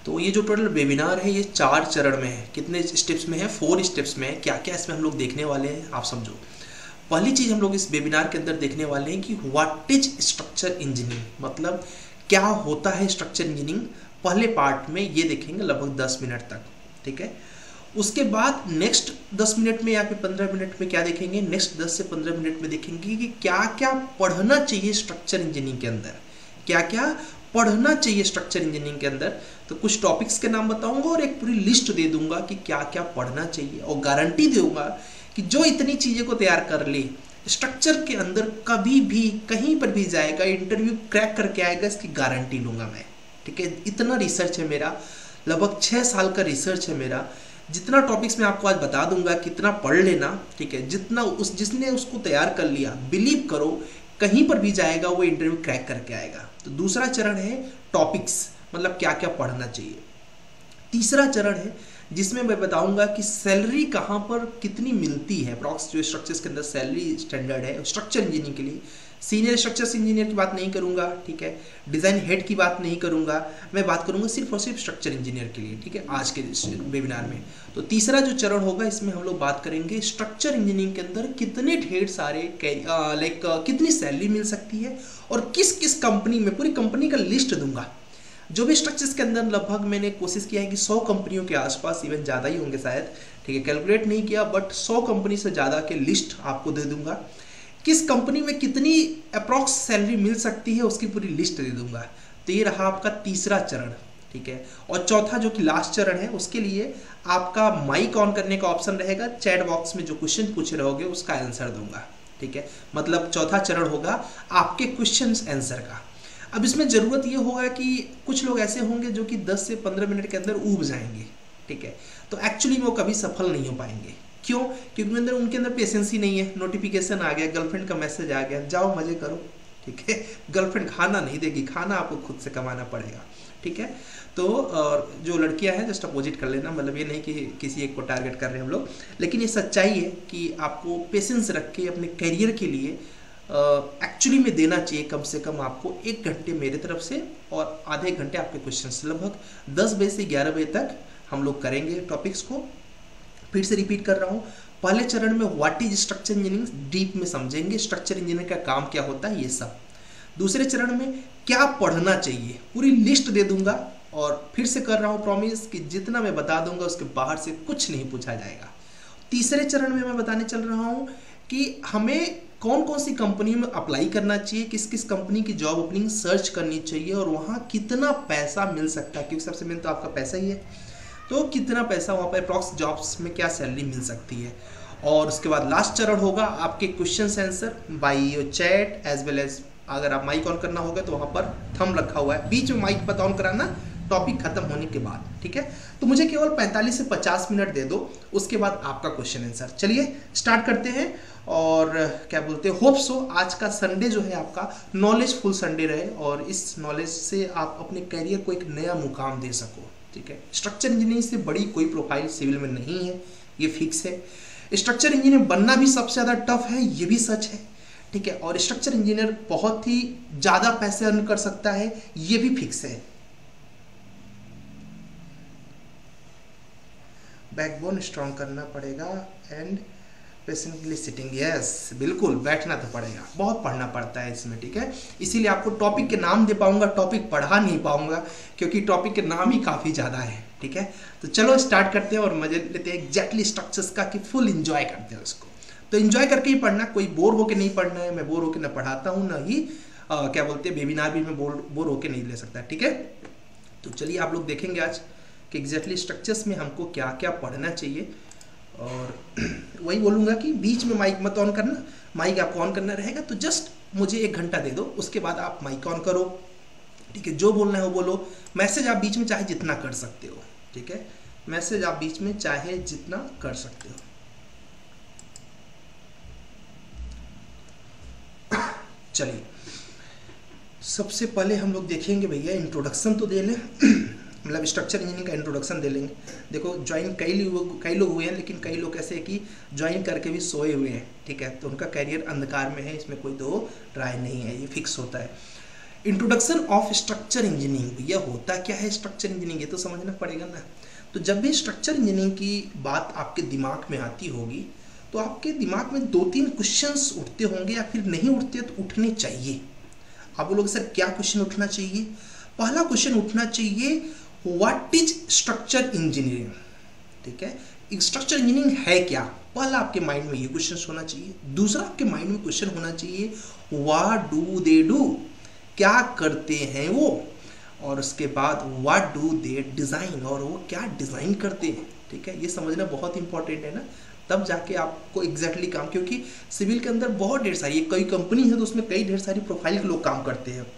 तो ये जो टोटल वेबिनार है ये 4 चरण में है। कितने स्टेप्स में है? 4 स्टेप्स में है। क्या क्या इसमें हम लोग देखने वाले हैं आप समझो। पहली चीज़ हम लोग इस वेबिनार के अंदर देखने वाले हैं कि व्हाट इज स्ट्रक्चर इंजीनियरिंग, मतलब क्या होता है स्ट्रक्चर इंजीनियरिंग। पहले पार्ट में ये देखेंगे लगभग 10 मिनट तक, ठीक है। उसके बाद नेक्स्ट 10 मिनट में या फिर 15 मिनट में क्या देखेंगे, नेक्स्ट 10 से 15 मिनट में देखेंगे कि क्या क्या पढ़ना चाहिए स्ट्रक्चर इंजीनियरिंग के अंदर, क्या क्या पढ़ना चाहिए स्ट्रक्चर इंजीनियरिंग के अंदर। तो कुछ टॉपिक्स के नाम बताऊंगा और एक पूरी लिस्ट दे दूंगा कि क्या क्या पढ़ना चाहिए, और गारंटी दूंगा कि जो इतनी चीज़ें को तैयार कर ले स्ट्रक्चर के अंदर कभी भी कहीं पर भी जाएगा, इंटरव्यू क्रैक करके आएगा, इसकी गारंटी लूंगा मैं, ठीक है। इतना रिसर्च है मेरा, लगभग 6 साल का रिसर्च है मेरा। जितना टॉपिक्स मैं आपको आज बता दूंगा कितना पढ़ लेना, ठीक है। जितना जिसने उसको तैयार कर लिया, बिलीव करो कहीं पर भी जाएगा वो इंटरव्यू क्रैक करके आएगा। तो दूसरा चरण है टॉपिक्स, मतलब क्या क्या पढ़ना चाहिए। तीसरा चरण है जिसमें मैं बताऊंगा कि सैलरी कहाँ पर कितनी मिलती है, अप्रॉक्स जो स्ट्रक्चर्स के अंदर सैलरी स्टैंडर्ड है स्ट्रक्चर इंजीनियरिंग के लिए। सीनियर स्ट्रक्चर्स इंजीनियर की बात नहीं करूंगा, ठीक है। डिज़ाइन हेड की बात नहीं करूंगा, मैं बात करूंगा सिर्फ और सिर्फ स्ट्रक्चर इंजीनियर के लिए, ठीक है, आज के वेबिनार में। तो तीसरा जो चरण होगा इसमें हम लोग बात करेंगे स्ट्रक्चर इंजीनियरिंग के अंदर कितने ढेर सारे कितनी सैलरी मिल सकती है और किस किस कंपनी में, पूरी कंपनी का लिस्ट दूंगा। जो भी स्ट्रक्चर्स के अंदर लगभग मैंने कोशिश किया है कि 100 कंपनियों के आसपास, इवन ज़्यादा ही होंगे शायद, ठीक है, कैलकुलेट नहीं किया, बट 100 कंपनी से ज़्यादा के लिस्ट आपको दे दूंगा। किस कंपनी में कितनी अप्रॉक्स सैलरी मिल सकती है उसकी पूरी लिस्ट दे दूंगा। तो ये रहा आपका तीसरा चरण, ठीक है। और चौथा जो कि लास्ट चरण है उसके लिए आपका माइक ऑन करने का ऑप्शन रहेगा, चैट बॉक्स में जो क्वेश्चन पूछ रहे होगे उसका आंसर दूंगा, ठीक है। मतलब चौथा चरण होगा आपके क्वेश्चन आंसर का। अब इसमें ज़रूरत ये होगा कि कुछ लोग ऐसे होंगे जो कि 10 से 15 मिनट के अंदर ऊब जाएंगे, ठीक है। तो एक्चुअली वो कभी सफल नहीं हो पाएंगे। क्यों? क्योंकि उनके अंदर पेशेंस ही नहीं है। नोटिफिकेशन आ गया, गर्लफ्रेंड का मैसेज आ गया, जाओ मजे करो, ठीक है। गर्लफ्रेंड खाना नहीं देगी, खाना आपको खुद से कमाना पड़ेगा, ठीक है। तो और जो लड़कियां हैं जस्ट अपोजिट कर लेना, मतलब ये नहीं कि किसी एक को टारगेट कर रहे हैं हम लोग, लेकिन ये सच्चाई है कि आपको पेशेंस रख के अपने करियर के लिए एक्चुअली में देना चाहिए कम से कम आपको 1 घंटे मेरे तरफ से और आधे घंटे आपके क्वेश्चन से। लगभग 10 बजे से 11 बजे तक हम लोग करेंगे टॉपिक्स को। फिर से रिपीट कर रहा हूँ, पहले चरण में what is structure engineering deep में समझेंगे, स्ट्रक्चर इंजीनियर का काम क्या होता है ये सब। दूसरे चरण में क्या पढ़ना चाहिए पूरी लिस्ट दे दूंगा, और फिर से कर रहा हूँ प्रॉमिस कि जितना मैं बता दूंगा उसके बाहर से कुछ नहीं पूछा जाएगा। तीसरे चरण में मैं बताने चल रहा हूँ कि हमें कौन कौन सी कंपनी में अप्लाई करना चाहिए, किस किस कंपनी की जॉब ओपनिंग सर्च करनी चाहिए और वहाँ कितना पैसा मिल सकता है, क्योंकि सबसे मेन तो आपका पैसा ही है। तो कितना पैसा वहाँ पर अप्रॉक्स जॉब्स में क्या सैलरी मिल सकती है। और उसके बाद लास्ट चरण होगा आपके question answer by chat as well as, अगर आप माइक ऑन करना होगा तो वहाँ पर थंब रखा हुआ है, बीच में माइक बता ऑन कराना टॉपिक खत्म होने के बाद, ठीक है। तो मुझे केवल 45 से 50 मिनट दे दो, उसके बाद आपका क्वेश्चन आंसर। चलिए स्टार्ट करते हैं। और क्या बोलते हैं, होप सो आज का संडे जो है आपका नॉलेजफुल संडे रहे और इस नॉलेज से आप अपने करियर को एक नया मुकाम दे सको, ठीक है। स्ट्रक्चर इंजीनियरिंग से बड़ी कोई प्रोफाइल सिविल में नहीं है, ये फिक्स है। स्ट्रक्चर इंजीनियर बनना भी सबसे ज़्यादा टफ है, ये भी सच है, ठीक है। और स्ट्रक्चर इंजीनियर बहुत ही ज़्यादा पैसे अर्न कर सकता है, ये भी फिक्स है। बैकबोन स्ट्रॉन्ग करना पड़ेगा एंड पेशेंटली सिटिंग, यस बिल्कुल बैठना तो पड़ेगा, बहुत पढ़ना पड़ता है इसमें, ठीक है। इसीलिए आपको टॉपिक के नाम दे पाऊंगा, टॉपिक पढ़ा नहीं पाऊंगा क्योंकि टॉपिक के नाम ही काफ़ी ज़्यादा है, ठीक है। तो चलो स्टार्ट करते हैं और मजे लेते हैं एग्जैक्टली स्ट्रक्चर्स का कि फुल इंजॉय करते हैं उसको। तो इंजॉय करके ही पढ़ना, कोई बोर होके नहीं पढ़ना है। मैं बोर होके ना पढ़ाता हूँ, ना ही क्या बोलते हैं वेबिनार भी मैं बोर होके नहीं ले सकता, ठीक है। तो चलिए आप लोग देखेंगे आज कि एग्जैक्टली स्ट्रक्चर्स में हमको क्या क्या पढ़ना चाहिए। और वही बोलूँगा कि बीच में माइक मत ऑन करना, माइक आपको ऑन करना रहेगा तो जस्ट मुझे 1 घंटा दे दो, उसके बाद आप माइक ऑन करो, ठीक है। जो बोलना है वो बोलो। मैसेज आप बीच में चाहे जितना कर सकते हो, ठीक है। मैसेज आप बीच में चाहे जितना कर सकते हो। चलिए सबसे पहले हम लोग देखेंगे भैया, इंट्रोडक्शन तो दे लें मतलब स्ट्रक्चर इंजीनियरिंग का इंट्रोडक्शन दे लेंगे। देखो ज्वाइन कई लोग हुए हैं, लेकिन कई लोग ऐसे हैं कि ज्वाइन करके भी सोए हुए हैं, ठीक है। तो उनका करियर अंधकार में है, इसमें कोई दो राय नहीं है, ये फिक्स होता है। इंट्रोडक्शन ऑफ स्ट्रक्चर इंजीनियरिंग, यह होता क्या है स्ट्रक्चर इंजीनियरिंग, ये तो समझना पड़ेगा ना। तो जब भी स्ट्रक्चर इंजीनियरिंग की बात आपके दिमाग में आती होगी तो आपके दिमाग में 2-3 क्वेश्चंस उठते होंगे, या फिर नहीं उठते तो उठने चाहिए। आप बोलोगे सर क्या क्वेश्चन उठना चाहिए? पहला क्वेश्चन उठना चाहिए, व्हाट इज स्ट्रक्चर इंजीनियरिंग। ठीक है, स्ट्रक्चर इंजीनियरिंग है क्या, पहला आपके माइंड में ये क्वेश्चन होना चाहिए। दूसरा आपके माइंड में क्वेश्चन होना चाहिए, व्हाट डू दे डू, क्या करते हैं वो। और उसके बाद व्हाट डू दे डिज़ाइन, और वो क्या डिज़ाइन करते हैं। ठीक है, ये समझना बहुत इंपॉर्टेंट है ना, तब जाके आपको एग्जैक्टली काम, क्योंकि सिविल के अंदर बहुत ढेर सारी, कई कंपनी है तो उसमें कई ढेर सारी प्रोफाइल के लोग काम करते हैं।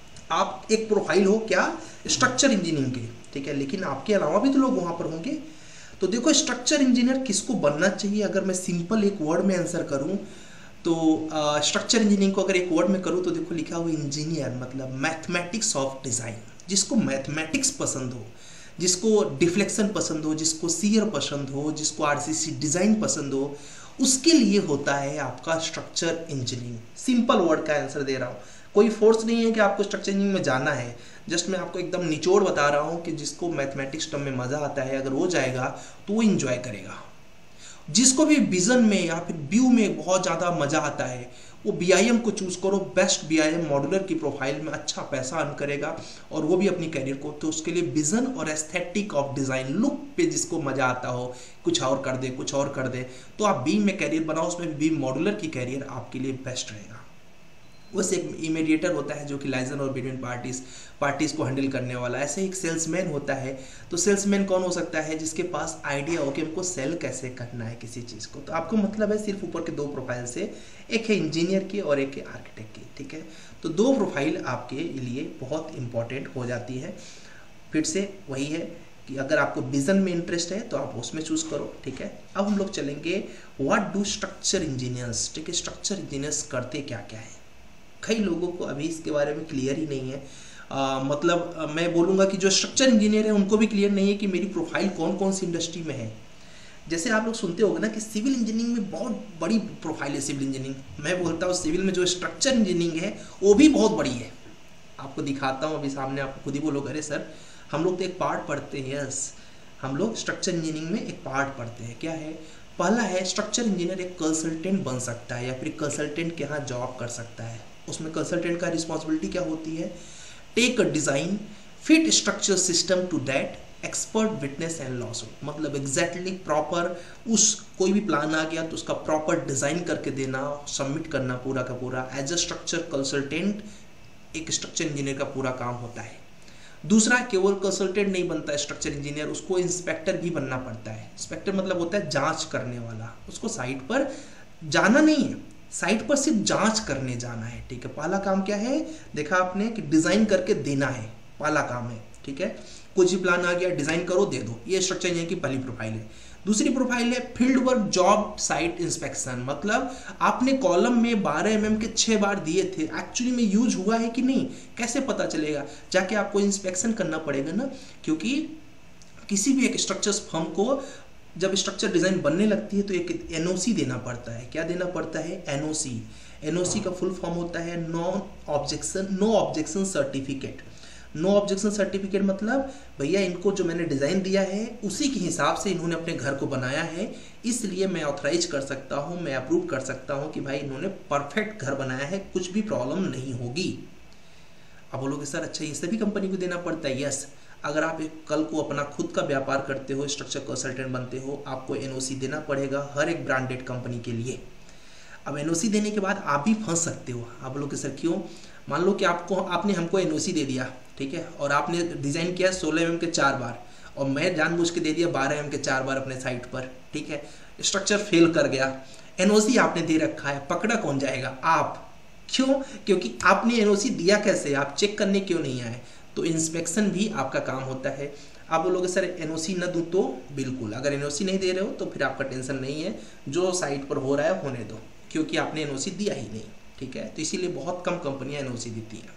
आप एक प्रोफाइल हो क्या, स्ट्रक्चर इंजीनियरिंग के, ठीक है, लेकिन आपके अलावा भी तो लोग वहाँ पर होंगे। तो देखो स्ट्रक्चर इंजीनियर किसको बनना चाहिए, अगर मैं सिंपल एक वर्ड में आंसर करूँ तो स्ट्रक्चर इंजीनियरिंग को अगर एक वर्ड में करूँ तो देखो लिखा हुआ इंजीनियर मतलब मैथमेटिक्स ऑफ डिज़ाइन। जिसको मैथमेटिक्स पसंद हो, जिसको डिफ्लेक्शन पसंद हो, जिसको सीयर पसंद हो, जिसको आरसीसी डिज़ाइन पसंद हो, उसके लिए होता है आपका स्ट्रक्चर इंजीनियरिंग। सिंपल वर्ड का आंसर दे रहा हूँ, कोई फोर्स नहीं है कि आपको स्ट्रक्चर इंजीनियरिंग में जाना है, जस्ट मैं आपको एकदम निचोड़ बता रहा हूँ कि जिसको मैथमेटिक्स टर्म में मज़ा आता है अगर वो जाएगा तो वो इंजॉय करेगा। जिसको भी विजन में या फिर व्यू में बहुत ज़्यादा मज़ा आता है वो BIM को चूज़ करो, बेस्ट BIM मॉड्यूलर की प्रोफाइल में अच्छा पैसा अर्न करेगा और वो भी अपनी करियर को, तो उसके लिए विजन और एस्थेटिक ऑफ डिज़ाइन लुक पे जिसको मज़ा आता हो, कुछ और कर दे कुछ और कर दे, तो आप बीम में करियर बनाओ, उसमें बीम मॉड्यूलर की करियर आपके लिए बेस्ट रहेगा। वैसे एक इमीडिएटर होता है जो कि लाइजन और बिटवीन पार्टीज को हैंडल करने वाला। ऐसे एक सेल्समैन होता है, तो सेल्समैन कौन हो सकता है, जिसके पास आइडिया हो कि हमको सेल कैसे करना है किसी चीज़ को। तो आपको मतलब है सिर्फ ऊपर के 2 प्रोफाइल से, एक है इंजीनियर की और एक है आर्किटेक्ट की। ठीक है, तो 2 प्रोफाइल आपके लिए बहुत इंपॉर्टेंट हो जाती है। फिर से वही है कि अगर आपको विजन में इंटरेस्ट है तो आप उसमें चूज करो। ठीक है, अब हम लोग चलेंगे व्हाट डू स्ट्रक्चर इंजीनियर्स। ठीक है, स्ट्रक्चर इंजीनियर्स करते क्या क्या है, कई लोगों को अभी इसके बारे में क्लियर ही नहीं है। मतलब मैं बोलूँगा कि जो स्ट्रक्चर इंजीनियर है उनको भी क्लियर नहीं है कि मेरी प्रोफाइल कौन कौन सी इंडस्ट्री में है। जैसे आप लोग सुनते होंगे ना कि सिविल इंजीनियरिंग में बहुत बड़ी प्रोफाइल है सिविल इंजीनियरिंग। मैं बोलता हूँ सिविल में जो स्ट्रक्चर इंजीनियरिंग है वो भी बहुत बड़ी है। आपको दिखाता हूँ अभी सामने, आपको खुद ही बोलोगे अरे सर हम लोग तो एक पार्ट पढ़ते हैं। यस, हम लोग स्ट्रक्चर इंजीनियरिंग में एक पार्ट पढ़ते हैं। क्या है, पहला है स्ट्रक्चर इंजीनियर एक कंसल्टेंट बन सकता है या फिर कंसल्टेंट के यहाँ जॉब कर सकता है। उसमें कंसल्टेंट का रिस्पॉन्सिबिलिटी क्या होती है, take a design fit structure system to that expert witness and loss. मतलब एग्जैक्टली प्रॉपर उस कोई भी प्लान आ गया तो उसका प्रॉपर डिज़ाइन करके देना, सबमिट करना पूरा का पूरा। एज अ स्ट्रक्चर कंसल्टेंट एक स्ट्रक्चर इंजीनियर का पूरा काम होता है। दूसरा, केवल कंसल्टेंट नहीं बनता है स्ट्रक्चर इंजीनियर, उसको इंस्पेक्टर भी बनना पड़ता है। इंस्पेक्टर मतलब होता है जांच करने वाला, उसको साइट पर जाना नहीं है, साइट पर सिर्फ जांच करने जाना है। ठीक है, पहला काम क्या है, देखा आपने कि डिजाइन करके देना है, पहला काम है। ठीक है, कुछ भी प्लान आ गया डिजाइन करो दे दो, ये स्ट्रक्चर इंजीनियर की पहली प्रोफाइल है। दूसरी प्रोफाइल है field work job site inspection. मतलब आपने कॉलम में 12 mm के 6 बार दिए थे, एक्चुअली में यूज हुआ है कि नहीं कैसे पता चलेगा, जाके आपको इंस्पेक्शन करना पड़ेगा ना। क्योंकि किसी भी एक स्ट्रक्चर्स फर्म को जब स्ट्रक्चर डिज़ाइन बनने लगती है तो एक NOC देना पड़ता है। क्या देना पड़ता है, NOC। NOC का फुल फॉर्म होता है no objection certificate. No objection certificate मतलब भैया इनको जो मैंने डिज़ाइन दिया है उसी के हिसाब से इन्होंने अपने घर को बनाया है, इसलिए मैं ऑथराइज कर सकता हूँ, मैं अप्रूव कर सकता हूँ कि भाई इन्होंने परफेक्ट घर बनाया है, कुछ भी प्रॉब्लम नहीं होगी। अब बोलोगे सर अच्छा ये सभी कंपनी को देना पड़ता है। यस, अगर आप एक कल को अपना खुद का व्यापार करते हो, स्ट्रक्चर कंसल्टेंट बनते हो, आपको NOC देना पड़ेगा हर एक ब्रांडेड कंपनी के लिए। अब NOC देने के बाद आप भी फंस सकते हो। आप बोलोगे सर क्यों, मान लो कि आपने हमको NOC दे दिया, ठीक है, और आपने डिज़ाइन किया 16 mm के 4 बार और मैं जानबूझ के दे दिया 12 mm के 4 बार अपने साइट पर। ठीक है, स्ट्रक्चर फेल कर गया, NOC आपने दे रखा है, पकड़ा कौन जाएगा, आप। क्यों, क्योंकि आपने NOC दिया कैसे, आप चेक करने क्यों नहीं आए। तो इंस्पेक्शन भी आपका काम होता है। आप बोलोगे सर NOC न दूँ तो, बिल्कुल, अगर NOC नहीं दे रहे हो तो फिर आपका टेंशन नहीं है, जो साइट पर हो रहा है होने दो, क्योंकि आपने NOC दिया ही नहीं। ठीक है, तो इसीलिए बहुत कम कंपनियां NOC देती हैं।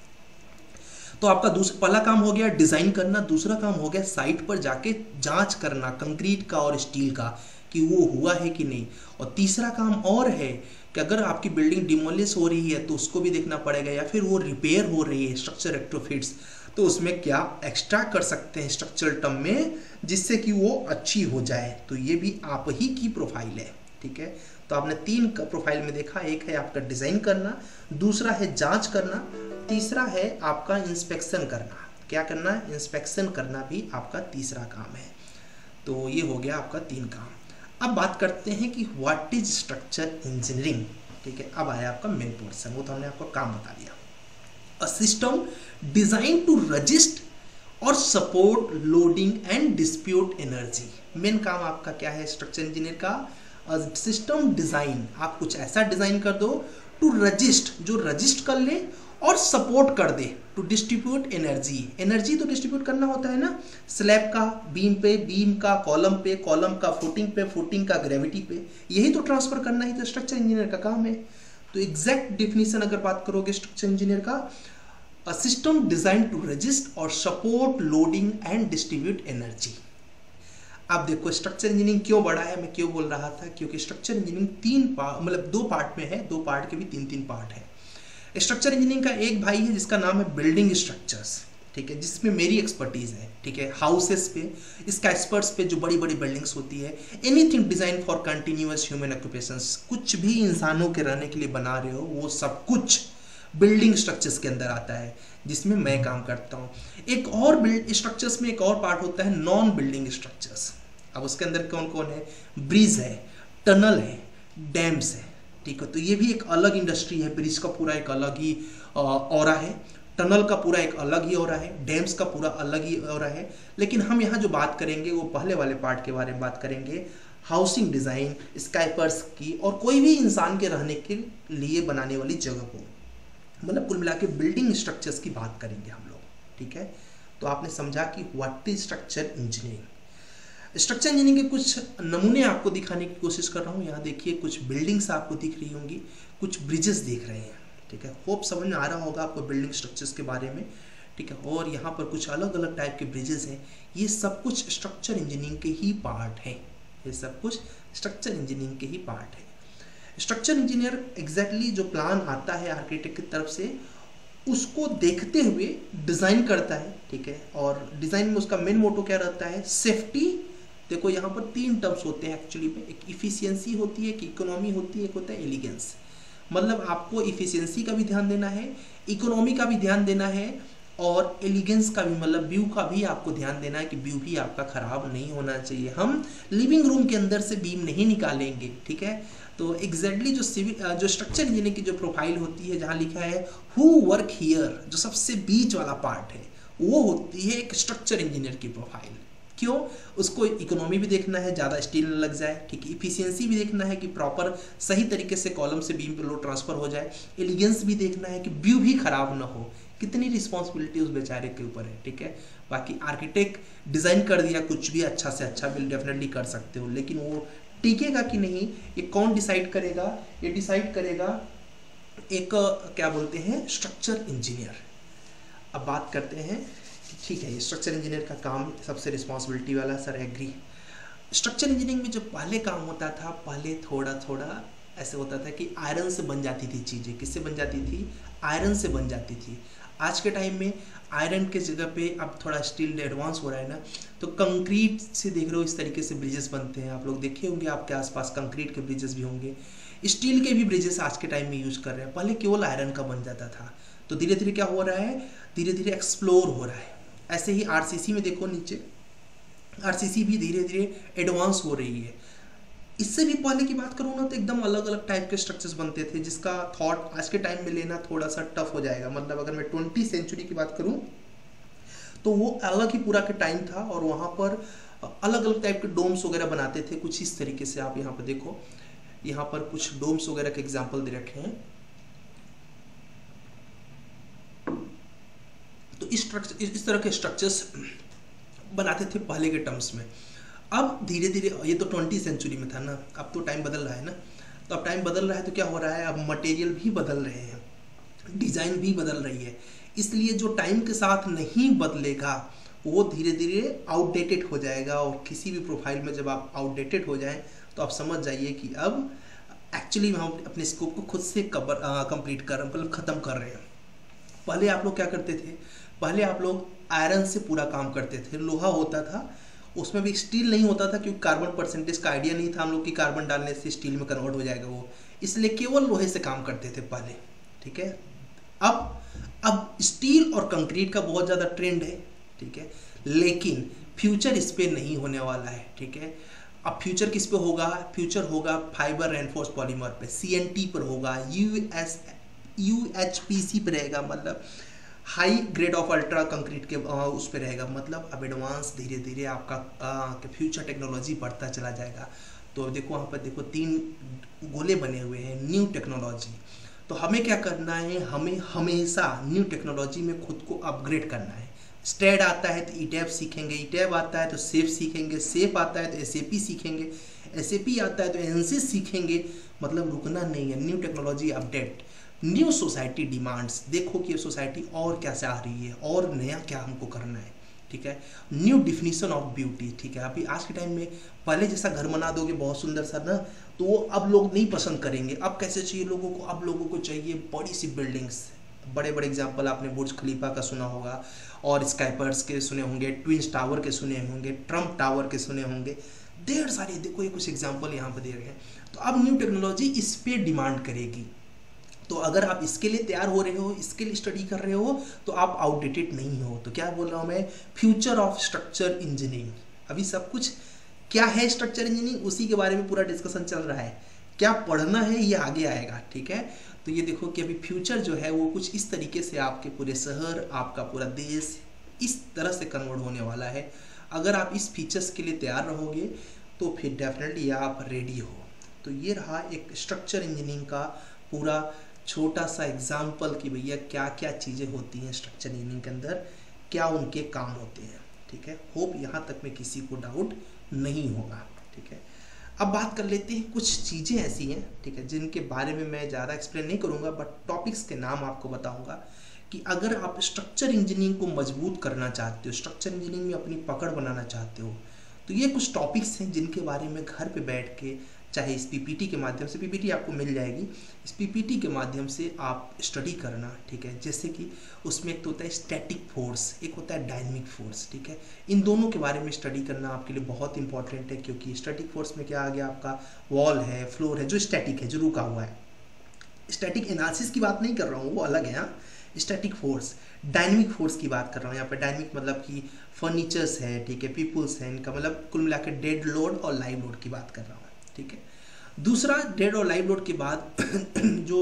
तो आपका पहला काम हो गया डिज़ाइन करना, दूसरा काम हो गया साइट पर जाके जांच करना कंक्रीट का और स्टील का कि वो हुआ है कि नहीं, और तीसरा काम और है कि अगर आपकी बिल्डिंग डिमोलिश हो रही है तो उसको भी देखना पड़ेगा, या फिर वो रिपेयर हो रही है स्ट्रक्चर रेट्रोफिट्स, तो उसमें क्या एक्स्ट्रा कर सकते हैं स्ट्रक्चरल टर्म में जिससे कि वो अच्छी हो जाए। तो ये भी आप ही की प्रोफाइल है, ठीक है। तो आपने 3 प्रोफाइल में देखा, एक है आपका डिज़ाइन करना, दूसरा है जांच करना, तीसरा है आपका इंस्पेक्शन करना। क्या करना है? इंस्पेक्शन करना भी आपका तीसरा काम है। तो ये हो गया आपका 3 काम। अब बात करते हैं कि व्हाट इज स्ट्रक्चर इंजीनियरिंग, ठीक है। अब आया आपका मेन पोर्शन, वो तो हमने आपको काम बता दिया। A system design to resist और support loading and dispute energy. Main काम आपका क्या है स्ट्रक्चर इंजीनियर का? सिस्टम डिजाइन, आप कुछ ऐसा डिजाइन कर दो टू रजिस्ट, जो रजिस्ट कर ले और सपोर्ट कर दे, टू डिस्ट्रीब्यूट एनर्जी। एनर्जी तो डिस्ट्रीब्यूट करना होता है ना, स्लैब का बीम पे, बीम का कॉलम पे, कॉलम का फुटिंग पे, फुटिंग का ग्रेविटी पे, यही तो ट्रांसफर करना ही तो स्ट्रक्चर इंजीनियर का काम है। तो एग्जैक्ट डेफिनेशन अगर बात करोगे स्ट्रक्चर इंजीनियर का, a system design to resist और support loading and distribute energy. अब देखो स्ट्रक्चर इंजीनियरिंग क्यों बड़ा है, मैं क्यों बोल रहा था, क्योंकि स्ट्रक्चर इंजीनियरिंग 3 पार्ट, मतलब 2 पार्ट में है, 2 पार्ट के भी 3-3 पार्ट है। स्ट्रक्चर इंजीनियरिंग का एक भाई है जिसका नाम है बिल्डिंग स्ट्रक्चर्स, ठीक है, जिसमें मेरी एक्सपर्टीज है, ठीक है। हाउसेस पे, स्काईस्पर्स पे, जो बड़ी बड़ी बिल्डिंग्स होती है, anything design for continuous human occupations, कुछ भी इंसानों के रहने के लिए बना रहे हो, वो सब कुछ बिल्डिंग स्ट्रक्चर्स के अंदर आता है, जिसमें मैं काम करता हूँ। एक और बिल्ड स्ट्रक्चर्स में एक और पार्ट होता है नॉन बिल्डिंग स्ट्रक्चर्स। अब उसके अंदर कौन कौन है? ब्रिज है, टनल है, डैम्स है, ठीक है। तो ये भी एक अलग इंडस्ट्री है। ब्रिज का पूरा एक अलग ही ऑरा है, टनल का पूरा एक अलग ही ऑरा है, डैम्स का पूरा अलग ही ऑरा है। लेकिन हम यहाँ जो बात करेंगे वो पहले वाले पार्ट के बारे में बात करेंगे, हाउसिंग डिजाइन, स्काईपर्स की, और कोई भी इंसान के रहने के लिए बनाने वाली जगह को, मतलब कुल मिला के बिल्डिंग स्ट्रक्चर्स की बात करेंगे हम लोग, ठीक है। तो आपने समझा कि what is structure engineering. Structure engineering के कुछ नमूने आपको दिखाने की कोशिश कर रहा हूँ। यहाँ देखिए कुछ बिल्डिंग्स आपको दिख रही होंगी, कुछ ब्रिजेस दिख रहे हैं, ठीक है। होप समझ में आ रहा होगा आपको बिल्डिंग स्ट्रक्चर्स के बारे में, ठीक है। और यहाँ पर कुछ अलग अलग टाइप के ब्रिजेस हैं। ये सब कुछ स्ट्रक्चर इंजीनियरिंग के ही पार्ट हैं, ये सब कुछ स्ट्रक्चर इंजीनियरिंग के ही पार्ट है। स्ट्रक्चर इंजीनियर एग्जैक्टली जो प्लान आता है आर्किटेक्ट की तरफ से, उसको देखते हुए डिज़ाइन करता है, ठीक है। और डिज़ाइन में उसका मेन मोटो क्या रहता है? सेफ्टी। देखो यहाँ पर 3 टर्म्स होते हैं एक्चुअली में, एक इफिशियंसी होती है, एक इकोनॉमी होती है, एक होता है एलिगेंस। मतलब आपको इफिशियंसी का भी ध्यान देना है, इकोनॉमी का भी ध्यान देना है, और एलिगेंस का भी, मतलब व्यू का भी आपको ध्यान देना है कि व्यू भी आपका खराब नहीं होना चाहिए। हम लिविंग रूम के अंदर से बीम नहीं निकालेंगे, ठीक है। तो एग्जैक्टली जो स्ट्रक्चर इंजीनियर की जो प्रोफाइल होती है, जहाँ लिखा है हु वर्क हियर, जो सबसे बीच वाला पार्ट है, वो होती है एक स्ट्रक्चर इंजीनियर की प्रोफाइल। क्यों? उसको इकोनॉमी भी देखना है, ज़्यादा स्टील न लग जाए, ठीक है। इफिशियंसी भी देखना है कि प्रॉपर सही तरीके से कॉलम से बीम पे लोड ट्रांसफर हो जाए। एलिगेंस भी देखना है कि व्यू भी खराब ना हो। कितनी रिस्पॉन्सिबिलिटी उस बेचारे के ऊपर है, ठीक है। बाकी आर्किटेक्ट डिज़ाइन कर दिया, कुछ भी अच्छा से अच्छा बिल डेफिनेटली कर सकते हो, लेकिन वो टिकेगा कि नहीं, ये कौन डिसाइड करेगा? ये डिसाइड करेगा एक क्या बोलते हैं स्ट्रक्चर इंजीनियर। अब बात करते हैं, ठीक है, ये स्ट्रक्चर इंजीनियर का काम सबसे रिस्पॉन्सिबिलिटी वाला, सर एग्री। स्ट्रक्चर इंजीनियरिंग में जो पहले काम होता था, पहले थोड़ा थोड़ा ऐसे होता था कि आयरन से बन जाती थी चीज़ें। किससे बन जाती थी? आयरन से बन जाती थी। आज के टाइम में आयरन के जगह पे अब थोड़ा स्टील एडवांस हो रहा है ना, तो कंक्रीट से देख रहे हो इस तरीके से ब्रिजेस बनते हैं। आप लोग देखे होंगे, आपके आसपास कंक्रीट के ब्रिजेस भी होंगे, स्टील के भी ब्रिजेस आज के टाइम में यूज कर रहे हैं। पहले केवल आयरन का बन जाता था। तो धीरे धीरे क्या हो रहा है? धीरे धीरे एक्सप्लोर हो रहा है। ऐसे ही आरसीसी में देखो नीचे, आरसीसी भी धीरे धीरे एडवांस हो रही है। इससे भी पहले की बात करूँ ना, तो एकदम अलग अलग टाइप के स्ट्रक्चर्स बनते थे, जिसका थॉट आज के टाइम में लेना थोड़ा सा टफ हो जाएगा। मतलब अगर मैं 20वीं सेंचुरी की बात करूँ तो वो अलग ही पूरा के टाइम था, और वहाँ पर अलग अलग टाइप के डोम्स वगैरह बनाते थे। कुछ इस तरीके से आप यहाँ पर देखो, यहाँ पर कुछ डोम्स वगैरह के एग्जाम्पल दे रखे हैं। तो इस तरह के स्ट्रक्चर्स बनाते थे पहले के टर्म्स में। अब धीरे धीरे, ये तो 20वीं सेंचुरी में था ना, अब तो टाइम बदल रहा है ना। तो अब टाइम बदल रहा है तो क्या हो रहा है? अब मटेरियल भी बदल रहे हैं, डिज़ाइन भी बदल रही है। इसलिए जो टाइम के साथ नहीं बदलेगा वो धीरे धीरे आउटडेटेड हो जाएगा। और किसी भी प्रोफाइल में जब आप आउटडेटेड हो जाएं तो आप समझ जाइए कि अब एक्चुअली हम अपने स्कोप को खुद से कंप्लीट कर रहे हैं, मतलब ख़त्म कर रहे हैं। पहले आप लोग क्या करते थे, पहले आप लोग आयरन से पूरा काम करते थे, लोहा होता था, उसमें भी स्टील नहीं होता था क्योंकि कार्बन परसेंटेज का आइडिया नहीं था हम लोग कि कार्बन डालने से स्टील में कन्वर्ट हो जाएगा वो, इसलिए केवल लोहे से काम करते थे पहले, ठीक है। अब स्टील और कंक्रीट का बहुत ज़्यादा ट्रेंड है, ठीक है, लेकिन फ्यूचर इस पर नहीं होने वाला है, ठीक है। अब फ्यूचर किस पे होगा, फ्यूचर होगा फाइबर रेनफोर्स पॉलीमर पे, CNT पर होगा, UHPC पे रहेगा, मतलब high grade of ultra concrete के उस पे रहेगा। मतलब अब एडवांस धीरे धीरे आपका फ्यूचर टेक्नोलॉजी बढ़ता चला जाएगा। तो देखो वहाँ पर देखो 3 गोले बने हुए हैं, न्यू टेक्नोलॉजी। तो हमें क्या करना है, हमें हमेशा न्यू टेक्नोलॉजी में खुद को अपग्रेड करना है। स्टैड आता है तो ETAP सीखेंगे, ETAP आता है तो SAFE सीखेंगे, SAFE आता है तो SAP सीखेंगे, SAP आता है तो ANSYS सीखेंगे। मतलब रुकना नहीं है, new technology update, new society demands. देखो कि सोसाइटी और क्या चाह रही है और नया क्या हमको करना है, ठीक है। न्यू डिफिनीशन ऑफ ब्यूटी, ठीक है। अभी आज के टाइम में पहले जैसा घर बना दोगे बहुत सुंदर सा ना, तो वो अब लोग नहीं पसंद करेंगे। अब कैसे चाहिए लोगों को, अब लोगों को चाहिए बड़ी सी बिल्डिंग्स। बड़े बड़े एग्जाम्पल आपने बुर्ज खलीफा का सुना होगा, और स्काईपर्स के सुने होंगे, ट्विंस टावर के सुने होंगे, ट्रम्प टावर के सुने होंगे, ढेर सारे। देखो ये कुछ एग्जाम्पल यहाँ पर दे रहे हैं। तो अब न्यू टेक्नोलॉजी इस पे डिमांड करेगी। तो अगर आप इसके लिए तैयार हो रहे हो, इसके लिए स्टडी कर रहे हो, तो आप आउटडेटेड नहीं हो। तो क्या बोल रहा हूँ मैं, फ्यूचर ऑफ स्ट्रक्चर इंजीनियरिंग। अभी सब कुछ क्या है स्ट्रक्चर इंजीनियरिंग, उसी के बारे में पूरा डिस्कशन चल रहा है। क्या पढ़ना है ये आगे आएगा, ठीक है। तो ये देखो कि अभी फ्यूचर जो है वो कुछ इस तरीके से आपके पूरे शहर, आपका पूरा देश इस तरह से कन्वर्ट होने वाला है। अगर आप इस फीचर्स के लिए तैयार रहोगे तो फिर डेफिनेटली आप रेडी हो। तो ये रहा एक स्ट्रक्चर इंजीनियरिंग का पूरा छोटा सा एग्जाम्पल कि भैया क्या क्या चीज़ें होती हैं स्ट्रक्चर इंजीनियरिंग के अंदर, क्या उनके काम होते हैं, ठीक है। होप यहाँ तक में किसी को डाउट नहीं होगा, ठीक है। अब बात कर लेते हैं, कुछ चीज़ें ऐसी हैं, ठीक है, जिनके बारे में मैं ज़्यादा एक्सप्लेन नहीं करूँगा, बट टॉपिक्स के नाम आपको बताऊँगा कि अगर आप स्ट्रक्चर इंजीनियरिंग को मजबूत करना चाहते हो, स्ट्रक्चर इंजीनियरिंग में अपनी पकड़ बनाना चाहते हो, तो ये कुछ टॉपिक्स हैं जिनके बारे में घर पे बैठ के, चाहे इस PPT के माध्यम से, PPT आपको मिल जाएगी, इस PPT के माध्यम से आप स्टडी करना, ठीक है। जैसे कि उसमें एक तो होता है स्टैटिक फोर्स, एक होता है डायनेमिक फोर्स, ठीक है। इन दोनों के बारे में स्टडी करना आपके लिए बहुत इंपॉर्टेंट है, क्योंकि स्टैटिक फोर्स में क्या आ गया, आपका वॉल है, फ्लोर है, जो स्टैटिक है, जो रुका हुआ है। स्टैटिक एनालिसिस की बात नहीं कर रहा हूँ, वो अलग है। स्टैटिक फोर्स, डायनेमिक फोर्स की बात कर रहा हूँ यहाँ पर। डायनेमिक मतलब कि फर्नीचर्स है, ठीक है, पीपुल्स हैं, इनका मतलब कुल मिलाकर डेड लोड और लाइव लोड की बात कर रहा हूँ, ठीक है। दूसरा, डेड और लाइव लोड के बाद जो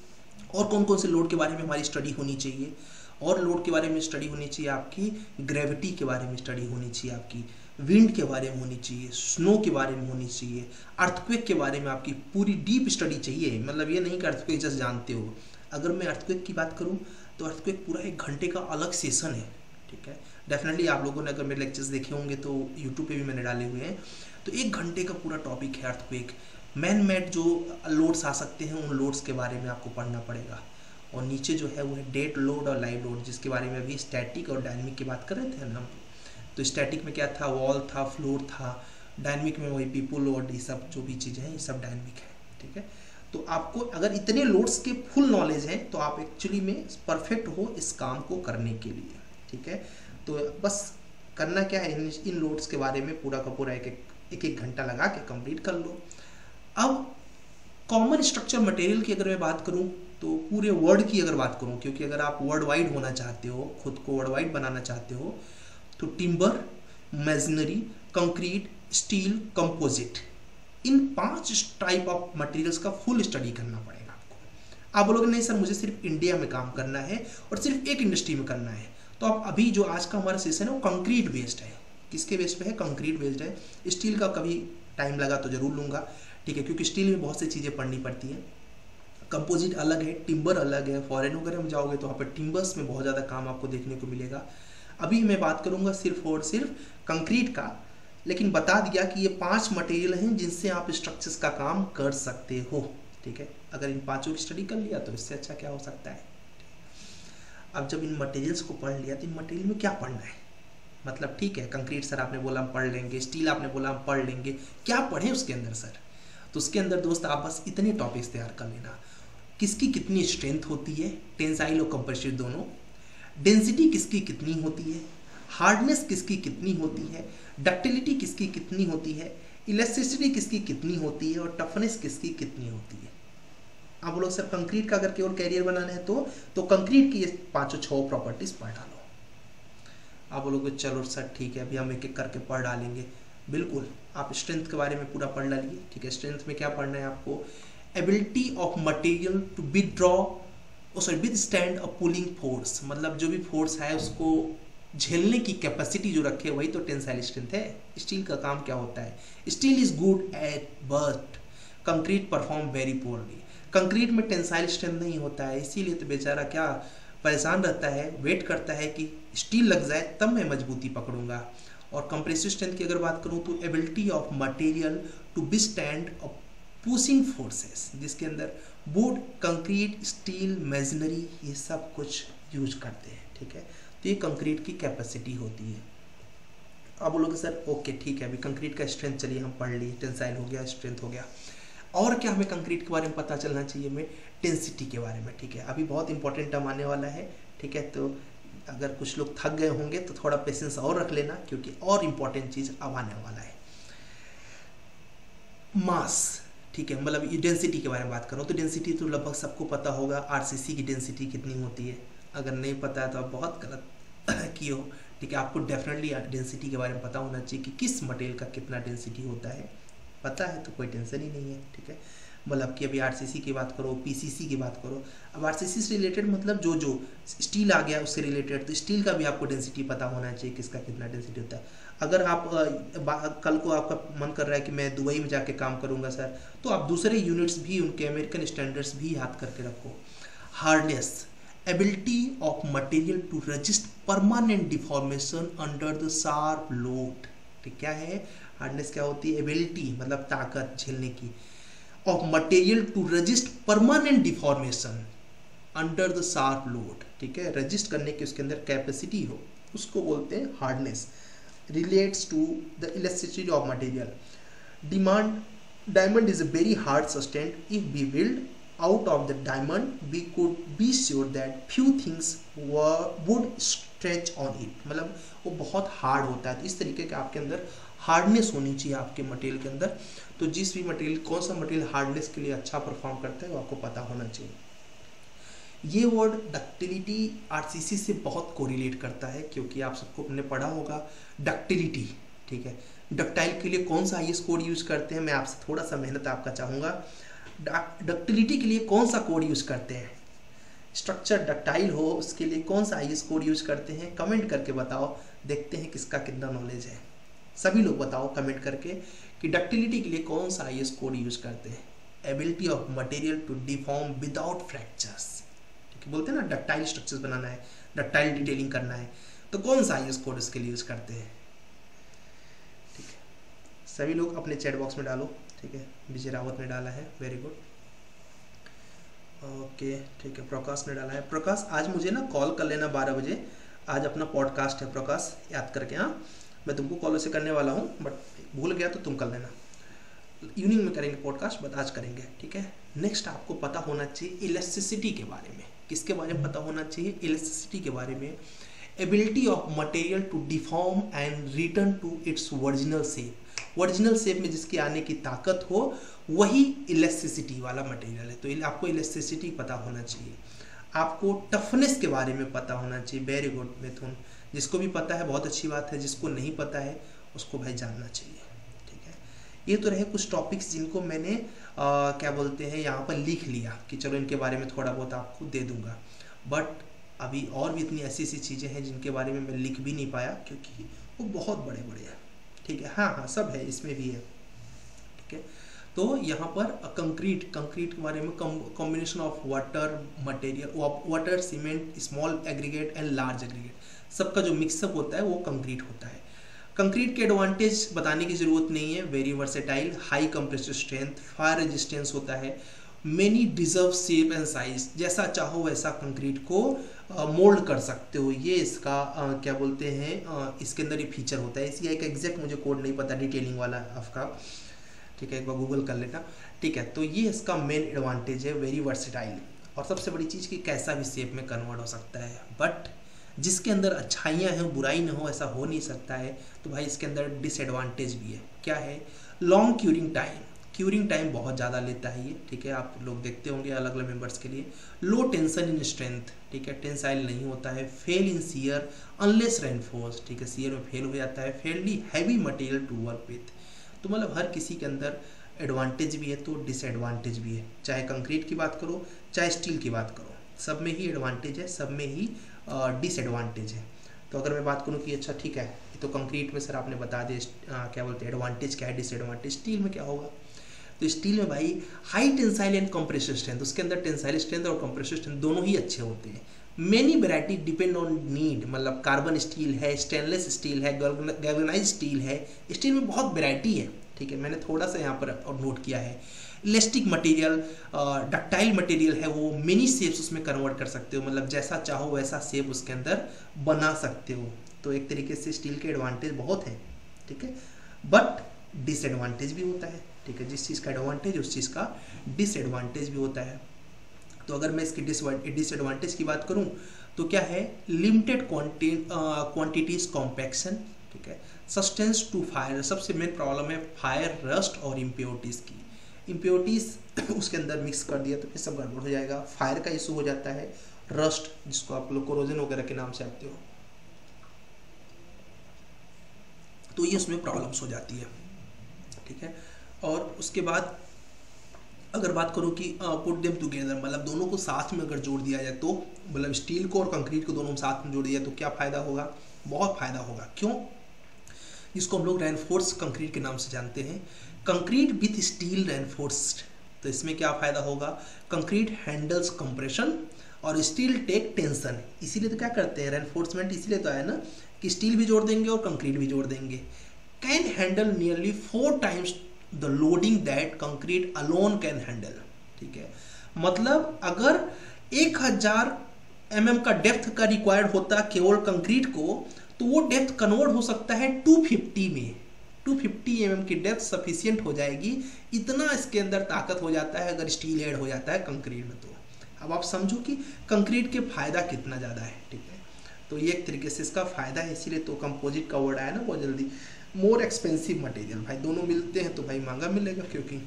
और कौन कौन से लोड के बारे में हमारी स्टडी होनी चाहिए, और लोड के बारे में स्टडी होनी चाहिए आपकी, ग्रेविटी के बारे में स्टडी होनी चाहिए आपकी, विंड के बारे में होनी चाहिए, स्नो के बारे में होनी चाहिए, अर्थक्वेक के बारे में आपकी पूरी डीप स्टडी चाहिए। मतलब ये नहीं कि अर्थक्वेक जस्ट जानते हो। अगर मैं अर्थक्वेक की बात करूँ तो अर्थक्वेक पूरा 1 घंटे का अलग सेशन है, ठीक है। डेफिनेटली आप लोगों ने अगर मेरे लेक्चर्स देखे होंगे तो यूट्यूब पे भी मैंने डाले हुए हैं। तो 1 घंटे का पूरा टॉपिक है अर्थक्वेक। मैन मेड जो लोड्स आ सकते हैं, उन लोड्स के बारे में आपको पढ़ना पड़ेगा। और नीचे जो है वो है डेड लोड और लाइव लोड, जिसके बारे में अभी स्टैटिक और डायनेमिक की बात कर रहे थे ना हम। तो स्टैटिक में क्या था, वॉल था, फ्लोर था। डायनेमिक में वही पीपल लोड, ये सब जो भी चीज़ें हैं ये सब डायनेमिक है, ठीक है। तो आपको अगर इतने लोड्स के फुल नॉलेज है तो आप एक्चुअली में परफेक्ट हो इस काम को करने के लिए, ठीक है। तो बस करना क्या है, इन लोड्स के बारे में पूरा का पूरा एक घंटा लगा के कंप्लीट कर लो। अब कॉमन स्ट्रक्चर मटेरियल की अगर मैं बात करूं तो पूरे वर्ल्ड की अगर बात करूं, क्योंकि अगर आप वर्ल्ड वाइड होना चाहते हो, खुद को वर्ल्ड वाइड बनाना चाहते हो, तो timber, masonry, concrete, steel, composite, इन 5 टाइप ऑफ मटेरियल्स का फुल स्टडी करना पड़ेगा आपको। आप बोलोगे नहीं सर मुझे सिर्फ इंडिया में काम करना है और सिर्फ एक इंडस्ट्री में करना है, तो आप अभी जो आज का हमारा सेशन है वो कंक्रीट बेस्ड है। किसके बेस्ड पे है, कंक्रीट बेस्ड है। स्टील का कभी टाइम लगा तो जरूर लूँगा, ठीक है, क्योंकि स्टील में बहुत सी चीज़ें पढ़नी पड़ती हैं। कंपोजिट अलग है, टिम्बर अलग है। फॉरेन वगैरह में जाओगे तो वहाँ पर टिम्बर्स में बहुत ज़्यादा काम आपको देखने को मिलेगा। अभी मैं बात करूँगा सिर्फ और सिर्फ कंक्रीट का, लेकिन बता दिया कि ये 5 मटेरियल हैं जिनसे आप स्ट्रक्चर्स का काम कर सकते हो, ठीक है। अगर इन 5 की स्टडी कर लिया तो इससे अच्छा क्या हो सकता है। अब जब इन मटेरियल्स को पढ़ लिया तो इन मटेरियल में क्या पढ़ना है, मतलब ठीक है कंक्रीट सर आपने बोला हम पढ़ लेंगे, स्टील आपने बोला हम पढ़ लेंगे, क्या पढ़ें उसके अंदर सर। तो उसके अंदर दोस्त आप बस इतने टॉपिक्स तैयार कर लेना, किसकी कितनी स्ट्रेंथ होती है, टेंसाइल और कंप्रेसिव दोनों, डेंसिटी किसकी कितनी होती है, हार्डनेस किसकी कितनी होती है, डक्टिलिटी किसकी कितनी होती है, इलास्टिसिटी किसकी कितनी होती है और टफनेस किसकी कितनी होती है। आप बोलो सर कंक्रीट का अगर केवल कैरियर बनाना है तो कंक्रीट की ये 5-6 प्रॉपर्टीज पढ़ डालो। आप बोलोगे चलो सर ठीक है, अभी हम एक एक करके पढ़ डालेंगे। बिल्कुल, आप स्ट्रेंथ के बारे में पूरा पढ़ डालिए, ठीक है। स्ट्रेंथ में क्या पढ़ना है आपको, ability of material to withstand a pulling force, मतलब जो भी फोर्स है उसको झेलने की कैपेसिटी जो रखे, वही तो टेंसाइल स्ट्रेंथ है। स्टील का काम क्या होता है, steel is good at but concrete perform very poorly. Concrete में टेंसाइल स्ट्रेंथ नहीं होता है, इसीलिए तो बेचारा क्या परेशान रहता है, वेट करता है कि स्टील लग जाए तब मैं मजबूती पकड़ूंगा। और कंप्रेसिव स्ट्रेंथ की अगर बात करूं तो ability of material to withstand a pushing forces, जिसके अंदर वुड, कंक्रीट, स्टील, मेजनरी ये सब कुछ यूज करते हैं, ठीक है। तो ये कंक्रीट की कैपेसिटी होती है। अब बोलोगे सर ओके ठीक है, अभी कंक्रीट का स्ट्रेंथ चलिए हम पढ़ लिए, टेंसाइल हो गया, स्ट्रेंथ हो गया, और क्या हमें कंक्रीट के बारे में पता चलना चाहिए, हमें डेंसिटी के बारे में, ठीक है। अभी बहुत इंपॉर्टेंट टर्म आने वाला है, ठीक है। तो अगर कुछ लोग थक गए होंगे तो थोड़ा पेशेंस और रख लेना, क्योंकि और इंपॉर्टेंट चीज अब आने वाला है। मास, ठीक है, मतलब ये डेंसिटी के बारे में बात करूँ तो डेंसिटी तो लगभग सबको पता होगा, आरसीसी की डेंसिटी कितनी होती है। अगर नहीं पता है तो आप बहुत गलत किए हो, ठीक है। आपको डेफिनेटली डेंसिटी के बारे में पता होना चाहिए कि किस मटेरियल का कितना डेंसिटी होता है। पता है तो कोई टेंशन ही नहीं है, ठीक है। मतलब कि अभी आरसीसी की बात करो, पीसीसी की बात करो, अब आरसीसी से रिलेटेड मतलब जो स्टील आ गया उससे रिलेटेड, तो स्टील का भी आपको डेंसिटी पता होना चाहिए, किसका कितना डेंसिटी होता है। अगर आप कल को आपका मन कर रहा है कि मैं दुबई में जाके काम करूंगा सर, तो आप दूसरे यूनिट्स भी, उनके अमेरिकन स्टैंडर्ड्स भी याद करके रखो। Hardness, ability of material to resist permanent deformation under the sharp load, ठीक क्या है हार्डनेस, क्या होती है, एबिलिटी मतलब ताकत झेलने की, of material to resist permanent deformation under the sharp load, ठीक है। रेजिस्ट करने की उसके अंदर कैपेसिटी हो, उसको बोलते हैं hardness. Relates to the elasticity of material. Diamond is a very hard substance, if we build out of the diamond we could be sure that few things would stretch on it, मतलब वो बहुत hard होता है। तो इस तरीके के आपके अंदर हार्डनेस होनी चाहिए आपके मटेरियल के अंदर। तो जिस भी मटेरियल, कौन सा मटेरियल हार्डनेस के लिए अच्छा परफॉर्म करता है वो आपको पता होना चाहिए। ये वर्ड डक्टिलिटी आरसीसी से बहुत कोरिलेट करता है, क्योंकि आप सबको हमने पढ़ा होगा डक्टिलिटी, ठीक है। डक्टाइल के लिए कौन सा आईएस कोड यूज करते हैं, मैं आपसे थोड़ा सा मेहनत आपका चाहूँगा। डक्टिलिटी के लिए कौन सा कोड यूज करते हैं, स्ट्रक्चर डक्टाइल हो उसके लिए कौन सा आईएस कोड यूज करते हैं, कमेंट करके बताओ, देखते हैं किसका कितना नॉलेज है। सभी लोग बताओ कमेंट करके कि डक्टिलिटी के लिए कौन सा आईएस कोड यूज करते हैं। Ability of material to deform without fractures, ठीक है, बोलते हैं ना डक्टाइल स्ट्रक्चर्स बनाना है, डक्टाइल डिटेलिंग करना है, तो कौन सा आईएस कोड उसके लिए यूज करते हैं, ठीक है। सभी लोग अपने चैट बॉक्स में डालो, ठीक है। विजय रावत ने डाला है, वेरी गुड, ओके, ठीक है। प्रकाश ने डाला है। प्रकाश आज मुझे ना कॉल कर लेना 12 बजे, आज अपना पॉडकास्ट है प्रकाश, याद करके। हाँ, मैं तुमको कॉल से करने वाला हूँ, बट भूल गया तो तुम कर लेना। इवनिंग में करेंगे पॉडकास्ट, बट आज करेंगे, ठीक है। नेक्स्ट आपको पता होना चाहिए इलास्टिसिटी के बारे में। किसके बारे में पता होना चाहिए, इलास्टिसिटी के बारे में। Ability of material to deform and return to its original shape, original shape में जिसकी आने की ताकत हो वही इलास्टिसिटी वाला मटेरियल है। तो आपको इलास्टिसिटी पता होना चाहिए। आपको टफनेस के बारे में पता होना चाहिए, वेरी गुड मिथुन, जिसको भी पता है बहुत अच्छी बात है, जिसको नहीं पता है उसको भाई जानना चाहिए, ठीक है। ये तो रहे कुछ टॉपिक्स जिनको मैंने क्या बोलते हैं यहाँ पर लिख लिया कि चलो इनके बारे में थोड़ा बहुत आपको दे दूंगा, बट अभी और भी इतनी ऐसी ऐसी चीज़ें हैं जिनके बारे में मैं लिख भी नहीं पाया, क्योंकि वो बहुत बड़े बड़े हैं, ठीक है। हाँ, सब है, इसमें भी है, ठीक है। तो यहाँ पर कंक्रीट के बारे में combination of water material, water, cement, small aggregate and large aggregate, सबका जो मिक्सअप होता है वो कंक्रीट होता है। कंक्रीट के एडवांटेज बताने की जरूरत नहीं है, very versatile, high compressive strength, fire resistance होता है, many desired shape and size, जैसा चाहो वैसा कंक्रीट को मोल्ड कर सकते हो, ये इसका क्या बोलते हैं इसके अंदर ये फीचर होता है। इसका एक एग्जैक्ट मुझे कोड नहीं पता डिटेलिंग वाला आपका। ठीक है, एक बार गूगल कर लेना। ठीक है, तो ये इसका मेन एडवांटेज है, वेरी वर्सेटाइल। और सबसे बड़ी चीज़ कि कैसा भी शेप में कन्वर्ट हो सकता है, बट जिसके अंदर अच्छाइयाँ हैं बुराई ना हो ऐसा हो नहीं सकता है। तो भाई इसके अंदर डिसएडवांटेज भी है। क्या है? Long curing time. Curing time बहुत ज़्यादा लेता है ये, ठीक है, आप लोग देखते होंगे अलग अलग मेंबर्स के लिए। लो टेंशन इन स्ट्रेंथ, ठीक है, टेंसाइल नहीं होता है। Fail in shear unless reinforce, ठीक है, सीयर में फेल हो जाता है। Fairly heavy material to work with. तो मतलब हर किसी के अंदर एडवांटेज भी है तो डिसएडवांटेज भी है, चाहे कंक्रीट की बात करो चाहे स्टील की बात करो, सब में ही एडवांटेज है, सब में ही डिसएडवांटेज है। तो अगर मैं बात करूँ कि अच्छा ठीक है, ये तो कंक्रीट में सर आपने बता दिया क्या बोलते हैं एडवांटेज क्या है, डिसएडवांटेज स्टील में क्या होगा। तो स्टील में भाई high tensile and compressive strength, उसके अंदर टेंसाइल स्ट्रेंथ और कंप्रेसिव स्ट्रेंथ दोनों ही अच्छे होते हैं। Many variety depend on need, मतलब कार्बन स्टील है, स्टेनलेस स्टील है, गैल्वेनाइज्ड स्टील है। स्टील में बहुत वेराइटी है, ठीक है, मैंने थोड़ा सा यहाँ पर और नोट किया है। इलास्टिक मटेरियल, डक्टाइल मटेरियल है, वो मिनी शेप्स उसमें कन्वर्ट कर सकते हो, मतलब जैसा चाहो वैसा शेप उसके अंदर बना सकते हो। तो एक तरीके से स्टील के एडवांटेज बहुत है, ठीक है, बट डिसएडवांटेज भी होता है, ठीक है, जिस चीज़ का एडवांटेज उस चीज़ का डिसएडवांटेज भी होता है। तो अगर मैं इसकी डिसएडवांटेज की बात करूं तो क्या है? लिमिटेड क्वांटिटीज कॉम्पैक्शन, ठीक है, सस्टेंस टू फायर, सबसे मेन प्रॉब्लम है फायर, रस्ट और इम्प्योरिटीज़ की। इम्प्योरिटीज़ उसके अंदर मिक्स कर दिया तो फिर सब गड़बड़ हो जाएगा। फायर का इशू हो जाता है, रस्ट जिसको आप लोग कोरोजन वगैरह के नाम से आते हो, तो ये उसमें प्रॉब्लम्स हो जाती है, ठीक है। और उसके बाद अगर बात करूँ कि पुट देम टुगेदर, मतलब दोनों को साथ में अगर जोड़ दिया जाए तो, मतलब स्टील को और कंक्रीट को दोनों साथ में जोड़ दिया तो क्या फ़ायदा होगा? बहुत फ़ायदा होगा। क्यों? जिसको हम लोग रेनफोर्स कंक्रीट के नाम से जानते हैं, कंक्रीट विथ स्टील रेनफोर्स्ड। तो इसमें क्या फ़ायदा होगा? कंक्रीट हैंडल्स कंप्रेशन और स्टील टेक टेंशन। इसीलिए तो क्या करते हैं रेनफोर्समेंट, इसीलिए तो आया ना कि स्टील भी जोड़ देंगे और कंक्रीट भी जोड़ देंगे। Can handle nearly 4 times the loading that concrete alone can handle, ठीक है, मतलब अगर 1000 mm का डेप्थ का रिक्वायर्ड होता केवल कंक्रीट को, तो वो डेप्थ कन्वर्ट हो सकता है 250 में। 250 mm की डेप्थ सफिशियंट हो जाएगी, इतना इसके अंदर ताकत हो जाता है अगर स्टील ऐड हो जाता है कंक्रीट में। तो अब आप समझो कि कंक्रीट के फायदा कितना ज़्यादा है, ठीक है। तो ये एक तरीके से इसका फायदा है, इसीलिए तो कंपोजिट का वर्ड आया ना बहुत जल्दी। मोर एक्सपेंसिव मटेरियल, भाई दोनों मिलते हैं तो भाई महंगा मिलेगा, क्योंकि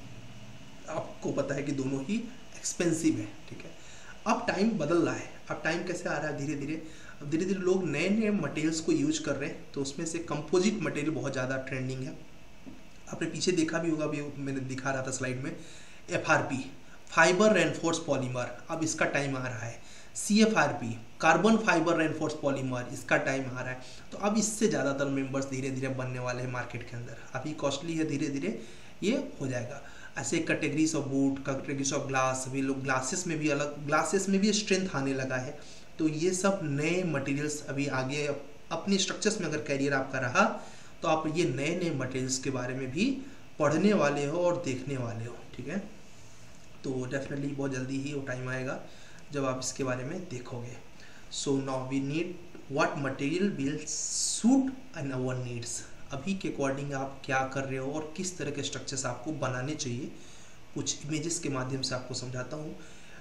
आपको पता है कि दोनों ही एक्सपेंसिव है, ठीक है। अब टाइम बदल रहा है, अब टाइम कैसे आ रहा है? धीरे धीरे, अब धीरे धीरे लोग नए नए मटेरियल्स को यूज कर रहे हैं, तो उसमें से कंपोजिट मटेरियल बहुत ज़्यादा ट्रेंडिंग है। आपने पीछे देखा भी होगा, अभी मैंने दिखा रहा था स्लाइड में, FRP फाइबर रेनफोर्स पॉलीमर, अब इसका टाइम आ रहा है। CFRP carbon fibre reinforce polymer, इसका टाइम आ रहा है। तो अब इससे ज़्यादातर मेंबर्स धीरे धीरे बनने वाले हैं मार्केट के अंदर। अभी कॉस्टली है, धीरे धीरे ये हो जाएगा। ऐसे categories of boot, categories of glass, अभी लोग ग्लासेस में भी अलग, ग्लासेस में भी स्ट्रेंथ आने लगा है। तो ये सब नए मटेरियल्स अभी आगे अपने स्ट्रक्चर्स में अगर कैरियर आपका रहा तो आप ये नए नए मटेरियल्स के बारे में भी पढ़ने वाले हो और देखने वाले हो, ठीक है। तो डेफिनेटली बहुत जल्दी ही वो टाइम आएगा जब आप इसके बारे में देखोगे। So now we need what material will suit and our needs. अभी के अकॉर्डिंग आप क्या कर रहे हो और किस तरह के स्ट्रक्चर्स आपको बनाने चाहिए, कुछ इमेजेस के माध्यम से आपको समझाता हूँ।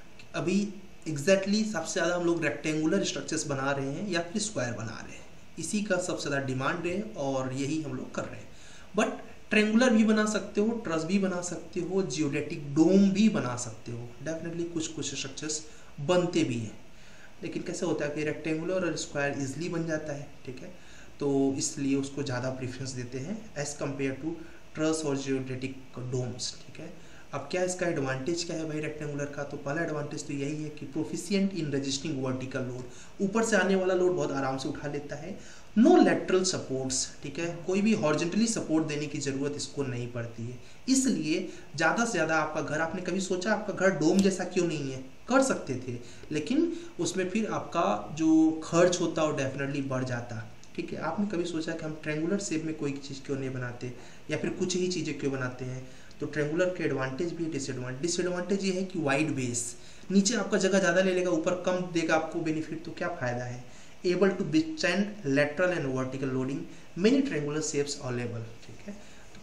अभी एग्जैक्टली सबसे ज़्यादा हम लोग रेक्टेंगुलर स्ट्रक्चर्स बना रहे हैं या फिर स्क्वायर बना रहे हैं, इसी का सबसे ज़्यादा डिमांड है और यही हम लोग कर रहे हैं। बट ट्रेंगुलर भी बना सकते हो, ट्रस भी बना सकते हो, जियोडेटिक डोम भी बना सकते हो। डेफिनेटली कुछ कुछ स्ट्रक्चर्स बनते भी हैं, लेकिन कैसे होता है कि रेक्टेंगुलर और स्क्वायर इजीली बन जाता है, ठीक है, तो इसलिए उसको ज़्यादा प्रेफरेंस देते हैं एज़ कम्पेयर टू ट्रस और जियोडेटिक डोम्स, ठीक है। अब क्या इसका एडवांटेज क्या है भाई रेक्टेंगुलर का? तो पहला एडवांटेज तो यही है कि proficient in resisting vertical load, ऊपर से आने वाला लोड बहुत आराम से उठा लेता है। नो लेटरल सपोर्ट्स, ठीक है, कोई भी हॉरिजॉन्टली सपोर्ट देने की ज़रूरत इसको नहीं पड़ती है। इसलिए ज़्यादा से ज़्यादा आपका घर, आपने कभी सोचा आपका घर डोम जैसा क्यों नहीं है? कर सकते थे, लेकिन उसमें फिर आपका जो खर्च होता है वो डेफिनेटली बढ़ जाता, ठीक है। आपने कभी सोचा कि हम ट्रेंगुलर शेप में कोई चीज़ क्यों नहीं बनाते या फिर कुछ ही चीज़ें क्यों बनाते हैं? तो ट्रेंगुलर के एडवांटेज भी है, डिसएडवांटेज ये है कि वाइड बेस, नीचे आपका जगह ज़्यादा ले लेगा, ऊपर कम देगा आपको बेनिफिट। तो क्या फ़ायदा है? Able to withstand lateral and vertical loading, many triangular shapes available, ठीक है। तो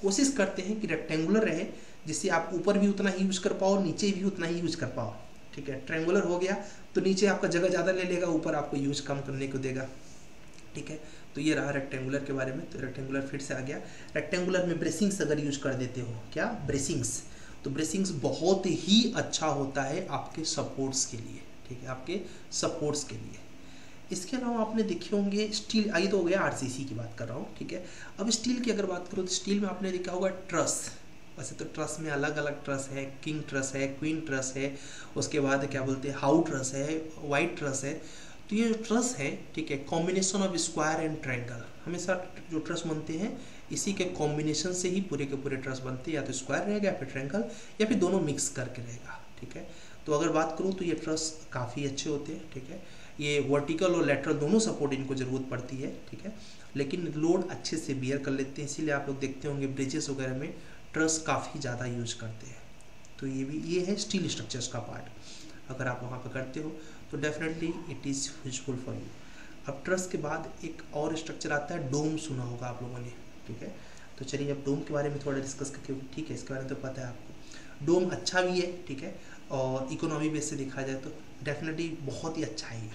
कोशिश करते हैं कि रेक्टेंगुलर रहे, जिससे आप ऊपर भी उतना ही यूज कर पाओ, नीचे भी उतना ही यूज कर पाओ। ठीक है, ट्रायंगुलर हो गया तो नीचे आपका जगह ज़्यादा ले लेगा, ऊपर आपको यूज कम करने को देगा। ठीक है, तो ये रहा रेक्टेंगुलर के बारे में। तो रेक्टेंगुलर फिर से आ गया। रेक्टेंगुलर में ब्रेसिंग्स अगर यूज कर देते हो, क्या ब्रेसिंग्स, तो ब्रेसिंग्स बहुत ही अच्छा होता है आपके सपोर्ट्स के लिए। ठीक है, आपके सपोर्ट्स के लिए। इसके अलावा आपने देखे होंगे स्टील, आई तो हो गया आरसीसी की बात कर रहा हूँ। ठीक है, अब स्टील की अगर बात करो तो स्टील में आपने देखा होगा ट्रस। वैसे तो ट्रस में अलग अलग ट्रस है, किंग ट्रस है, क्वीन ट्रस है, उसके बाद क्या बोलते हैं हाउ ट्रस है, वाइट ट्रस है। तो ये जो ट्रस है, ठीक है, combination of square and triangle, हमेशा जो ट्रस बनते हैं इसी के कॉम्बिनेशन से ही पूरे के पूरे ट्रस बनते हैं, या तो स्क्वायर रहेगा या फिर ट्रायंगल या फिर दोनों मिक्स करके रहेगा। ठीक है, तो अगर बात करूँ तो ये ट्रस काफ़ी अच्छे होते हैं। ठीक है, ये वर्टिकल और लेटरल दोनों सपोर्ट इनको ज़रूरत पड़ती है। ठीक है, लेकिन लोड अच्छे से बियर कर लेते हैं, इसीलिए आप लोग देखते होंगे ब्रिजेस वगैरह में ट्रस काफ़ी ज़्यादा यूज करते हैं। तो ये है स्टील स्ट्रक्चर्स का पार्ट। अगर आप वहाँ पर करते हो तो definitely it is useful for you. अब ट्रस के बाद एक और स्ट्रक्चर आता है, डोम, सुना होगा आप लोगों ने। ठीक है, तो चलिए अब डोम के बारे में थोड़ा डिस्कस करके, ठीक है, इसके बारे में तो पता है आपको। डोम अच्छा भी है, ठीक है, और इकोनॉमी बेस से देखा जाए तो डेफिनेटली बहुत ही अच्छा है।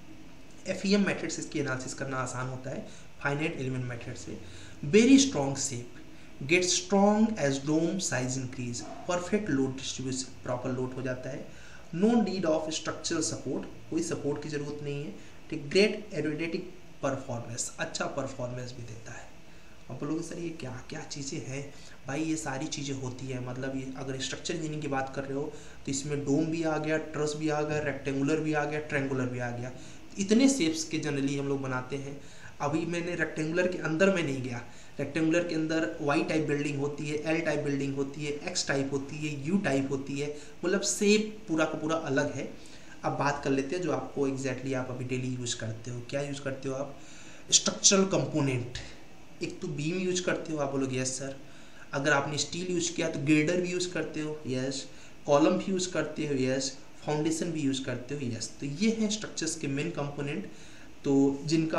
FEM मेथड से इसकी एनालिसिस करना आसान होता है, फाइनाइट एलिमेंट मेथड से। Very strong shape, get strong as dome size increase, perfect load distribution, proper load हो जाता है। No need of structural support, कोई सपोर्ट की जरूरत नहीं है। ठीक, ग्रेट एरोडेटिक परफॉर्मेंस, अच्छा परफॉर्मेंस भी देता है। अब बोलोगे सर ये क्या क्या चीज़ें हैं भाई, ये सारी चीज़ें होती है, मतलब ये अगर स्ट्रक्चर इंजीनियरिंग की बात कर रहे हो तो इसमें डोम भी आ गया, ट्रस भी आ गया, रेक्टेंगुलर भी आ गया, ट्रायंगुलर भी आ गया। इतने शेप्स के जनरली हम लोग बनाते हैं। अभी मैंने रेक्टेंगुलर के अंदर में नहीं गया। रेक्टेंगुलर के अंदर वाई टाइप बिल्डिंग होती है, एल टाइप बिल्डिंग होती है, एक्स टाइप होती है, यू टाइप होती है, मतलब शेप पूरा का पूरा अलग है। अब बात कर लेते हैं जो आपको एग्जैक्टली आप अभी डेली यूज करते हो। क्या यूज करते हो आप? Structural component. एक तो बीम यूज करते हो, आप बोलोगे यस सर। अगर आपने स्टील यूज किया तो गिल्डर भी यूज करते हो, यस। कॉलम भी यूज करते हो, यस। फाउंडेशन भी यूज करते हो, यस। तो ये हैं स्ट्रक्चर्स के मेन कंपोनेंट, तो जिनका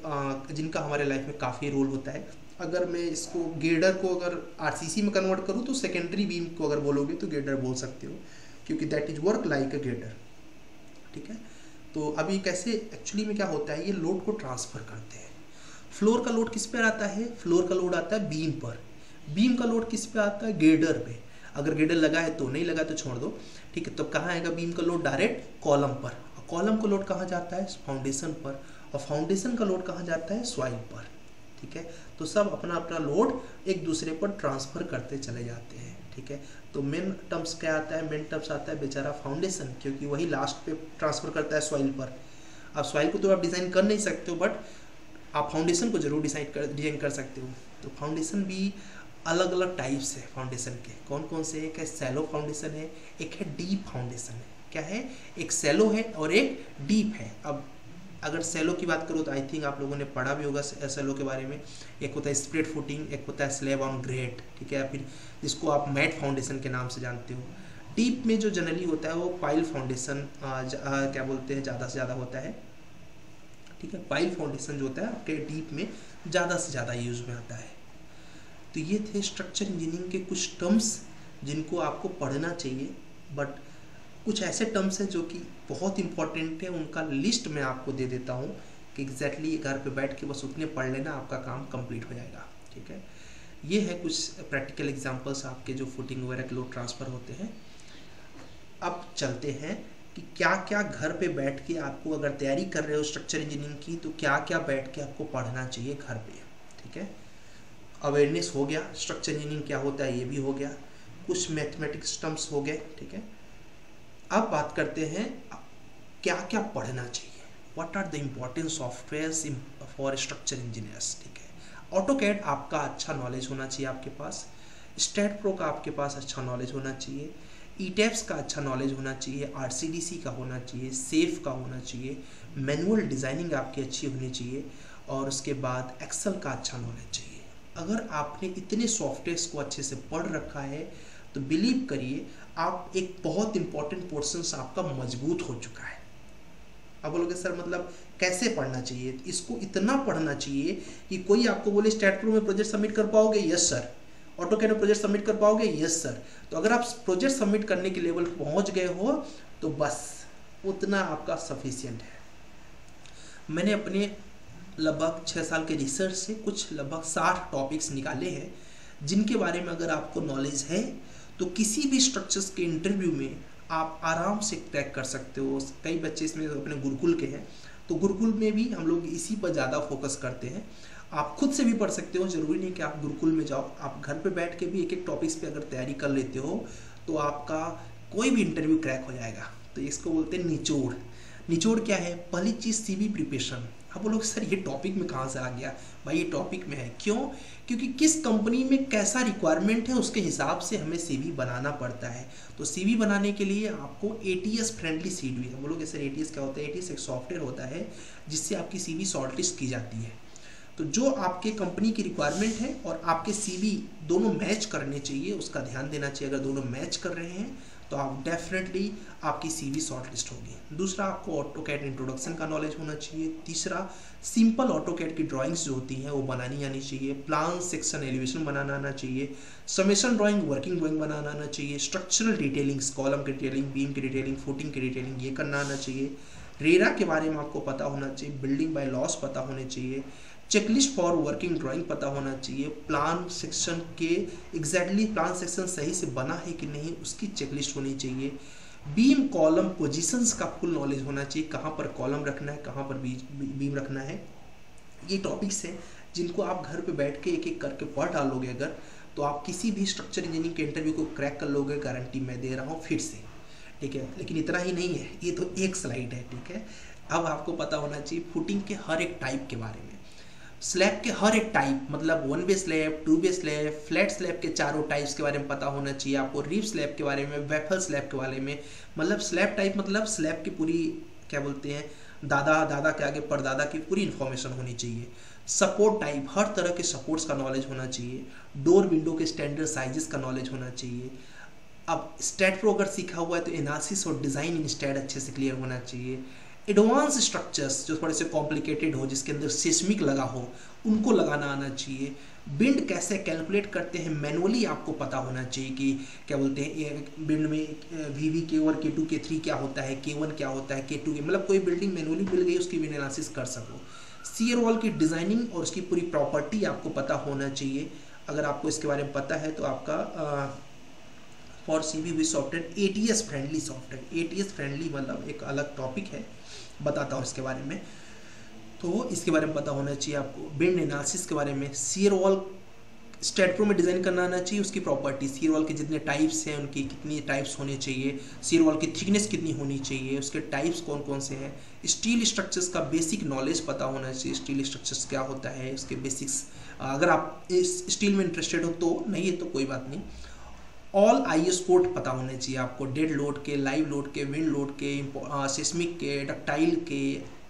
हमारे लाइफ में काफ़ी रोल होता है। अगर मैं इसको गिल्डर को अगर आरसीसी में कन्वर्ट करूँ तो सेकेंडरी बीम को अगर बोलोगे तो गिल्डर बोल सकते हो, क्योंकि that is work like a girder. ठीक है, तो अभी कैसे एक्चुअली में क्या होता है, ये लोड को ट्रांसफर करते हैं। फ्लोर का लोड किस पे आता है? फ्लोर का लोड आता है बीम पर। बीम का लोड किस पे आता है? गिल्डर पे। अगर गिल्डर लगा है तो, नहीं लगा तो छोड़ दो। ठीक है, तो कहाँ आएगा बीम का लोड? डायरेक्ट कॉलम पर। और कॉलम का लोड कहाँ जाता है? फाउंडेशन पर। और फाउंडेशन का लोड कहाँ जाता है? सॉइल पर। ठीक है, तो सब अपना अपना लोड एक दूसरे पर ट्रांसफर करते चले जाते हैं। ठीक है, तो मेन टर्म्स क्या आता है? मेन टर्म्स आता है बेचारा फाउंडेशन, क्योंकि वही लास्ट पे ट्रांसफर करता है सॉइल पर। अब सॉइल को तो आप डिज़ाइन कर नहीं सकते हो, बट आप फाउंडेशन को जरूर डिज़ाइन कर सकते हो। तो फाउंडेशन भी अलग अलग टाइप्स है फाउंडेशन के। कौन कौन से? एक है सैलो फाउंडेशन है, एक है डीप फाउंडेशन है। क्या है? एक सैलो है और एक डीप है। अब अगर सैलो की बात करो तो आई थिंक आप लोगों ने पढ़ा भी होगा सैलो के बारे में। एक होता है स्प्रेड फुटिंग, एक होता है स्लैब ऑन ग्रेट। ठीक है, फिर जिसको आप मैट फाउंडेशन के नाम से जानते हो। डीप में जो जनरली होता है वो पाइल फाउंडेशन क्या बोलते हैं, ज़्यादा से ज़्यादा होता है। ठीक है, पाइल फाउंडेशन जो होता है आपके डीप में ज़्यादा से ज़्यादा यूज में आता है। तो ये थे स्ट्रक्चर इंजीनियरिंग के कुछ टर्म्स जिनको आपको पढ़ना चाहिए, बट कुछ ऐसे टर्म्स हैं जो कि बहुत इंपॉर्टेंट है, उनका लिस्ट मैं आपको दे देता हूँ कि एग्जैक्टली घर पे बैठ के बस उतने पढ़ लेना, आपका काम कंप्लीट हो जाएगा। ठीक है, ये है कुछ प्रैक्टिकल एग्जांपल्स आपके जो फुटिंग वगैरह के लोड ट्रांसफ़र होते हैं। अब चलते हैं कि क्या क्या घर पे बैठ के आपको, अगर तैयारी कर रहे हो स्ट्रक्चर इंजीनियरिंग की, तो क्या क्या बैठ के आपको पढ़ना चाहिए घर पे। ठीक है, अवेयरनेस हो गया, स्ट्रक्चर इंजीनियरिंग क्या होता है ये भी हो गया, कुछ मैथमेटिक्स टर्म्स हो गए। ठीक है, अब बात करते हैं क्या क्या पढ़ना चाहिए, what are the important softwares for structure engineers. ठीक है, ऑटोकैड आपका अच्छा नॉलेज होना चाहिए आपके पास, स्टेट प्रो का आपके पास अच्छा नॉलेज होना चाहिए, ईटेप्स का अच्छा नॉलेज होना चाहिए, आरसीडीसी का होना चाहिए, सेफ का होना चाहिए, मैनुअल डिज़ाइनिंग आपकी अच्छी होनी चाहिए, और उसके बाद एक्सेल का अच्छा नॉलेज चाहिए। अगर आपने इतने सॉफ्टवेयर्स को अच्छे से पढ़ रखा है तो बिलीव करिए आप एक बहुत इंपॉर्टेंट पोर्शन आपका मजबूत हो चुका है। अब बोलोगे सर मतलब कैसे पढ़ना चाहिए? इसको इतना पढ़ना चाहिए कि कोई आपको बोले स्टेट प्रो में प्रोजेक्ट सबमिट कर पाओगे? Yes sir. ऑटोकैड में प्रोजेक्ट सबमिट कर पाओगे? Yes sir. तो अगर आप प्रोजेक्ट सबमिट करने के लेवल पहुंच गए हो तो बस उतना आपका सफिशिएंट है। मैंने अपने लगभग 6 साल के रिसर्च से कुछ लगभग 60 टॉपिक्स निकाले हैं जिनके बारे में अगर आपको नॉलेज है तो किसी भी स्ट्रक्चर्स के इंटरव्यू में आप आराम से क्रैक कर सकते हो। कई बच्चे इसमें अपने गुरुकुल के हैं, तो गुरुकुल में भी हम लोग इसी पर ज़्यादा फोकस करते हैं। आप खुद से भी पढ़ सकते हो, ज़रूरी नहीं कि आप गुरुकुल में जाओ, आप घर पे बैठ के भी एक एक टॉपिक्स पे अगर तैयारी कर लेते हो तो आपका कोई भी इंटरव्यू क्रैक हो जाएगा। तो इसको बोलते हैं निचोड़। निचोड़ क्या है? पहली चीज़ CV प्रिपरेशन। अब वो लोग सर ये टॉपिक में कहाँ से आ गया? भाई ये टॉपिक में है। क्यों? क्योंकि किस कंपनी में कैसा रिक्वायरमेंट है उसके हिसाब से हमें CV बनाना पड़ता है। तो CV बनाने के लिए आपको ATS फ्रेंडली CV है। वो लोग सर ATS क्या होता है? ATS एक सॉफ्टवेयर होता है जिससे आपकी CV शॉर्टलिस्ट की जाती है। तो जो आपके कंपनी की रिक्वायरमेंट है और आपके CV दोनों मैच करने चाहिए, उसका ध्यान देना चाहिए। अगर दोनों मैच कर रहे हैं तो आप डेफिनेटली आपकी CV शॉर्टलिस्ट होगी। दूसरा, आपको ऑटोकैड इंट्रोडक्शन का नॉलेज होना चाहिए। तीसरा, सिंपल ऑटोकैड की ड्राइंग्स जो होती हैं वो बनानी आनी चाहिए। प्लान, सेक्शन, एलिवेशन बनाना आना चाहिए। समेशन ड्राइंग, वर्किंग ड्राइंग बनाना आना चाहिए। स्ट्रक्चरल डिटेलिंग्स, कॉलम की डिटेलिंग, बीम की डिटेलिंग, फुटिंग की डिटेलिंग, ये करना आना चाहिए। रेरा के बारे में आपको पता होना चाहिए। बिल्डिंग बाय लॉस पता होने चाहिए। चेकलिस्ट फॉर वर्किंग ड्राइंग पता होना चाहिए। प्लान सेक्शन के एग्जैक्टली प्लान सेक्शन सही से बना है कि नहीं उसकी चेकलिस्ट होनी चाहिए। बीम कॉलम पोजीशंस का फुल नॉलेज होना चाहिए, कहाँ पर कॉलम रखना है, कहाँ पर बीम रखना है। ये टॉपिक्स हैं जिनको आप घर पे बैठ के एक एक करके पढ़ डालोगे अगर, तो आप किसी भी स्ट्रक्चर इंजीनियरिंग के इंटरव्यू को क्रैक कर लोगे, गारंटी मैं दे रहा हूँ फिर से। ठीक है, लेकिन इतना ही नहीं है, ये तो एक स्लाइड है। ठीक है, अब आपको पता होना चाहिए फुटिंग के हर एक टाइप के बारे में। स्लैब के हर एक टाइप, मतलब 1 bay slab, 2 bay slab, flat slab के चारों टाइप्स के बारे में पता होना चाहिए आपको। रीफ स्लैब के बारे में, वेफल स्लैब के बारे में। मतलब स्लैब टाइप मतलब स्लैब की पूरी क्या बोलते हैं, दादा के आगे परदादा की पूरी इन्फॉर्मेशन होनी चाहिए। सपोर्ट टाइप, हर तरह के सपोर्ट्स का नॉलेज होना चाहिए। डोर विंडो के स्टैंडर्ड साइजेस का नॉलेज होना चाहिए। अब स्टैट प्रो अगर सीखा हुआ है तो एनालिसिस और डिज़ाइन इन स्टैट अच्छे से क्लियर होना चाहिए। एडवांस स्ट्रक्चर्स जो थोड़े से कॉम्प्लिकेटेड हो, जिसके अंदर सिस्मिक लगा हो, उनको लगाना आना चाहिए। बिंड कैसे कैलकुलेट करते हैं मैनुअली आपको पता होना चाहिए कि क्या बोलते हैं बिंड में VV K1 K2 K3 क्या होता है, K1 क्या होता है, K2 मतलब कोई बिल्डिंग मैनुअली मिल गई उसकी भी एनालिसिस कर सको। शियर वॉल की डिज़ाइनिंग और उसकी पूरी प्रॉपर्टी आपको पता होना चाहिए। अगर आपको इसके बारे में पता है तो आपका for CV with software ATS friendly software. ATS friendly मतलब एक अलग टॉपिक है, बताता हूँ इसके बारे में। तो इसके बारे में पता होना चाहिए आपको। बिंड एनालिसिस के बारे में, शियर वॉल स्टैट प्रो में डिज़ाइन करना आना चाहिए, उसकी प्रॉपर्टी, शियर वॉल के जितने टाइप्स हैं उनकी कितनी टाइप्स होने चाहिए, शियर वॉल की थिकनेस कितनी होनी चाहिए, उसके टाइप्स कौन कौन से हैं। स्टील स्ट्रक्चर्स का बेसिक नॉलेज पता होना चाहिए, स्टील स्ट्रक्चर्स क्या होता है, उसके बेसिक्स। अगर आप इस स्टील में इंटरेस्टेड हो तो, नहीं है तो कोई बात नहीं। ऑल IS कोड पता होने चाहिए आपको, डेड लोड के, लाइव लोड के, विंड लोड के, सिस्मिक के, डक्टाइल के,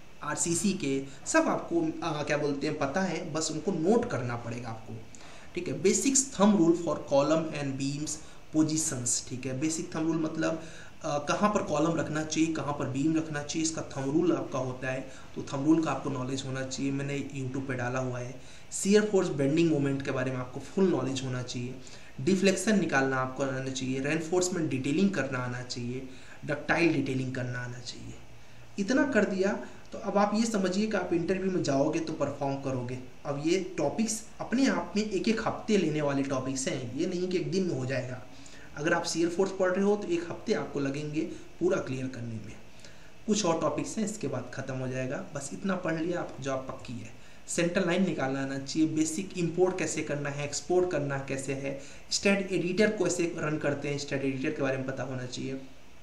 RCC के, सब आपको क्या बोलते हैं पता है, बस उनको नोट करना पड़ेगा आपको। ठीक है, basics thumb rule for column and beams positions. ठीक है, बेसिक थंब रूल मतलब कहाँ पर कॉलम रखना चाहिए, कहाँ पर बीम रखना चाहिए, इसका थंब रूल आपका होता है, तो थंब रूल का आपको नॉलेज होना चाहिए। मैंने यूट्यूब पे डाला हुआ है। शियर फोर्स बेंडिंग मोमेंट के बारे में आपको फुल नॉलेज होना चाहिए। डिफ्लेक्शन निकालना आपको आना चाहिए। रेनफोर्समेंट डिटेलिंग करना आना चाहिए। डक्टाइल डिटेलिंग करना आना चाहिए। इतना कर दिया तो अब आप ये समझिए कि आप इंटरव्यू में जाओगे तो परफॉर्म करोगे। अब ये टॉपिक्स अपने आप में एक एक हफ्ते लेने वाले टॉपिक्स हैं, ये नहीं कि एक दिन में हो जाएगा। अगर आप शियर फोर्स पढ़ रहे हो तो 1 हफ्ते आपको लगेंगे पूरा क्लियर करने में। कुछ और टॉपिक्स हैं, इसके बाद ख़त्म हो जाएगा। बस इतना पढ़ लिया, आप जॉब पक्की है। सेंट्रल लाइन निकालना आना चाहिए। बेसिक इंपोर्ट कैसे करना है, एक्सपोर्ट करना कैसे है, स्टैट एडिटर को कैसे रन करते हैं, स्टैट एडिटर के बारे में पता होना चाहिए।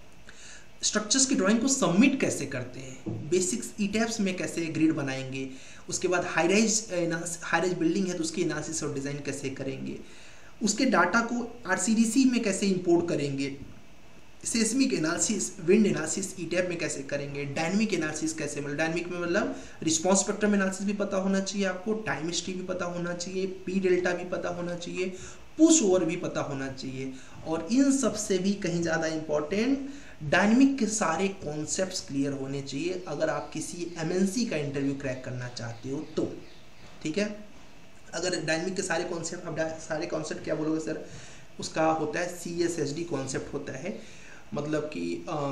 स्ट्रक्चर्स की ड्राइंग को सबमिट कैसे करते हैं, बेसिक्स ईटैप्स में कैसे ग्रिड बनाएंगे, उसके बाद हाई राइज बिल्डिंग है तो उसकी एनालिसिस और डिज़ाइन कैसे करेंगे, उसके डाटा को RCDC में कैसे इंपोर्ट करेंगे, seismic analysis, wind analysis ETABS में कैसे करेंगे, डायनेमिक एनालिसिस कैसे, मतलब डायनेमिक में मतलब रिस्पॉन्स स्पेक्ट्रम एनालिसिस भी पता होना चाहिए आपको, टाइम हिस्ट्री भी पता होना चाहिए, P डेल्टा भी पता होना चाहिए, पुश ओवर भी पता होना चाहिए, और इन सब से भी कहीं ज़्यादा इम्पोर्टेंट डायनेमिक के सारे कॉन्सेप्ट्स क्लियर होने चाहिए अगर आप किसी MNC का इंटरव्यू क्रैक करना चाहते हो तो। ठीक है, अगर डायनेमिक के सारे कॉन्सेप्ट, अब सारे कॉन्सेप्ट क्या बोलोगे सर, उसका होता है CSSD कॉन्सेप्ट होता है, मतलब कि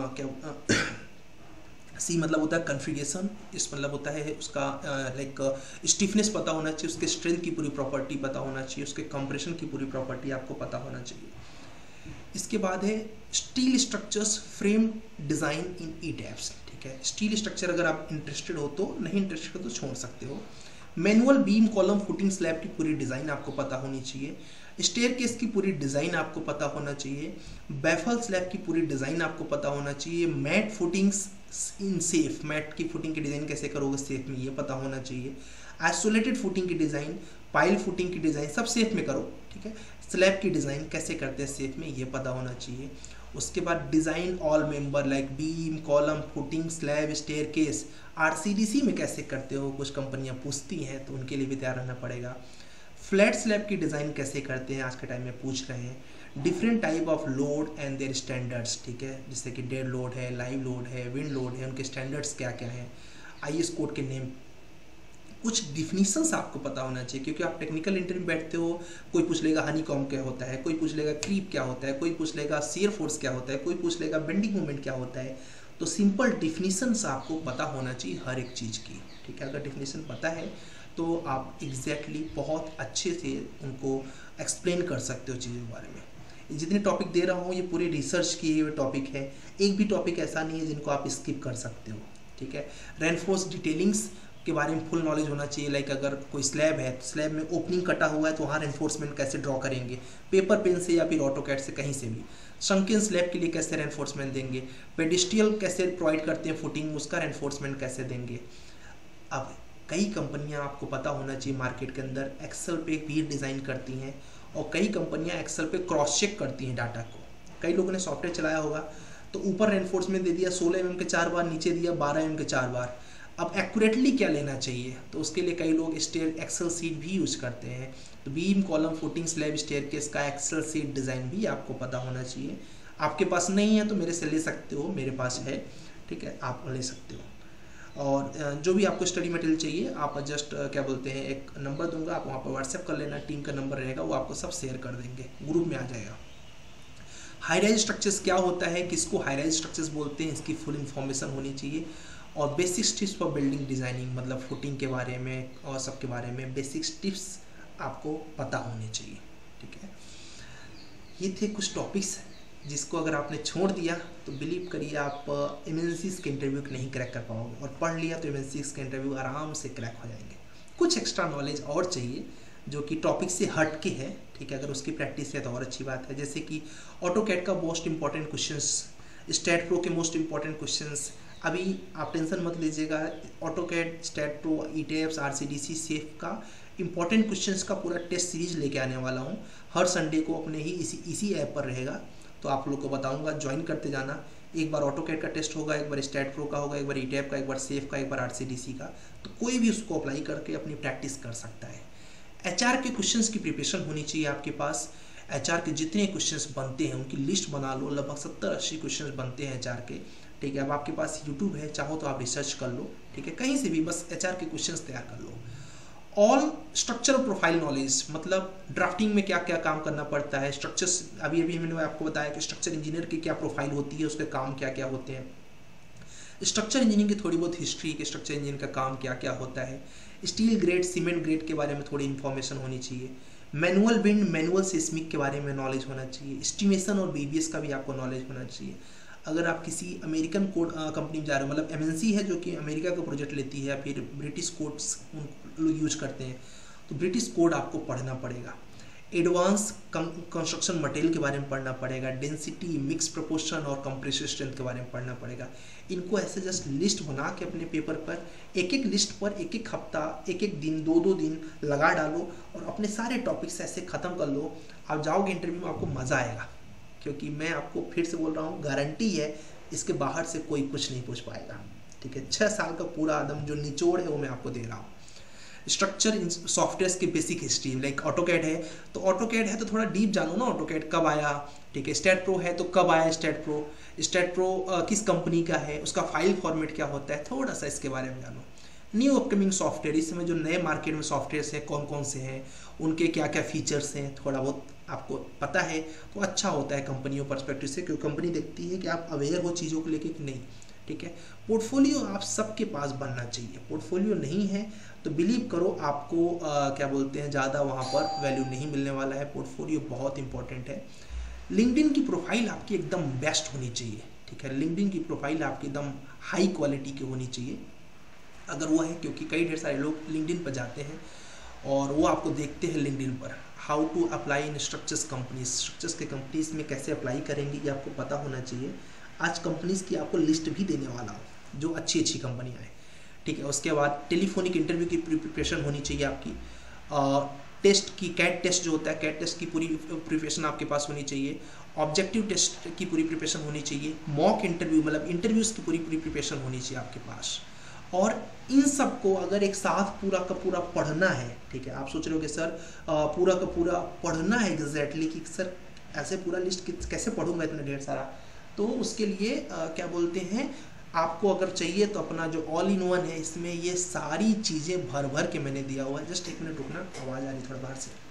सी मतलब होता है कन्फिगरेशन, इस मतलब होता है उसका लाइक स्टिफनेस पता होना चाहिए, उसके स्ट्रेंथ की पूरी प्रॉपर्टी पता होना चाहिए, उसके कंप्रेशन की पूरी प्रॉपर्टी आपको पता होना चाहिए। इसके बाद है steel structures frame design in ETABS, ठीक है। स्टील स्ट्रक्चर अगर आप इंटरेस्टेड हो तो, नहीं इंटरेस्टेड हो तो छोड़ सकते हो। Manual beam column footing slab की पूरी डिज़ाइन आपको पता होनी चाहिए। स्टेयरकेस की पूरी डिज़ाइन आपको पता होना चाहिए। बैफल स्लैब की पूरी डिज़ाइन आपको पता होना चाहिए। Mat footings in SAFE, mat की फुटिंग की डिज़ाइन कैसे करोगे सेफ में, ये पता होना चाहिए। आइसोलेटेड फुटिंग की डिज़ाइन, पाइल फुटिंग की डिज़ाइन सब सेफ में करो, ठीक है। स्लैब की डिज़ाइन कैसे करते हैं सेफ में, ये पता होना चाहिए। उसके बाद design all member like beam column footing slab staircase RCDC में कैसे करते हो, कुछ कंपनियां पूछती हैं तो उनके लिए भी तैयार रहना पड़ेगा। फ्लैट स्लैब की डिज़ाइन कैसे करते हैं आज के टाइम में पूछ रहे हैं। Different type of load and their standards, ठीक है, जैसे कि डेड लोड है, लाइव लोड है, विंड लोड है, उनके स्टैंडर्ड्स क्या क्या हैं। IS कोड के नेम, कुछ डिफिनीशंस आपको पता होना चाहिए, क्योंकि आप टेक्निकल इंटरव्यू बैठते हो, कोई पूछ लेगा हनीकॉम्ब क्या होता है, कोई पूछ लेगा क्रीप क्या होता है, कोई पूछ लेगा शियर फोर्स क्या होता है, कोई पूछ लेगा बेंडिंग मोमेंट क्या होता है। तो सिंपल डिफिनीशंस आपको पता होना चाहिए हर एक चीज़ की, ठीक है। अगर डिफिनीशन पता है तो आप एग्जैक्टली बहुत अच्छे से उनको एक्सप्लेन कर सकते हो चीज़ों के बारे में। जितने टॉपिक दे रहा हूँ ये पूरे रिसर्च किए हुए टॉपिक है, एक भी टॉपिक ऐसा नहीं है जिनको आप स्किप कर सकते हो, ठीक है। रेनफोर्स डिटेलिंग्स के बारे में फुल नॉलेज होना चाहिए, लाइक अगर कोई स्लैब है तो स्लैब में ओपनिंग कटा हुआ है तो वहाँ रेनफोर्समेंट कैसे ड्रॉ करेंगे, पेपर पेन से या फिर ऑटोकैड से, कहीं से भी। शंकिन स्लैब के लिए कैसे रेनफोर्समेंट देंगे, पेडिस्ट्रियल कैसे प्रोवाइड करते हैं फुटिंग, उसका रेनफोर्समेंट कैसे देंगे। अब कई कंपनियां आपको पता होना चाहिए मार्केट के अंदर एक्सेल पे भी डिज़ाइन करती हैं, और कई कंपनियां एक्सेल पे क्रॉस चेक करती हैं डाटा को। कई लोगों ने सॉफ्टवेयर चलाया होगा तो ऊपर रेनफोर्समेंट दे दिया 16 mm के 4 बार, नीचे दिया 12 mm के 4 बार। अब एक्यूरेटली क्या लेना चाहिए, तो उसके लिए कई लोग स्टेयर एक्सेल सीट भी यूज करते हैं। तो beam column footing slab staircase का एक्सेल सीट डिज़ाइन भी आपको पता होना चाहिए। आपके पास नहीं है तो मेरे से ले सकते हो, मेरे पास है, ठीक है, आप ले सकते हो। और जो भी आपको स्टडी मटेरियल चाहिए आप जस्ट क्या बोलते हैं, एक नंबर दूंगा, आप वहाँ पर व्हाट्सएप कर लेना, टीम का नंबर रहेगा, वो आपको सब शेयर कर देंगे, ग्रुप में आ जाएगा। हाई राइज स्ट्रक्चर्स क्या होता है, किसको हाई राइज स्ट्रक्चर्स बोलते हैं, इसकी फुल इन्फॉर्मेशन होनी चाहिए। और basic tips for building designing, मतलब फुटिंग के बारे में और सब के बारे में बेसिक टिप्स आपको पता होने चाहिए, ठीक है। ये थे कुछ टॉपिक्स जिसको अगर आपने छोड़ दिया तो बिलीव करिए आप MNCs के इंटरव्यू नहीं क्रैक कर पाओगे, और पढ़ लिया तो MNCs के इंटरव्यू आराम से क्रैक हो जाएंगे। कुछ एक्स्ट्रा नॉलेज और चाहिए जो कि टॉपिक से हट के है, ठीक है, अगर उसकी प्रैक्टिस है तो और अच्छी बात है। जैसे कि ऑटोकैड का most important questions, STAAD Pro के मोस्ट इंपॉर्टेंट क्वेश्चंस, अभी आप टेंशन मत लीजिएगा, AutoCAD, STAAD Pro, ETABS, RCDC, SAFE का इंपॉर्टेंट क्वेश्चंस का पूरा टेस्ट सीरीज लेके आने वाला हूँ। हर संडे को अपने ही इसी ऐप पर रहेगा, तो आप लोग को बताऊंगा, ज्वाइन करते जाना। एक बार ऑटोकैड का टेस्ट होगा, एक बार स्टैट प्रो का होगा, एक बार ETABS का, एक बार सेफ का, एक बार RCDC का, तो कोई भी उसको अप्लाई करके अपनी प्रैक्टिस कर सकता है। HR के क्वेश्चंस की प्रिपरेशन होनी चाहिए आपके पास। HR के जितने क्वेश्चंस बनते हैं उनकी लिस्ट बना लो, लगभग 70-80 क्वेश्चंस बनते हैं HR के, ठीक है। अब आपके पास YouTube है, चाहो तो आप रिसर्च कर लो, ठीक है, कहीं से भी बस HR के क्वेश्चंस तैयार कर लो। ऑल स्ट्रक्चरल प्रोफाइल नॉलेज, मतलब ड्राफ्टिंग में क्या क्या काम करना पड़ता है, स्ट्रक्चर्स, अभी मैंने आपको बताया कि स्ट्रक्चर इंजीनियर की क्या प्रोफाइल होती है, उसके काम क्या क्या होते हैं। स्ट्रक्चर इंजीनियरिंग की थोड़ी बहुत हिस्ट्री कि स्ट्रक्चर इंजीनियर का काम क्या क्या होता है। स्टील ग्रेड, सीमेंट ग्रेड के बारे में थोड़ी इन्फॉर्मेशन होनी चाहिए। मैनुअल विंड, मैनुअल सिस्मिक के बारे में नॉलेज होना चाहिए। एस्टिमेशन और BBS का भी आपको नॉलेज होना चाहिए। अगर आप किसी अमेरिकन कोड कंपनी में जा रहे हो, मतलब MNC है जो कि अमेरिका का प्रोजेक्ट लेती है, या फिर ब्रिटिश कोड्स लोग यूज करते हैं, तो ब्रिटिश कोड आपको पढ़ना पड़ेगा। एडवांस कंस्ट्रक्शन मटेरियल के बारे में पढ़ना पड़ेगा। डेंसिटी, मिक्स प्रोपोर्शन और कंप्रेसिव स्ट्रेंथ के बारे में पढ़ना पड़ेगा। इनको ऐसे जस्ट लिस्ट बना के अपने पेपर पर एक एक लिस्ट पर एक एक हफ्ता, एक एक दिन, 2-2 दिन लगा डालो और अपने सारे टॉपिक्स ऐसे ख़त्म कर लो। आप जाओगे इंटरव्यू में, आपको मज़ा आएगा, क्योंकि मैं आपको फिर से बोल रहा हूँ, गारंटी है इसके बाहर से कोई कुछ नहीं पूछ पाएगा, ठीक है। 6 साल का पूरा आदम जो निचोड़ है वो मैं आपको दे रहा हूँ। स्ट्रक्चर इन सॉफ्टवेयर की बेसिक हिस्ट्री, लाइक ऑटोकैड है तो ऑटोकैड है तो थोड़ा डीप जानो ना, ऑटोकैड कब आया, ठीक है। स्टैट प्रो है तो कब आया स्टैट प्रो किस कंपनी का है, उसका फाइल फॉर्मेट क्या होता है, थोड़ा सा इसके बारे में जानो। न्यू अपकमिंग सॉफ्टवेयर, इस समय जो नए मार्केट में सॉफ्टवेयर हैं कौन कौन से हैं, उनके क्या क्या फीचर्स हैं, थोड़ा बहुत आपको पता है तो अच्छा होता है कंपनियों पर्सपेक्टिव से, क्योंकि कंपनी देखती है कि आप अवेयर हो चीज़ों को लेके कि नहीं। ठीक है, पोर्टफोलियो आप सबके पास बनना चाहिए। पोर्टफोलियो नहीं है तो बिलीव करो आपको क्या बोलते हैं ज़्यादा वहाँ पर वैल्यू नहीं मिलने वाला है। पोर्टफोलियो बहुत इंपॉर्टेंट है। लिंक्डइन की प्रोफाइल आपकी एकदम बेस्ट होनी चाहिए। ठीक है, लिंक्डइन की प्रोफाइल आपकी एकदम हाई क्वालिटी की होनी चाहिए अगर वो है, क्योंकि कई ढेर सारे लोग लिंक्डइन पर जाते हैं और वो आपको देखते हैं लिंक्डइन पर how to apply in structures companies, structures के कंपनीज में कैसे अप्लाई करेंगे ये आपको पता होना चाहिए। आज कंपनीज की आपको लिस्ट भी देने वाला हूँ जो अच्छी अच्छी कंपनियाँ हैं। ठीक है, उसके बाद टेलीफोनिक इंटरव्यू की प्रिपरेशन होनी चाहिए आपकी, टेस्ट की कैट टेस्ट जो होता है कैट टेस्ट की पूरी प्रिपरेशन आपके पास होनी चाहिए, ऑब्जेक्टिव टेस्ट की पूरी प्रिपरेशन होनी चाहिए, मॉक इंटरव्यू मतलब इंटरव्यूज़ की पूरी प्रिपरेशन होनी चाहिए आपके पास। और इन सबको अगर एक साथ पूरा का पूरा पढ़ना है, ठीक है, आप सोच रहे हो कि सर पूरा का पूरा पढ़ना है एग्जैक्टली कि सर ऐसे पूरा लिस्ट कैसे पढ़ूंगा इतना ढेर सारा, तो उसके लिए क्या बोलते हैं आपको अगर चाहिए तो अपना जो ऑल इन वन है इसमें ये सारी चीज़ें भर भर के मैंने दिया हुआ है। जस्ट एक मिनट रुकना, आवाज़ आ रही थोड़ा बाहर से।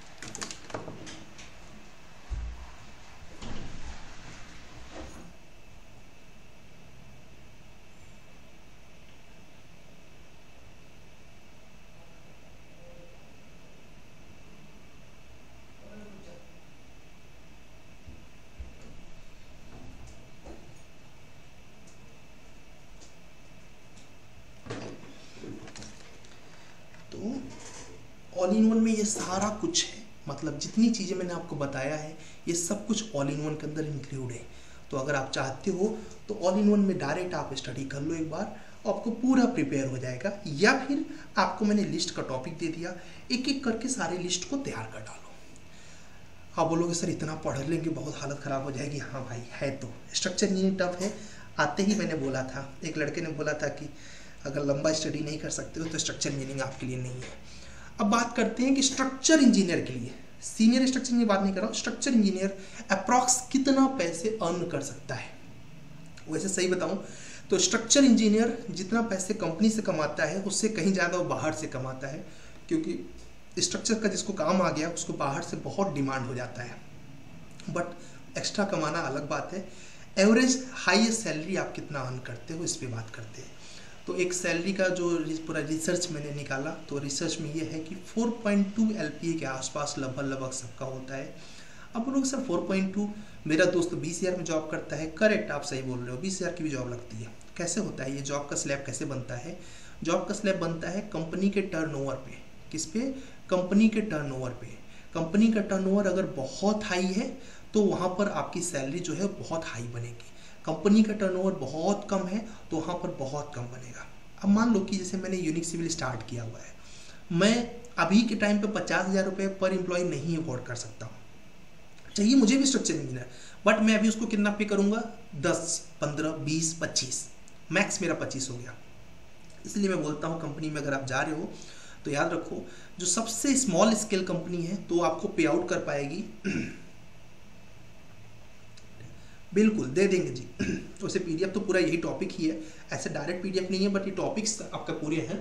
ऑल इन वन में ये सारा कुछ है, मतलब जितनी चीज़ें मैंने आपको बताया है ये सब कुछ ऑल इन वन के अंदर इंक्लूड है। तो अगर आप चाहते हो तो ऑल इन वन में डायरेक्ट आप स्टडी कर लो एक बार, आपको पूरा प्रिपेयर हो जाएगा। या फिर आपको मैंने लिस्ट का टॉपिक दे दिया, एक एक करके सारे लिस्ट को तैयार कर डालो। आप बोलोगे सर इतना पढ़ लेंगे बहुत हालत ख़राब हो जाएगी। हाँ भाई है, तो स्ट्रक्चर इंजीनियरिंग टफ है। आते ही मैंने बोला था, एक लड़के ने बोला था कि अगर लंबा स्टडी नहीं कर सकते हो तो स्ट्रक्चर इंजीनियरिंग आपके लिए नहीं है। अब बात करते हैं कि स्ट्रक्चर इंजीनियर के लिए, सीनियर स्ट्रक्चर इंजीनियर बात नहीं कर रहा हूँ, स्ट्रक्चर इंजीनियर अप्रॉक्स कितना पैसे अर्न कर सकता है। वैसे सही बताऊं तो स्ट्रक्चर इंजीनियर जितना पैसे कंपनी से कमाता है उससे कहीं ज़्यादा वो बाहर से कमाता है, क्योंकि स्ट्रक्चर का जिसको काम आ गया उसको बाहर से बहुत डिमांड हो जाता है। बट एक्स्ट्रा कमाना अलग बात है। एवरेज हाईएस्ट सैलरी आप कितना अर्न करते हो इस पर बात करते हैं। तो एक सैलरी का जो पूरा रिसर्च मैंने निकाला तो रिसर्च में ये है कि 4.2 LPA के आसपास लगभग सबका होता है। अब लोग सर 4.2, मेरा दोस्त 20,000 में जॉब करता है। करेक्ट, आप सही बोल रहे हो, 20,000 की भी जॉब लगती है। कैसे होता है ये जॉब का स्लैब कैसे बनता है? जॉब का स्लैब बनता है कंपनी के टर्नओवर पे। किस पे? कंपनी के टर्नओवर पे। कंपनी का टर्नओवर अगर बहुत हाई है तो वहाँ पर आपकी सैलरी जो है बहुत हाई बनेगी। कंपनी का टर्नओवर बहुत कम है तो वहाँ पर बहुत कम बनेगा। अब मान लो कि जैसे मैंने यूनिक सिविल स्टार्ट किया हुआ है, मैं अभी के टाइम पे 50,000 रुपये पर एम्प्लॉय नहीं अफोर्ड कर सकता हूँ। चाहिए मुझे भी स्ट्रक्चर इंजीनियर, बट मैं अभी उसको कितना पे करूँगा? 10, 15, 20, 25, मैक्स मेरा 25 हो गया। इसलिए मैं बोलता हूँ कंपनी में अगर आप जा रहे हो तो याद रखो जो सबसे स्मॉल स्केल कंपनी है तो आपको पे आउट कर पाएगी बिल्कुल दे देंगे जी। वैसे पीडीएफ तो पूरा यही टॉपिक ही है, ऐसे डायरेक्ट पीडीएफ नहीं है बट ये टॉपिक्स आपका पूरे हैं।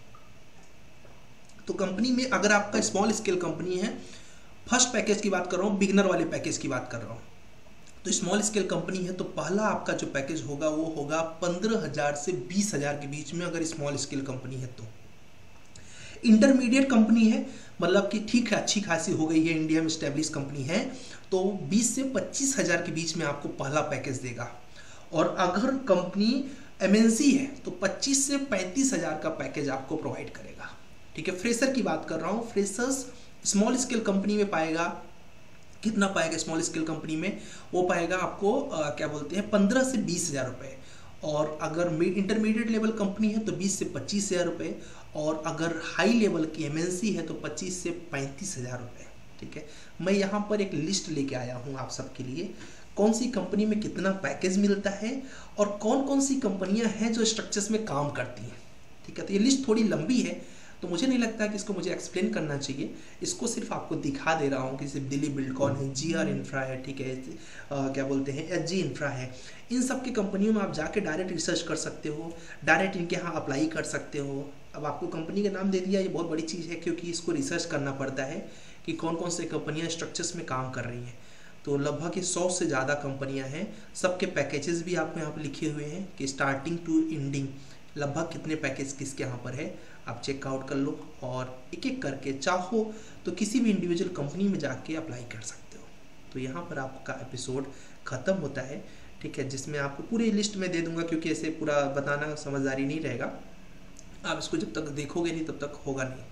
तो कंपनी में अगर आपका स्मॉल स्केल कंपनी है, फर्स्ट पैकेज की बात कर रहा हूँ, बिगनर वाले पैकेज की बात कर रहा हूँ, तो स्मॉल स्केल कंपनी है तो पहला आपका जो पैकेज होगा वो होगा 15,000 से 20,000 के बीच में, अगर स्मॉल स्केल कंपनी है तो। इंटरमीडिएट कंपनी है, मतलब कि ठीक है अच्छी खासी हो गई है, इंडिया में स्टैब्लिश कंपनी है, तो 20 से 25,000 के बीच में आपको पहला पैकेज देगा। और अगर कंपनी एमएनसी है तो 25 से 35,000 का पैकेज आपको प्रोवाइड करेगा। ठीक है, फ्रेशर की बात कर रहा हूँ। फ्रेशर्स स्मॉल स्केल कंपनी में पाएगा, कितना पाएगा स्मॉल स्केल कंपनी में? वो पाएगा आपको क्या बोलते हैं 15 से 20,000 रुपये। और अगर इंटरमीडिएट लेवल कंपनी है तो 20 से 25,000 रुपये, और अगर हाई लेवल की एमएनसी है तो 25 से 35,000 रुपये। ठीक है, मैं यहाँ पर एक लिस्ट लेके आया हूँ आप सबके लिए, कौन सी कंपनी में कितना पैकेज मिलता है और कौन कौन सी कंपनियाँ हैं जो स्ट्रक्चर्स में काम करती हैं। ठीक है, तो ये लिस्ट थोड़ी लंबी है तो मुझे नहीं लगता कि इसको मुझे एक्सप्लेन करना चाहिए, इसको सिर्फ आपको दिखा दे रहा हूँ कि सिर्फ दिल्ली बिल्डकॉन है, जीआर इंफ्रा है, ठीक है, क्या बोलते हैं एचजी इंफ्रा है। इन सब की कंपनियों में आप जाके डायरेक्ट रिसर्च कर सकते हो, डायरेक्ट इनके यहाँ अप्लाई कर सकते हो। अब आपको कंपनी का नाम दे दिया, ये बहुत बड़ी चीज़ है क्योंकि इसको रिसर्च करना पड़ता है कि कौन कौन से कंपनियां स्ट्रक्चर्स में काम कर रही हैं। तो लगभग ये 100 से ज़्यादा कंपनियां हैं, सबके पैकेजेस भी आपको यहाँ पर लिखे हुए हैं कि स्टार्टिंग टू एंडिंग लगभग कितने पैकेज किसके यहाँ पर है, आप चेकआउट कर लो और एक एक करके चाहो तो किसी भी इंडिविजुअल कंपनी में जाके अप्लाई कर सकते हो। तो यहाँ पर आपका एपिसोड ख़त्म होता है, ठीक है, जिसमें आपको पूरी लिस्ट में दे दूंगा क्योंकि ऐसे पूरा बताना समझदारी नहीं रहेगा, आप इसको जब तक देखोगे नहीं तब तक होगा नहीं।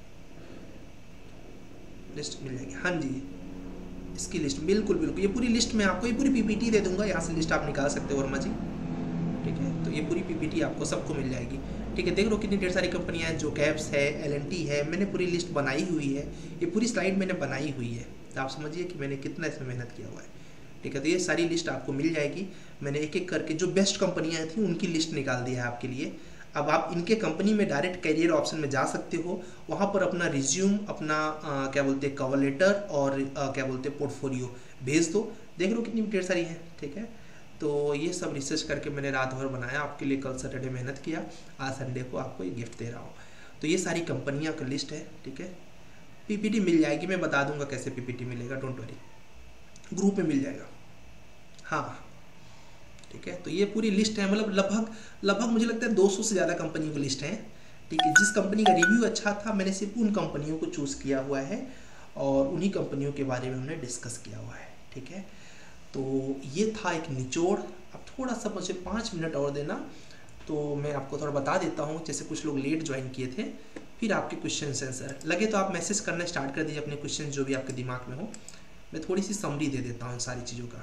लिस्ट मिल जाएगी, हाँ जी इसकी लिस्ट बिल्कुल बिल्कुल, ये पूरी लिस्ट में आपको ये पूरी पीपीटी दे दूंगा, यहाँ से लिस्ट आप निकाल सकते हो वर्मा जी, ठीक है। तो ये पूरी पीपीटी आपको सबको मिल जाएगी, ठीक है। देख लो कितनी ढेर सारी कंपनियां हैं, जो कैब्स है, एल&टी है, मैंने पूरी लिस्ट बनाई हुई है, ये पूरी स्लाइड मैंने बनाई हुई है, तो आप समझिए कि मैंने कितना इसमें मेहनत किया हुआ है, ठीक है। तो ये सारी लिस्ट आपको मिल जाएगी, मैंने एक एक करके जो बेस्ट कंपनियां थी उनकी लिस्ट निकाल दी है आपके लिए। अब आप इनके कंपनी में डायरेक्ट करियर ऑप्शन में जा सकते हो, वहाँ पर अपना रिज्यूम, अपना क्या बोलते हैं कवर लेटर और क्या बोलते हैं पोर्टफोलियो भेज दो। देख लो कितनी ढेर सारी है, ठीक है। तो ये सब रिसर्च करके मैंने रात भर बनाया आपके लिए, कल सैटरडे मेहनत किया, आज संडे को आपको ये गिफ्ट दे रहा हूँ। तो ये सारी कंपनियाँ का लिस्ट है, ठीक है। पीपीटी मिल जाएगी, मैं बता दूंगा कैसे पीपीटी मिलेगा, डोंट वरी, ग्रुप में मिल जाएगा, हाँ ठीक है। तो ये पूरी लिस्ट है, मतलब लगभग मुझे लगता है 200 से ज़्यादा कंपनियों की लिस्ट है, ठीक है। जिस कंपनी का रिव्यू अच्छा था मैंने सिर्फ उन कंपनियों को चूज़ किया हुआ है और उन्हीं कंपनियों के बारे में हमने डिस्कस किया हुआ है, ठीक है। तो ये था एक निचोड़। अब थोड़ा सा मुझे 5 मिनट और देना तो मैं आपको थोड़ा बता देता हूँ, जैसे कुछ लोग लेट ज्वाइन किए थे, फिर आपके क्वेश्चन आंसर लगे तो आप मैसेज करना स्टार्ट कर दीजिए अपने क्वेश्चन जो भी आपके दिमाग में हो। मैं थोड़ी सी समरी दे देता हूँ सारी चीज़ों का,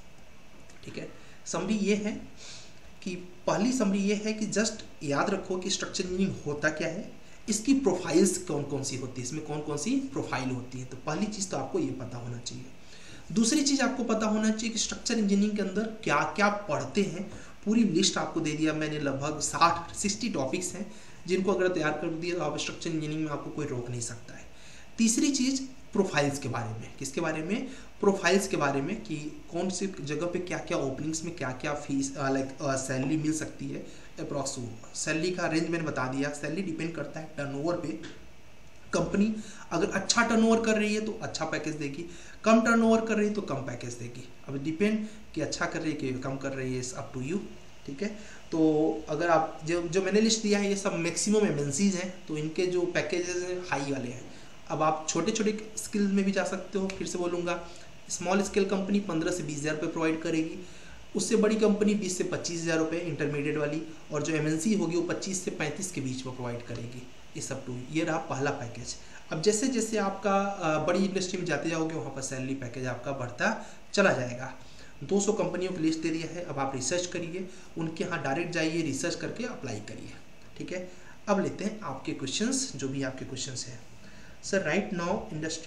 ठीक है। समरी ये है कि पहली समरी ये है कि जस्ट याद रखो कि स्ट्रक्चर इंजीनियरिंग होता क्या है, इसकी प्रोफाइल्स कौन कौन सी होती है, इसमें कौन कौन सी प्रोफाइल होती है। तो पहली चीज़ तो आपको ये पता होना चाहिए। दूसरी चीज़ आपको पता होना चाहिए कि स्ट्रक्चर इंजीनियरिंग के अंदर क्या क्या पढ़ते हैं, पूरी लिस्ट आपको दे दिया मैंने, लगभग 60 टॉपिक्स हैं जिनको अगर तैयार कर दिया तो आप स्ट्रक्चर इंजीनियरिंग में आपको कोई रोक नहीं सकता है। तीसरी चीज़ प्रोफाइल्स के बारे में, किसके बारे में, प्रोफाइल्स के बारे में, कि कौन सी जगह पे क्या क्या ओपनिंग्स में क्या क्या फीस सैलरी मिल सकती है, अप्रॉक्स सैलरी का रेंज मैंने बता दिया। सैलरी डिपेंड करता है टर्नओवर पे, कंपनी अगर अच्छा टर्नओवर कर रही है तो अच्छा पैकेज देगी, कम टर्नओवर कर रही है तो कम पैकेज देगी। अब डिपेंड कि अच्छा कर रही है कि कम कर रही है, इज अप टू यू, ठीक है। तो अगर आप जो मैंने लिस्ट दिया है ये सब मैक्सिमम एमएनसीज हैं, तो इनके जो पैकेजेस हैं हाई वाले हैं। अब आप छोटे छोटे स्किल में भी जा सकते हो, फिर से बोलूँगा, स्मॉल स्केल कंपनी 15 से 20 हज़ार रुपये प्रोवाइड करेगी, उससे बड़ी कंपनी 20 से 25 हज़ार रुपये इंटरमीडिएट वाली, और जो एमएनसी होगी वो 25 से 35 के बीच में प्रोवाइड करेगी। इस सब टू ये रहा पहला पैकेज। अब जैसे जैसे आपका बड़ी इंडस्ट्री में जाते जाओगे वहाँ पर सैलरी पैकेज आपका बढ़ता चला जाएगा। 200 कंपनियों की लिस्ट दे दिया है, अब आप रिसर्च करिए, उनके यहाँ डायरेक्ट जाइए, रिसर्च करके अप्लाई करिए, ठीक है। अब लेते हैं आपके क्वेश्चंस, जो भी आपके क्वेश्चंस हैं। Sir right now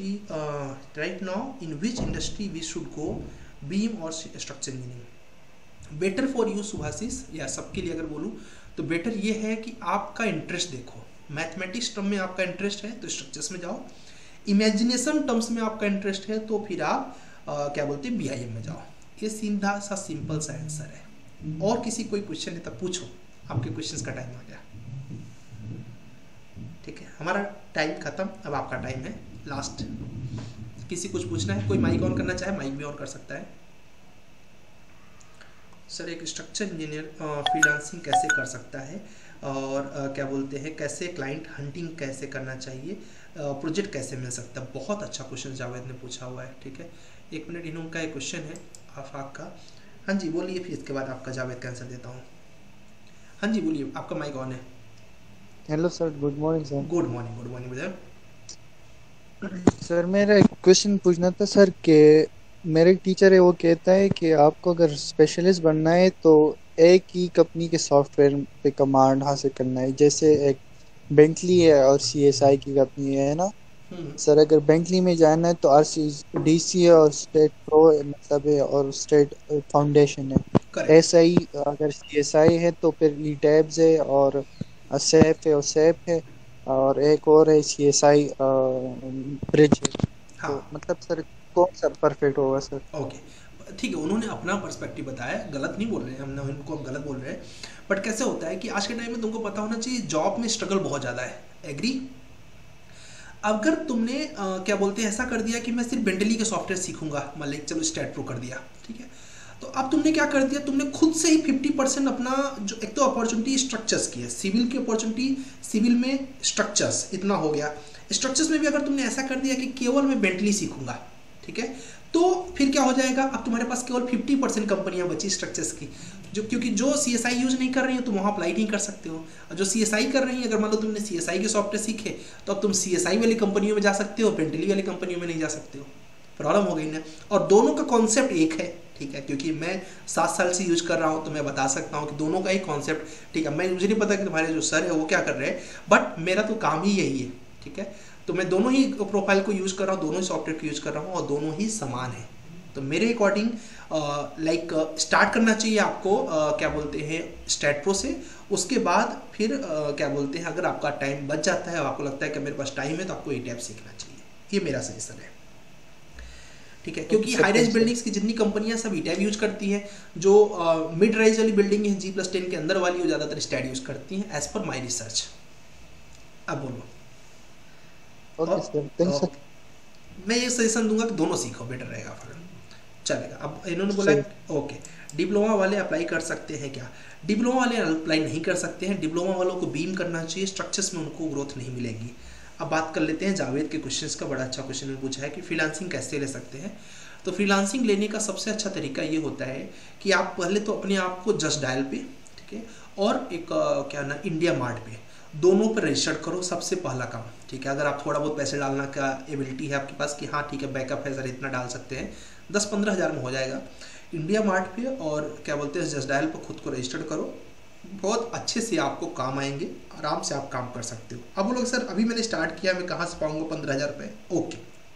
in which industry we should go, beam और structure engineering? Better for you Subhashis, या सबके लिए अगर बोलूँ तो बेटर ये है कि आपका इंटरेस्ट देखो। मैथमेटिक्स टर्म में आपका इंटरेस्ट है तो स्ट्रक्चर्स में जाओ, इमेजिनेशन टर्म्स में आपका इंटरेस्ट है तो फिर आप क्या बोलते हैं बीआईएम में जाओ। ये सीधा सा सिंपल सा आंसर है। और किसी कोई क्वेश्चन है तो पूछो, आपके क्वेश्चंस का टाइम आ गया, ठीक है। हमारा टाइम खत्म, अब आपका टाइम है लास्ट। किसी कुछ पूछना है, कोई माइक ऑन करना चाहे माइक भी ऑन कर सकता है। सर एक स्ट्रक्चर इंजीनियर फ्रीलांसिंग कैसे कर सकता है, और क्या बोलते हैं कैसे क्लाइंट हंटिंग कैसे करना चाहिए, प्रोजेक्ट कैसे मिल सकता है? बहुत अच्छा क्वेश्चन जावेद ने पूछा हुआ है, ठीक है। 1 मिनट इन्हों का एक क्वेश्चन है आफाक का। हाँ जी बोलिए, फिर इसके बाद आपका जावेद का आंसर देता हूँ। हाँ जी बोलिए, आपका माइक ऑन है। Hello sir, good morning sir. Good morning brother. Sir मेरा एक क्वेश्चन पूछना था सर, कि मेरे टीचर है वो कहता है कि आपको अगर स्पेशलिस्ट बनना है तो एक ही कंपनी के सॉफ्टवेयर पे कमांड हासिल करना है। जैसे एक बेंटली है और सीएसआई की कंपनी है ना सर, अगर बेंटली में जाना है तो आरसीडीसी और स्टेट प्रो मतलब है और स्टेट फाउंडेशन है। ऐसा ही अगर सीएसआई है तो फिर ईटैब्स है और सैप है और सैप है, और एक और है सीएसआई ब्रिज है। हाँ। तो मतलब सर कौन सा परफेक्ट होगा सर? ओके, ठीक है, उन्होंने अपना पर्सपेक्टिव बताया, गलत नहीं बोल रहे हैं, हमने उनको हम गलत बोल रहे हैं, बट कैसे होता है कि आज के टाइम में तुमको पता होना चाहिए जॉब में स्ट्रगल बहुत ज़्यादा है, एग्री। अगर तुमने क्या बोलते हैं ऐसा कर दिया कि मैं सिर्फ बेंटली के सॉफ्टवेयर सीखूंगा, मान लीजिए चलो स्टेट प्रो कर दिया, ठीक है, तो अब तुमने क्या कर दिया, तुमने खुद से ही 50% अपना जो एक तो अपॉर्चुनिटी स्ट्रक्चर्स की है, सिविल की अपॉर्चुनिटी, सिविल में स्ट्रक्चर्स इतना हो गया, स्ट्रक्चर्स में भी अगर तुमने ऐसा कर दिया कि केवल मैं बेंटली सीखूंगा, ठीक है, तो फिर क्या हो जाएगा, अब तुम्हारे पास केवल 50% कंपनियां बची स्ट्रक्चर्स की, जो क्योंकि जो CSI यूज नहीं कर रही है तुम वहाँ अप्लाई नहीं कर सकते हो, और जो CSI कर रही है, अगर मान लो तुमने CSI के सॉफ्टवेयर सीखे तो अब तुम CSI वाली कंपनियों में जा सकते हो, बेंटली वाली कंपनियों में नहीं जा सकते हो, प्रॉब्लम हो गई ना। और दोनों का कॉन्सेप्ट एक है, ठीक है, क्योंकि मैं 7 साल से यूज कर रहा हूँ तो मैं बता सकता हूँ कि दोनों का ही कॉन्सेप्ट, ठीक है, मुझे नहीं पता कि तुम्हारे जो सर है वो क्या कर रहे हैं, बट मेरा तो काम ही यही है, ठीक है, तो मैं दोनों ही प्रोफाइल को यूज कर रहा हूँ, दोनों ही सॉफ्टवेयर को यूज कर रहा हूँ और दोनों ही समान है। तो मेरे अकॉर्डिंग लाइक स्टार्ट करना चाहिए आपको क्या बोलते हैं स्टेट प्रो से, उसके बाद फिर क्या बोलते हैं अगर आपका टाइम बच जाता है और आपको लगता है कि मेरे पास टाइम है तो आपको ETAP सीखना चाहिए, ये मेरा सजेशन है, ठीक है, क्योंकि हाई राइज बिल्डिंग्स की जितनी कंपनियां सब ETAP यूज करती हैं, जो मिड राइज वाली बिल्डिंग है G+10 के अंदर वाली वो ज़्यादातर स्टैट यूज करती हैं, एज पर माई रिसर्च। अब बोलो। Okay sir, thanks sir. मैं ये सजेशन दूंगा कि दोनों सीखो, बेटर रहेगा, फिर चलेगा। अब इन्होंने बोला ओके डिप्लोमा वाले अप्लाई कर सकते हैं क्या, डिप्लोमा वाले अप्लाई नहीं कर सकते हैं, डिप्लोमा वालों को बीम करना चाहिए, स्ट्रक्चर्स में उनको ग्रोथ नहीं मिलेगी। अब बात कर लेते हैं जावेद के क्वेश्चंस का, बड़ा अच्छा क्वेश्चन पूछा है कि फ्रीलांसिंग कैसे ले सकते हैं। तो फ्रीलांसिंग लेने का सबसे अच्छा तरीका ये होता है कि आप पहले तो अपने आप को जस्ट डायल पे, ठीक है, और एक क्या ना इंडिया मार्ट पे, दोनों पर रजिस्टर करो, सबसे पहला काम, ठीक है। अगर आप थोड़ा बहुत पैसे डालना का एबिलिटी है आपके पास कि हाँ ठीक है बैकअप है सर इतना डाल सकते हैं, 10-15 हज़ार में हो जाएगा, इंडिया मार्ट पे और क्या बोलते हैं जस्ट डायल पर खुद को रजिस्टर करो, बहुत अच्छे से आपको काम आएंगे, आराम से आप काम कर सकते हो। अब बोलोगे सर अभी मैंने स्टार्ट किया, मैं कहाँ से पाऊंगा 15,000 रुपये? ओके,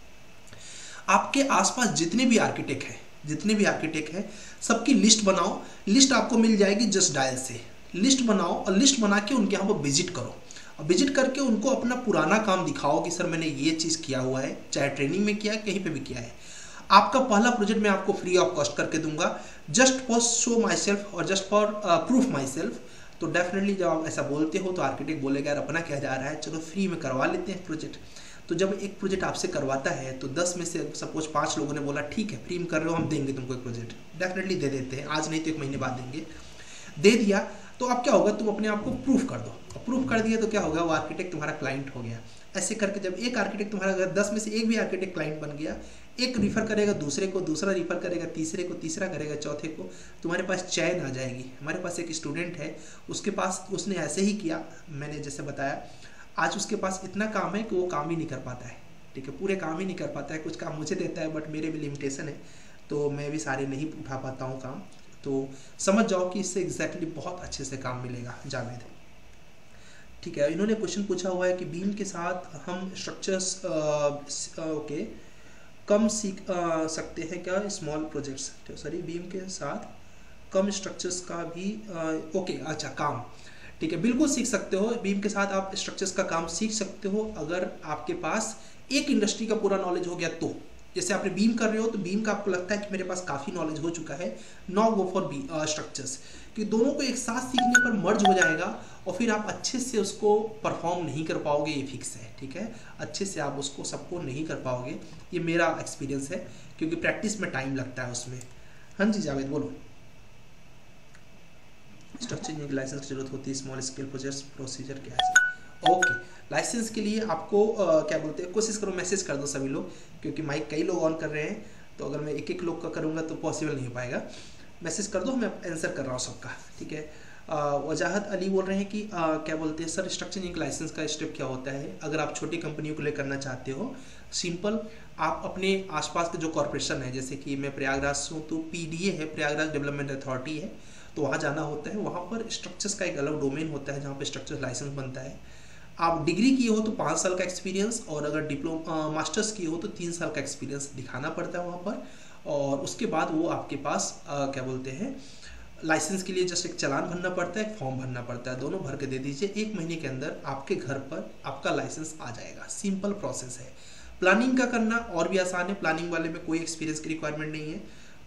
आपके आसपास जितने भी आर्किटेक्ट हैं सबकी लिस्ट बनाओ, लिस्ट आपको मिल जाएगी जस्ट डायल से, लिस्ट बनाओ और लिस्ट बना के उनके यहाँ पर विजिट करो, और विजिट करके उनको अपना पुराना काम दिखाओ कि सर मैंने ये चीज़ किया हुआ है, चाहे ट्रेनिंग में किया है कहीं पे भी किया है। आपका पहला प्रोजेक्ट मैं आपको फ्री ऑफ कॉस्ट करके दूंगा, just for show myself और just for proof myself. तो डेफिनेटली जब आप ऐसा बोलते हो तो आर्किटेक्ट बोलेगा यार अपना क्या जा रहा है, चलो फ्री में करवा लेते हैं प्रोजेक्ट। तो जब एक प्रोजेक्ट आपसे करवाता है तो 10 में से सपोज 5 लोगों ने बोला ठीक है फ्री में कर रहे हो हम देंगे तुमको एक प्रोजेक्ट, डेफिनेटली दे देते हैं, आज नहीं तो 1 महीने बाद देंगे, दे दिया तो अब क्या होगा, तुम अपने आप को प्रूफ कर दो, प्रूफ कर दिया तो क्या होगा, वो आर्किटेक्ट तुम्हारा क्लाइंट हो गया। ऐसे करके जब एक आर्किटेक्ट तुम्हारा अगर 10 में से एक भी आर्किटेक्ट क्लाइंट बन गया, एक रिफर करेगा दूसरे को, दूसरा रिफर करेगा तीसरे को, तीसरा करेगा चौथे को, तुम्हारे पास चैन आ जाएगी। हमारे पास एक स्टूडेंट है, उसके पास उसने ऐसे ही किया, मैंने जैसे बताया, आज उसके पास इतना काम है कि वो काम ही नहीं कर पाता है, ठीक है, पूरे काम ही नहीं कर पाता है, कुछ काम मुझे देता है बट मेरे भी लिमिटेशन है, तो मैं भी सारे नहीं उठा पाता हूँ काम। तो समझ जाओ कि इससे एग्जैक्टली बहुत अच्छे से काम मिलेगा जावेद, ठीक है। इन्होंने क्वेश्चन पूछा हुआ है कि बीम के साथ हम स्ट्रक्चर्स ओके कम सीख सकते हैं क्या, स्मॉल प्रोजेक्ट्स, सॉरी बीम के साथ कम स्ट्रक्चर्स का भी ओके अच्छा काम, ठीक है, बिल्कुल सीख सकते हो, बीम के साथ आप स्ट्रक्चर्स का काम सीख सकते हो अगर आपके पास एक इंडस्ट्री का पूरा नॉलेज हो गया तो। जैसे आपने बीम कर रहे हो तो बीम का आपको लगता है कि मेरे पास काफ़ी नॉलेज हो चुका है, नाउ गो फॉर स्ट्रक्चर्स, कि दोनों को एक साथ सीखने पर मर्ज हो जाएगा और फिर आप अच्छे से उसको परफॉर्म नहीं कर पाओगे, ये फिक्स है, ठीक है, अच्छे से आप उसको सबको नहीं कर पाओगे, ये मेरा एक्सपीरियंस है, क्योंकि प्रैक्टिस में टाइम लगता है उसमें। हाँ जी जावेद बोलो। स्ट्रक्चर लाइसेंस की जरूरत होती है, स्मॉल स्केल प्रोजेक्ट्स प्रोसीजर क्या है? ओके, लाइसेंस के लिए आपको क्या बोलते हैं, कोशिश करो मैसेज कर दो सभी लोग, क्योंकि माइक कई लोग ऑन कर रहे हैं, तो अगर मैं एक लोग का करूँगा तो पॉसिबल नहीं हो पाएगा, मैसेज कर दो, मैं आंसर कर रहा हूँ सबका, ठीक है। वजाहत अली बोल रहे हैं कि क्या बोलते हैं सर स्ट्रक्चर इंजीनियरिंग लाइसेंस का स्टेप क्या होता है, अगर आप छोटी कंपनियों को ले करना चाहते हो, सिंपल, आप अपने आसपास के जो कॉरपोरेशन है, जैसे कि मैं प्रयागराज से हूँ तो PDA है, प्रयागराज डेवलपमेंट अथॉरिटी है, तो वहाँ जाना होता है, वहाँ पर स्ट्रक्चर्स का एक अलग डोमेन होता है जहाँ पर स्ट्रक्चर लाइसेंस बनता है। आप डिग्री किए हो तो 5 साल का एक्सपीरियंस, और अगर डिप्लोमा मास्टर्स किए हो तो 3 साल का एक्सपीरियंस दिखाना पड़ता है वहाँ पर, और उसके बाद वो आपके पास क्या बोलते हैं लाइसेंस के लिए जस्ट एक चालान भरना पड़ता है, एक फॉर्म भरना पड़ता है, दोनों भर के दे दीजिए, 1 महीने के अंदर आपके घर पर आपका लाइसेंस आ जाएगा, सिंपल प्रोसेस है। प्लानिंग का करना और भी आसान है, प्लानिंग वाले में कोई एक्सपीरियंस की रिक्वायरमेंट नहीं है,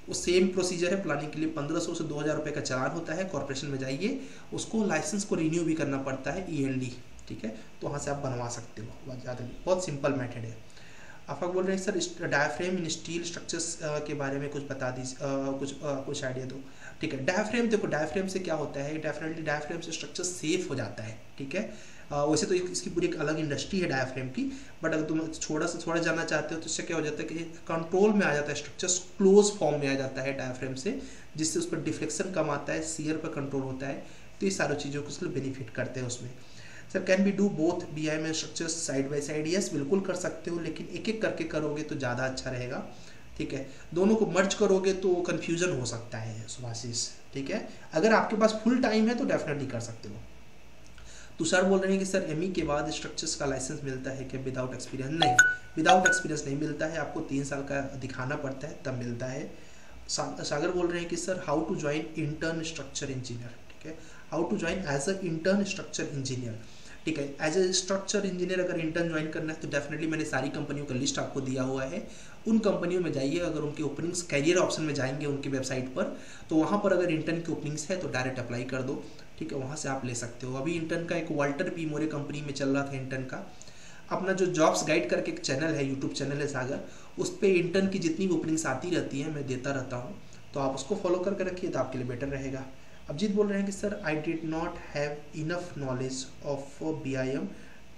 वो सेम प्रोसीजर है प्लानिंग के लिए। 1500 से 2000 रुपये का चालान होता है, कॉर्पोरेशन में जाइए, उसको लाइसेंस को रिन्यू भी करना पड़ता है, ELD, ठीक है, तो वहाँ से आप बनवा सकते हो, बहुत ज़्यादा नहीं, बहुत सिंपल मेथड है। आप बोल रहे हैं sir diaphragm in steel structures के बारे में कुछ बता दीजिए, कुछ आइडिया दो। ठीक है, डायाफ्रेम देखो, डायाफ्रेम से क्या होता है, डेफिनेटली डायाफ्रेम से स्ट्रक्चर सेफ हो जाता है, ठीक है। वैसे तो इसकी पूरी एक अलग इंडस्ट्री है डायाफ्रेम की, बट अगर तुम थोड़ा जानना चाहते हो तो इससे क्या हो जाता है कि कंट्रोल में आ जाता है, स्ट्रक्चर क्लोज फॉर्म में आ जाता है डायाफ्रेम से, जिससे उस पर डिफ्लेक्शन कम आता है, शियर पर कंट्रोल होता है, तो ये सारी चीज़ों को उसको बेनिफिट करते हैं उसमें। Sir can be do both BIM structures side by side? Yes, बिल्कुल कर सकते हो, लेकिन एक एक करके करोगे तो ज़्यादा अच्छा रहेगा, ठीक है। दोनों को मर्ज करोगे तो कन्फ्यूजन हो सकता है सुभाषिस, ठीक है। अगर आपके पास फुल टाइम है तो डेफिनेटली कर सकते हो। तो सर बोल रहे हैं कि सर ME के बाद स्ट्रक्चर्स का लाइसेंस मिलता है क्या विदाउट एक्सपीरियंस? नहीं, विदाउट एक्सपीरियंस नहीं मिलता है, आपको 3 साल का दिखाना पड़ता है तब मिलता है। सागर बोल रहे हैं कि sir how to join intern structure engineer, ठीक है, how to join as a intern structure engineer, ठीक है। एज ए स्ट्रक्चर इंजीनियर अगर इंटर्न ज्वाइन करना है तो डेफिनेटली मैंने सारी कंपनियों का लिस्ट आपको दिया हुआ है, उन कंपनियों में जाइए। अगर उनकी ओपनिंग्स कैरियर ऑप्शन में जाएंगे उनकी वेबसाइट पर, तो वहाँ पर अगर इंटर्न की ओपनिंग्स है तो डायरेक्ट अप्लाई कर दो, ठीक है, वहाँ से आप ले सकते हो। अभी इंटर्न का एक वाल्टर पी मोरे कंपनी में चल रहा था इंटर्न का, अपना जो जॉब्स गाइड करके एक चैनल है, यूट्यूब चैनल है सागर, उस पर इंटर्न की जितनी भी ओपनिंग्स आती रहती हैं मैं देता रहता हूँ, तो आप उसको फॉलो करके रखिए तो आपके लिए बेटर रहेगा। अभिजीत बोल रहे हैं कि sir I did not have enough knowledge of BIM,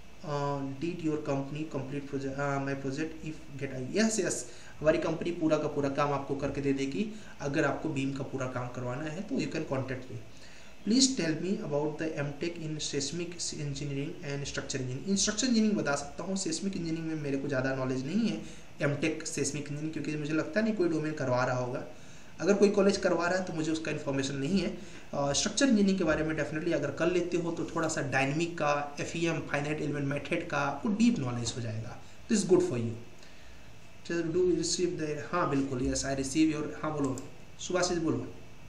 did your company complete project my project if get I? Yes yes, हमारी कंपनी पूरा का पूरा काम आपको करके दे देगी। अगर आपको बीम का पूरा काम करवाना है तो you can contact me. Please tell me about the M.Tech in seismic engineering and structure engineering. Structure engineering बता सकता हूँ, सेस्मिक इंजीनियरिंग में मेरे को ज़्यादा नॉलेज नहीं है, M.Tech सेस्मिक इंजीनियरिंग, क्योंकि मुझे लगता नहीं कोई डोमेन करवा रहा होगा। अगर कोई कॉलेज करवा रहा है तो मुझे उसका इन्फॉर्मेशन नहीं है। स्ट्रक्चर इंजीनियरिंग के बारे में डेफिनेटली अगर कर लेते हो तो थोड़ा सा डायनेमिक का, FEM फाइनाइट एलिमेंट मेथड का आपको डीप नॉलेज हो जाएगा, this good for you. Do receive the, हाँ बिल्कुल, यस आई रिसीव योर, हाँ बोलो सुभाषिस बोलो।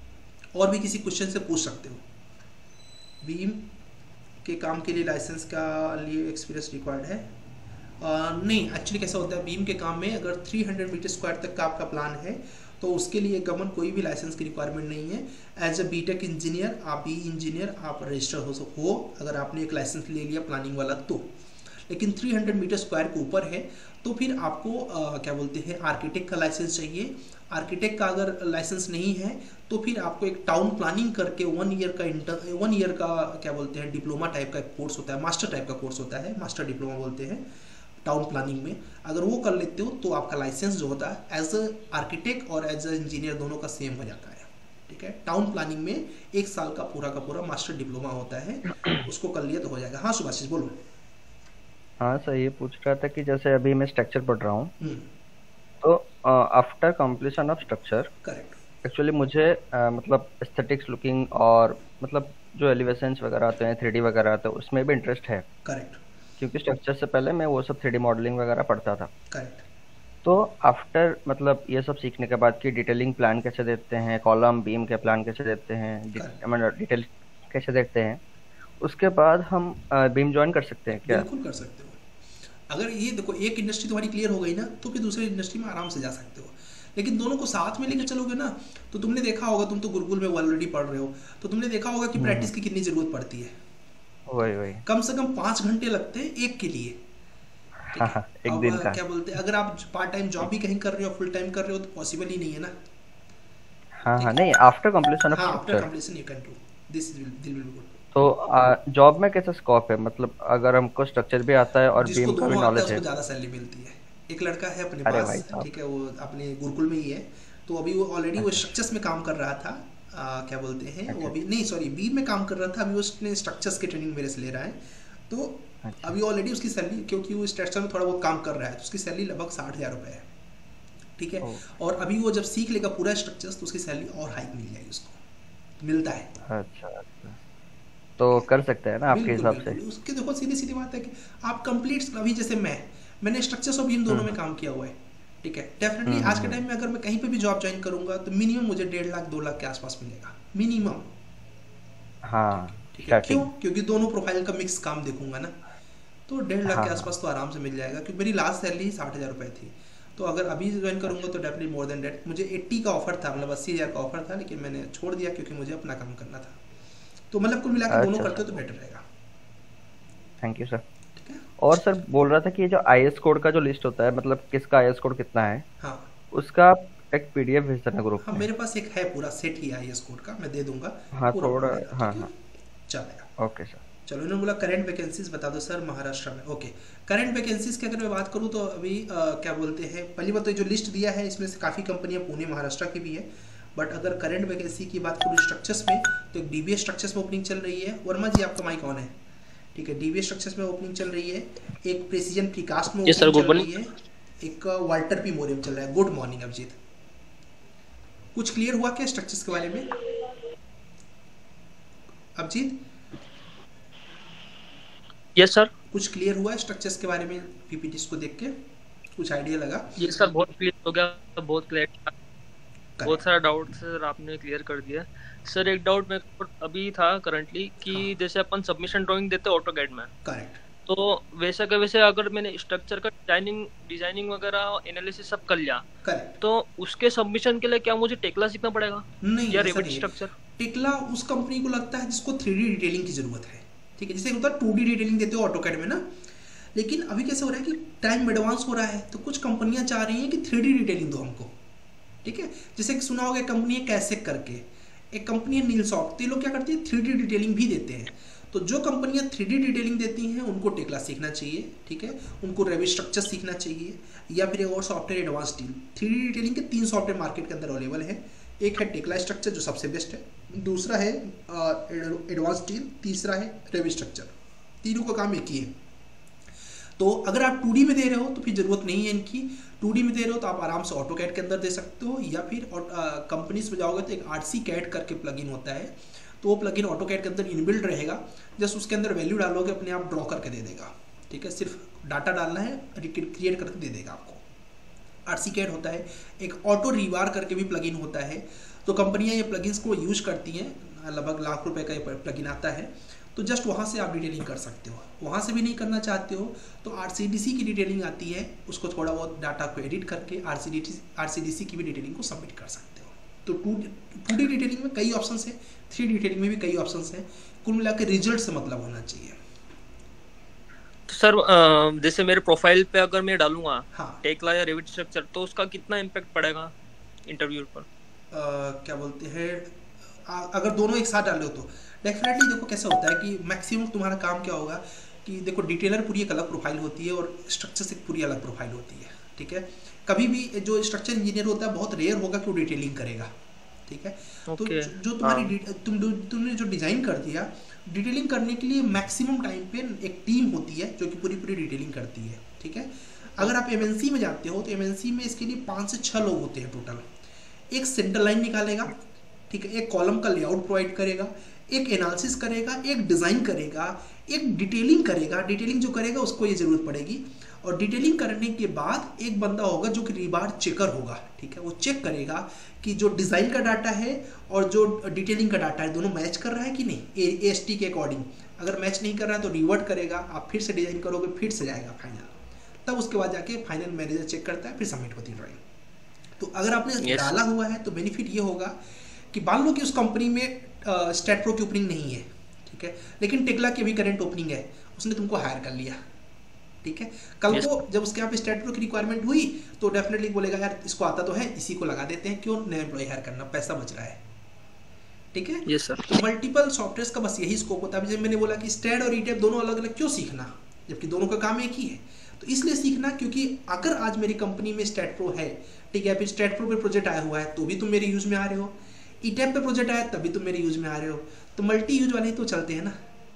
और भी किसी क्वेश्चन से पूछ सकते हो। बीम के काम के लिए लाइसेंस का लिए एक्सपीरियंस रिक्वायर्ड है? नहीं, एक्चुअली कैसा होता है, बीम के काम में अगर 300 मीटर स्क्वायर तक का आपका प्लान है तो उसके लिए गवर्नमेंट कोई भी लाइसेंस की रिक्वायरमेंट नहीं है। एज अ B.Tech इंजीनियर, आप BE इंजीनियर आप रजिस्टर हो अगर आपने एक लाइसेंस ले लिया प्लानिंग वाला तो। लेकिन 300 मीटर स्क्वायर के ऊपर है तो फिर आपको क्या बोलते हैं, आर्किटेक्ट का लाइसेंस चाहिए। आर्किटेक्ट का अगर लाइसेंस नहीं है तो फिर आपको एक टाउन प्लानिंग करके 1 ईयर का क्या बोलते हैं डिप्लोमा टाइप का कोर्स होता है, मास्टर टाइप का कोर्स होता है, मास्टर डिप्लोमा बोलते हैं टाउन प्लानिंग में। अगर वो कर लेते हो तो आपका लाइसेंस जो होता है एज अ आर्किटेक्ट और एज अ इंजीनियर दोनों का सेम हो जाता है, ठीक है। टाउन प्लानिंग में 1 साल का पूरा मास्टर डिप्लोमा होता है, उसको कर लिया तो हो जाएगा। हाँ सुभाषिस बोलो। हाँ सर, ये पूछ रहा था कि जैसे अभी मैं स्ट्रक्चर पढ़ रहा हूँ, तो after completion of structure correct, actually मुझे मतलब एस्थेटिक्स लुकिंग और मतलब जो एलिवेशंस वगैरह आते हैं 3D वगैरह आते हैं उसमें भी इंटरेस्ट है, करेक्ट, क्योंकि स्ट्रक्चर से पहले मैं वो सब 3D मॉडलिंग वगैरह पढ़ता था। करेक्ट। तो आफ्टर मतलब ये सब सीखने के बाद कि डिटेलिंग प्लान कैसे देते हैं, कॉलम बीम के प्लान कैसे देते हैं, मतलब डिटेल कैसे देखते हैं, उसके बाद हम बीम ज्वाइन कर सकते हैं क्या? बिल्कुल कर सकते हो। अगर ये देखो एक इंडस्ट्री तुम्हारी क्लियर हो गई ना तो फिर दूसरी इंडस्ट्री में आराम से जा सकते हो। लेकिन दोनों को साथ में लेकर चलोगे ना तो तुमने देखा होगा, तुम तो गुरुकुल में ऑलरेडी पढ़ रहे हो, तो तुमने देखा होगा कि प्रैक्टिस की कितनी जरूरत पड़ती है। वही कम से कम 5 घंटे लगते हैं एक के लिए। हाँ, एक दिन का। क्या बोलते हैं, अगर आप पार्ट टाइम जॉब भी कहीं कर रहे हो, फुल टाइम कर रहे हो तो पॉसिबल ही नहीं है ना। हाँ, नहीं, after completion of after structure. Completion you can do this, will be good. तो जॉब में कैसा स्कोप है, मतलब अगर हमको स्ट्रक्चर भी आता है और जिसको बीम का भी दोनों आता है नॉलेज उसको है? ज़्यादा सैलरी मिलती है। एक लड़का है अपने अरे भाई पास, साहब। ठीक है, वो अपने गुरुकुल में ही है, तो अभी वो ऑलरेडी वो अच्छा स्ट्रक्चर्स में काम कर रहा था। क्या बोलते हैं, वो अच्छा अभी नहीं, सॉरी, बी में काम कर रहा था, अभी वो उसने स्ट्रक्चर्स की ट्रेनिंग मेरे से ले रहा है। तो अच्छा। अभी ऑलरेडी उसकी सैलरी, क्योंकि वो स्ट्रक्चर में थोड़ा बहुत काम कर रहा है, तो उसकी सैलरी लगभग 60,000 रुपये है, ठीक है। ओ, और अभी वो जब सीख लेगा पूरा स्ट्रक्चर्स तो उसकी सैलरी और हाइक मिल जाएगी उसको, मिलता है। अच्छा अच्छा, तो कर सकते हैं ना आपके बिल्कुल हिसाब से? बिल्कुल, उसके देखो सीधी सीधी बात है कि आप कंप्लीट, अभी जैसे मैंने स्ट्रक्चर्स और बीम दोनों में हम्म काम किया हुआ है, ठीक है। डेफिनेटली हम्म आज के हम्म, टाइम में अगर मैं कहीं पे भी जॉब ज्वाइन करूंगा तो मिनिमम मुझे 1.5 लाख 2 लाख के आसपास मिलेगा मिनिमम, हाँ, ठीक है। क्यों? स्टार्टिंग। क्योंकि दोनों प्रोफाइल का मिक्स काम देखूंगा ना, तो 1.5 लाख हाँ के हाँ आसपास तो आराम से मिल जाएगा, क्योंकि मेरी लास्ट सैलरी 60,000 रुपये थी। तो अगर अभी ज्वाइन करूँगा तो डेफिनेटली मोर देन डेट। मुझे 80 का ऑफर था, मतलब 80,000 का ऑफर था, लेकिन मैंने छोड़ दिया क्योंकि मुझे अपना काम करना था। तो मतलब कुल मिला के दोनों अच्छा करते सर, हो तो बेटर रहेगा। Thank you sir. ठीक है। और सर बोल रहा था कि ये जो आईएस कोड का जो लिस्ट होता है, मतलब किसका आईएस कोड कितना है, हाँ उसका आप एक पीडीएफ भेज देना ग्रुप हाँ, में। मेरे पास एक है पूरा सेट ही आई एस कोड का, मैं दे दूंगा, हाँ पूरा थोड़ा, मिलेगा। हाँ ठीक है, हाँ, चलेगा। Okay sir. चलो, इन्होंने बोला करंट वैकेंसीज बता दो सर महाराष्ट्र में। ओके, करंट वैकेंसीज की अगर मैं बात करूँ तो अभी क्या बोलते हैं, पहली बात तो जो लिस्ट दिया है इसमें से काफ़ी कंपनियां पुणे महाराष्ट्र की भी है। बट अगर करंट वैकेंसी की बात करूँ स्ट्रक्चर्स में, तो एक डीबीएस स्ट्रक्चर्स में ओपनिंग चल रही है। वर्मा जी आपका माइक ऑन है? ठीक है, डीबीएस स्ट्रक्चर्स में ओपनिंग चल रही है। एक प्रेसिजन प्रीकास्ट में जी सर, ओपनिंग गुड चल मॉर्निंग। रही है। एक वाल्टर पी मोरे में चल रहा है। Good morning Abhijit. कुछ क्लियर हुआ क्या स्ट्रक्चर्स के बारे में अभिजीत? Yes sir. कुछ क्लियर हुआ है स्ट्रक्चर्स के बारे में? पीपीटीज को देख के कुछ आइडिया लगा? ये सर बहुत क्लियर हो गया, बहुत क्लियर, बहुत करेक्ट। सारा डाउट सर आपने क्लियर कर दिया। सर एक डाउट मेरे को अभी था करंटली कि हाँ जैसे अपन सबमिशन ड्राइंग देते हैं ऑटोकैड में, करेक्ट। तो वैसे का वैसे अगर मैंने स्ट्रक्चर का डिजाइनिंग वगैरह एनालिसिस सब कर लिया, करेक्ट। तो उसके सबमिशन के लिए क्या मुझे टेक्ला सीखना पड़ेगा नहीं, या ऐसा रेविट नहीं है। स्ट्रक्चर? टेक्ला उस कंपनी को लगता है जिसको 3D डिटेलिंग की जरूरत है। ठीक है, जैसे होता है 2D डिटेलिंग देते हो ऑटोकैड में ना, लेकिन अभी कैसे हो रहा है कि टाइम एडवांस हो रहा है, तो कुछ कंपनियां चाह रही हैं कि 3D डिटेलिंग दो हमको। ठीक है, जैसे कि सुना होगा कंपनी है कैसेक करके, एक कंपनी है नीलसॉफ्ट, तो ये लोग क्या करती है 3D डिटेलिंग भी देते हैं। तो जो कंपनियां 3D डिटेलिंग देती हैं उनको टेक्ला सीखना चाहिए। ठीक है, उनको रेविट स्ट्रक्चर सीखना चाहिए, या फिर एक और software advance deal. 3D detailing के 3 सॉफ्टवेयर मार्केट के अंदर अवेलेबल है। एक है टेक्ला स्ट्रक्चर जो सबसे बेस्ट है, दूसरा है एडवांस डील, तीसरा है रेविट स्ट्रक्चर। तीनों का काम एक ही है। तो अगर आप 2D में दे रहे हो तो फिर जरूरत नहीं है इनकी। 2D में दे रहे हो तो आप आराम से ऑटोकैड के अंदर दे सकते हो, या फिर कंपनीज में जाओगे तो एक आरसी कैड करके प्लगइन होता है, तो वो प्लगइन ऑटोकैड के अंदर इनबिल्ड रहेगा। जस्ट उसके अंदर वैल्यू डालोगे अपने आप ड्रॉ करके दे देगा। ठीक है, सिर्फ डाटा डालना है, क्रिएट करके दे देगा आपको। आरसी कैड होता है। एक ऑटो रिवार करके भी प्लगइन होता है। तो कंपनियां ये प्लगइन्स को यूज करती हैं, लगभग लाख रुपए का ये प्लगइन आता है। तो जस्ट वहाँ से आप डिटेलिंग कर सकते हो। वहाँ से भी नहीं करना चाहते हो तो आरसीडीसी की डिटेलिंग आती है, उसको थोड़ा बहुत डाटा को एडिट करके आरसीडीसी की भी डिटेलिंग को सबमिट कर सकते हो। तो 2D डिटेलिंग में कई ऑप्शंस हैं, 3D डिटेलिंग में भी कई ऑप्शंस हैं। कुल मिला के रिजल्ट से मतलब होना चाहिए। तो सर जैसे मेरे प्रोफाइल पे अगर मैं डालूंगा हाँ टेक्ला या रेविट स्ट्रक्चर, तो उसका कितना इम्पैक्ट पड़ेगा इंटरव्यू पर? क्या बोलते हैं, अगर दोनों एक साथ डाले हो तो डेफिनेटली देखो कैसा होता है कि मैक्सिमम तुम्हारा काम क्या होगा कि देखो डिटेलर पूरी एक अलग प्रोफाइल होती है और स्ट्रक्चर से पूरी अलग प्रोफाइल होती है। ठीक है, कभी भी जो स्ट्रक्चर इंजीनियर होता है बहुत रेयर होगा कि वो डिटेलिंग करेगा। ठीक है, तो ओके, जो तुम्हारी तुमने जो डिजाइन कर दिया, डिटेलिंग करने के लिए मैक्सिमम टाइम पे एक टीम होती है जो कि पूरी पूरी डिटेलिंग करती है। ठीक है, अगर आप एमएनसी में जाते हो तो एमएनसी में इसके लिए 5 से 6 लोग होते हैं टोटल। एक सेंटर लाइन निकालेगा, ठीक है, एक कॉलम का लेआउट प्रोवाइड करेगा, एक एनालिसिस करेगा, एक डिज़ाइन करेगा, एक डिटेलिंग करेगा। डिटेलिंग जो करेगा उसको ये ज़रूरत पड़ेगी। और डिटेलिंग करने के बाद एक बंदा होगा जो कि रिबार चेकर होगा। ठीक है, वो चेक करेगा कि जो डिज़ाइन का डाटा है और जो डिटेलिंग का डाटा है दोनों मैच कर रहा है कि नहीं एएसटी के अकॉर्डिंग। अगर मैच नहीं कर रहा है तो रिवर्ट करेगा, आप फिर से डिज़ाइन करोगे, फिर से जाएगा फाइनल, तब उसके बाद जाके फाइनल मैनेजर चेक करता है, फिर सबमिट होती है ड्राइंग। तो अगर आपने डाला हुआ है तो बेनिफिट ये होगा कि मान लो कि उस कंपनी में स्टेट प्रो की ओपनिंग नहीं है, ठीक है, लेकिन टेक्ला की अभी करंट ओपनिंग है, उसने तुमको हायर कर लिया। ठीक है, कल को जब उसके यहाँ पे स्टेट प्रो की रिक्वायरमेंट हुई तो डेफिनेटली बोलेगा यार इसको आता तो है, इसी को लगा देते हैं, क्यों नया एम्प्लॉय हायर करना, पैसा बच रहा है। ठीक है, यस सर। तो मल्टीपल सॉफ्टवेयर का बस यही स्कोप होता है। जब मैंने बोला कि स्टेट और ईटेप दोनों अलग अलग क्यों सीखना, जबकि दोनों का काम एक ही है। तो इसलिए सीखना क्योंकि अगर आज मेरी कंपनी में स्टेट प्रो है, ठीक है, फिर स्टेट प्रो पे प्रोजेक्ट आया हुआ है तो भी तुम मेरे यूज में आ रहे हो, ईटेप पे प्रोजेक्ट आया तभी तुम मेरे यूज में आ रहे हो, तो मल्टी यूज वाले ही तो चलते हैं ना।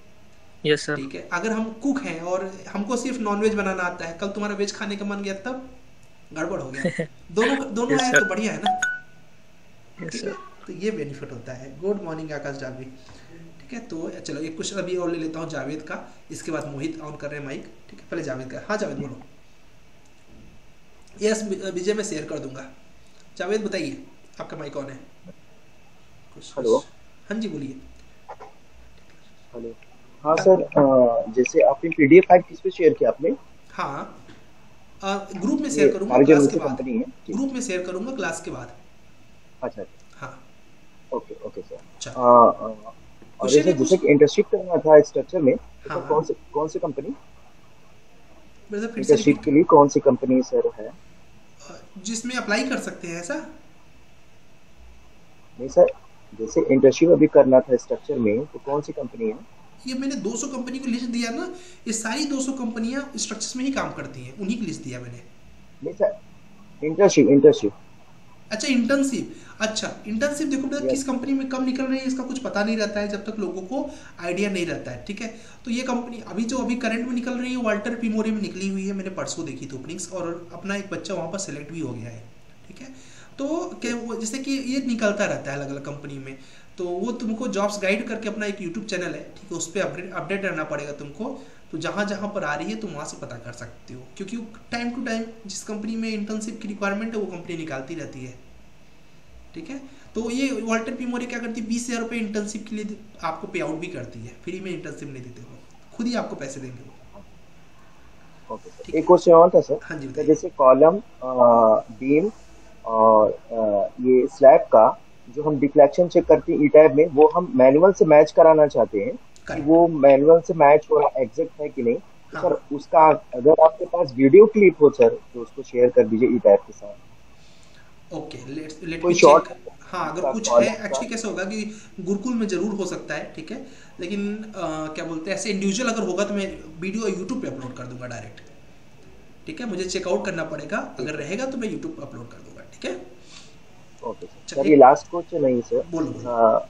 Yes sir. ठीक है, अगर हम कुक हैं और हमको सिर्फ नॉनवेज बनाना आता है, कल तुम्हारा वेज खाने का मन गया तब गड़बड़ हो गया। दोनों आए तो बढ़िया है ना। ठीक है, तो ये बेनिफिट होता है। Good morning Akash Dalvi. ठीक है, तो चलो एक क्वेश्चन अभी और ले लेता हूँ जावेद का, इसके बाद मोहित ऑन कर रहे हैं माइक। ठीक है, पहले जावेद का। हाँ जावेद बोलो। यस विजय मैं शेयर कर दूंगा। जावेद बताइए, आपका माइक ऑन है। हेलो। हाँ जी बोलिए। हेलो। हाँ सर, जैसे आपने पीडीएफ फाइल किस पे शेयर किया आपने? हाँ ग्रुप में ये शेयर करूंगा हमारी जो क्लास के मुझसे बाद, कंपनी है जी। ग्रुप में शेयर करूंगा क्लास के बाद। अच्छा अच्छा, हाँ ओके ओके सर। चल और क्वेश्चन है जैसे जैसे कुछ। कि इंटर्नशिप करना था स्ट्रक्चर में, तो हाँ सर हाँ कौन सी कंपनी, ब्रदर फिर से इंटर्नशिप रिपीट। के लिए कौन सी कंपनी सर है? जिसमें अप्लाई कर सकते हैं ऐसा। नहीं सर, जैसे इंटर्नशिप अभी करना था स्ट्रक्चर में, तो कौन सी कंपनी है? ये मैंने 200 कंपनी को लिस्ट दिया ना, ये सारी 200 कंपनियां स्ट्रक्चर्स में ही काम करती हैं, उन्हीं की लिस्ट दिया मैंने। नहीं सर, इंटर्नशिप इंटर्नशिप। अच्छा इंटर्नशिप, अच्छा इंटर्नशिप देखो बेटा यस। किस कंपनी में कब निकल रही है इसका कुछ पता नहीं रहता है जब तक लोगों को आइडिया नहीं रहता है, ठीक है। तो ये कंपनी अभी जो अभी करंट में निकल रही है वाल्टर पिमोरे में निकली हुई है, मैंने परसों देखी थी ओपनिंग्स, और अपना एक बच्चा वहाँ पर सेलेक्ट भी हो गया है, ठीक है। तो क्या वो जैसे कि ये निकलता रहता है अलग अलग कंपनी में, तो वो तुमको जॉब्स गाइड करके अपना एक यूट्यूब चैनल है, ठीक है, उस पर अपडेट रहना पड़ेगा तुमको। तो जहाँ जहाँ पर आ रही है तुम वहाँ से पता कर सकते हो, क्योंकि टाइम टू टाइम जिस कंपनी में इंटर्नशिप की रिक्वायरमेंट है वो कंपनी निकालती रहती है, ठीक है। तो ये वाल्टर पिमोरे क्या करती है, 20,000 रुपये इंटर्नशिप के लिए आपको पे आउट भी करती है, फ्री में इंटर्नशिप नहीं देते वो, खुद ही आपको पैसे देंगे वो, ओके सर, ठीक एक है। क्वेश्चन और था सर। हाँ जी सर बताइए। जैसे कॉलम, बीम और ये स्लैब का जो हम डिफ्लेक्शन चेक करते हैं ई टाइप में, वो हम मैनुअल से मैच कराना चाहते हैं कि करेक्ट। वो मैनुअल से मैच हो रहा एग्जैक्ट है कि नहीं। तो हाँ सर उसका अगर आपके पास वीडियो क्लिप हो सर, तो उसको शेयर कर दीजिए ई टाइप के साथ, ओके, लेट कोई मी शॉर्ट चेक। हाँ अगर का कुछ है कॉलम का। एक्चुअली कैसे होगा कि गुरुकुल में जरूर हो सकता है, ठीक है, लेकिन क्या बोलते हैं ऐसे इंडिविजुअल अगर होगा तो मैं वीडियो यूट्यूब पे अपलोड कर दूंगा डायरेक्ट, ठीक है। मुझे चेकआउट करना पड़ेगा, ठीक अगर है, रहेगा तो मैं यूट्यूब पे अपलोड कर दूंगा, ठीक है। Okay sir. चल सर ये एक लास्ट क्वेश्चन नहीं सर। बोलो बोलो।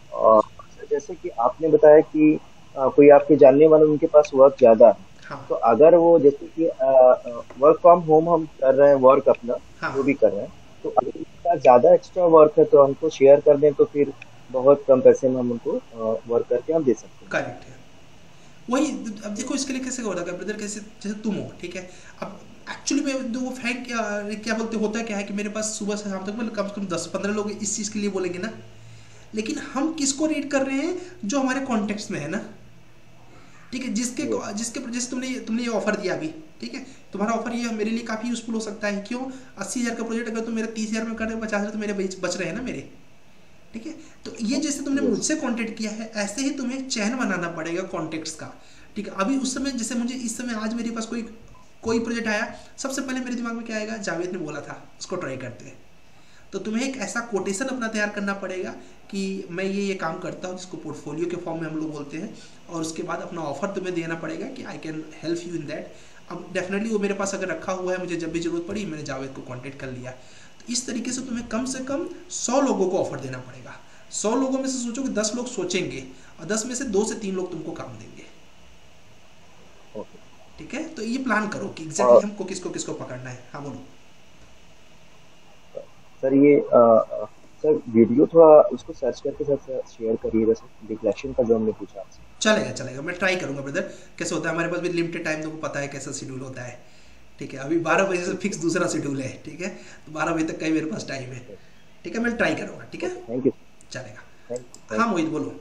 सर जैसे कि आपने बताया कि कोई आपके जानने वाले उनके पास वर्क ज्यादा है, हाँ तो अगर वो जैसे कि वर्क फ्रॉम होम हम कर रहे हैं, वर्क अपना हाँ जो भी कर रहे हैं, तो अगर उनका ज्यादा एक्स्ट्रा वर्क है तो हमको शेयर कर दें, तो फिर बहुत कम पैसे में हम उनको वर्क करके हम दे सकते हैं। करेक्ट है वही। अब देखो इसके लिए कैसे हो रहा है ब्रदर, कैसे जैसे तुम हो, ठीक है। अब एक्चुअली में वो फैक्ट क्या बोलते होता क्या है कि मेरे पास सुबह से शाम तक मतलब कम से कम 10-15 लोग इस चीज़ के लिए बोलेंगे ना, लेकिन हम किसको रीड कर रहे हैं जो हमारे कॉन्टेक्स्ट में है ना, ठीक है। जिसके यस। जिसके जैसे तुमने ये ऑफर दिया अभी, ठीक है, तुम्हारा ऑफर ये मेरे लिए काफ़ी यूजफुल हो सकता है। क्यों, 80,000 का प्रोजेक्ट अगर तुम मेरा 30,000 में कर रहे हो, 50,000 तो मेरे बच रहे हैं ना मेरे, ठीक है। तो ये जैसे तुमने यस। मुझसे कांटेक्ट किया है, ऐसे ही तुम्हें एक चैन बनाना पड़ेगा कॉन्टेक्ट्स का, ठीक है। अभी उस समय जैसे मुझे इस समय आज मेरे पास कोई प्रोजेक्ट आया, सबसे पहले मेरे दिमाग में क्या आएगा, जावेद ने बोला था उसको ट्राई करते हैं। तो तुम्हें एक ऐसा कोटेशन अपना तैयार करना पड़ेगा कि मैं ये काम करता हूँ, जिसको पोर्टफोलियो के फॉर्म में हम लोग बोलते हैं, और उसके बाद अपना ऑफर तुम्हें देना पड़ेगा कि I can help you in that. अब डेफिनेटली वो मेरे पास अगर रखा हुआ है, मुझे जब भी जरूरत पड़ी मैंने जावेद को कॉन्टेक्ट कर लिया। तो इस तरीके से तुम्हें कम से कम 100 लोगों को ऑफर देना पड़ेगा। 100 लोगों में से सोचो कि 10 लोग सोचेंगे, और 10 में से 2 से 3 लोग तुमको काम देंगे, ओके। ठीक है। तो ये प्लान करो कि और एग्जैक्टली हमको किसको किसको पकड़ना है। हाँ बोलो। सर ये सर वीडियो थोड़ा उसको सर्च करके सर शेयर करिएगा सर, डिफ्लेक्शन का जो हमने पूछा आपसे। चलेगा चलेगा, मैं ट्राई करूंगा ब्रदर। कैसे होता है हमारे पास भी लिमिटेड टाइम, तुमको पता है कैसा शेड्यूल होता है, ठीक है। अभी 12 बजे से फिक्स दूसरा शेड्यूल है, ठीक है, तो 12 बजे तक का ही मेरे पास टाइम है, ठीक है। मैं ट्राई करूँगा, ठीक है, थैंक यू। चलेगा। थैंक हाँ यू। मोहित बोलो।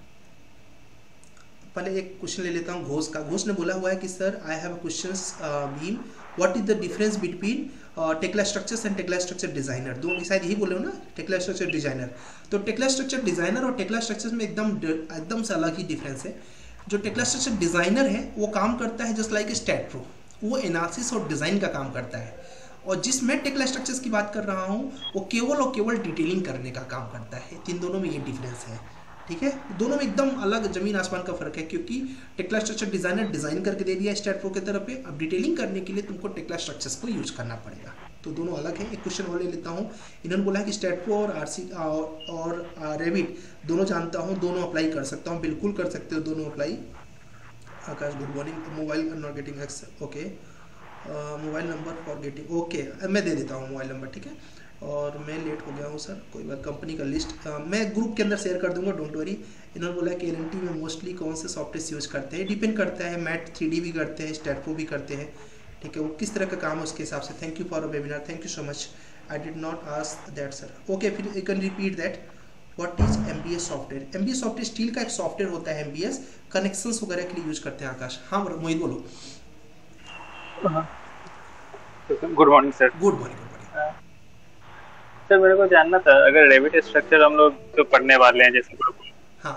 पहले एक क्वेश्चन ले लेता हूँ घोष का। घोष ने बोला हुआ है कि sir I have questions beam, what is the difference between Tekla structures and Tekla structure designer. दोनों शायद यही बोले हो ना, टेक्ला स्ट्रक्चर डिजाइनर। तो टेक्ला स्ट्रक्चर डिजाइनर और टेक्ला स्ट्रक्चर्स में एकदम से अलग ही डिफरेंस है। जो टेक्ला स्ट्रक्चर डिजाइनर है वो काम करता है जस्ट लाइक स्टैट प्रो, वो एनालिसिस और डिज़ाइन का काम करता है। और जिस मैं टेक्ला स्ट्रक्चर्स की बात कर रहा हूँ वो केवल और केवल डिटेलिंग करने का काम करता है। इन दोनों में ये डिफरेंस है, ठीक है। दोनों में एकदम अलग जमीन आसमान का फर्क है, क्योंकि टेक्ला स्ट्रक्चर डिजाइनर डिजाइन करके दे दिया स्टैट प्रो की तरफ पे, अब डिटेलिंग करने के लिए तुमको टेक्ला स्ट्रक्चर्स को यूज करना पड़ेगा। तो दोनों अलग है। एक क्वेश्चन और ले लेता हूँ। इन्होंने बोला है कि स्टैट प्रो और आरसी और रेविट दोनों जानता हूँ, दोनों अप्लाई कर सकता हूँ। बिल्कुल कर सकते हो दोनों apply. Akash good morning. Mobile not getting x, okay. Mobile number for getting, okay मैं दे देता हूँ मोबाइल नंबर, ठीक है। और मैं लेट हो गया हूँ सर, कोई बात। कंपनी का लिस्ट मैं ग्रुप के अंदर शेयर कर दूंगा, डोंट वरी। इन्होंने बोला कि एलएनटी में मोस्टली कौन से सॉफ्टवेयर यूज करते हैं, डिपेंड करता है। मैट 3D भी करते हैं, स्टैट प्रो भी करते हैं, ठीक है। वो किस तरह का काम है उसके हिसाब से। Thank you for a webinar, thank you so much. I did not ask that sir, okay. फिर you can repeat that, what is MBS software. MBS software steel का एक सॉफ्टवेयर होता है, एमबीएस कनेक्शंस वगैरह के लिए यूज करते हैं। आकाश, हाँ मोहित बोलो। Good morning sir. Good morning, good morning. Sir मेरे को जानना था, अगर रेविट स्ट्रक्चर हम लोग जो पढ़ने वाले हैं जैसे हाँ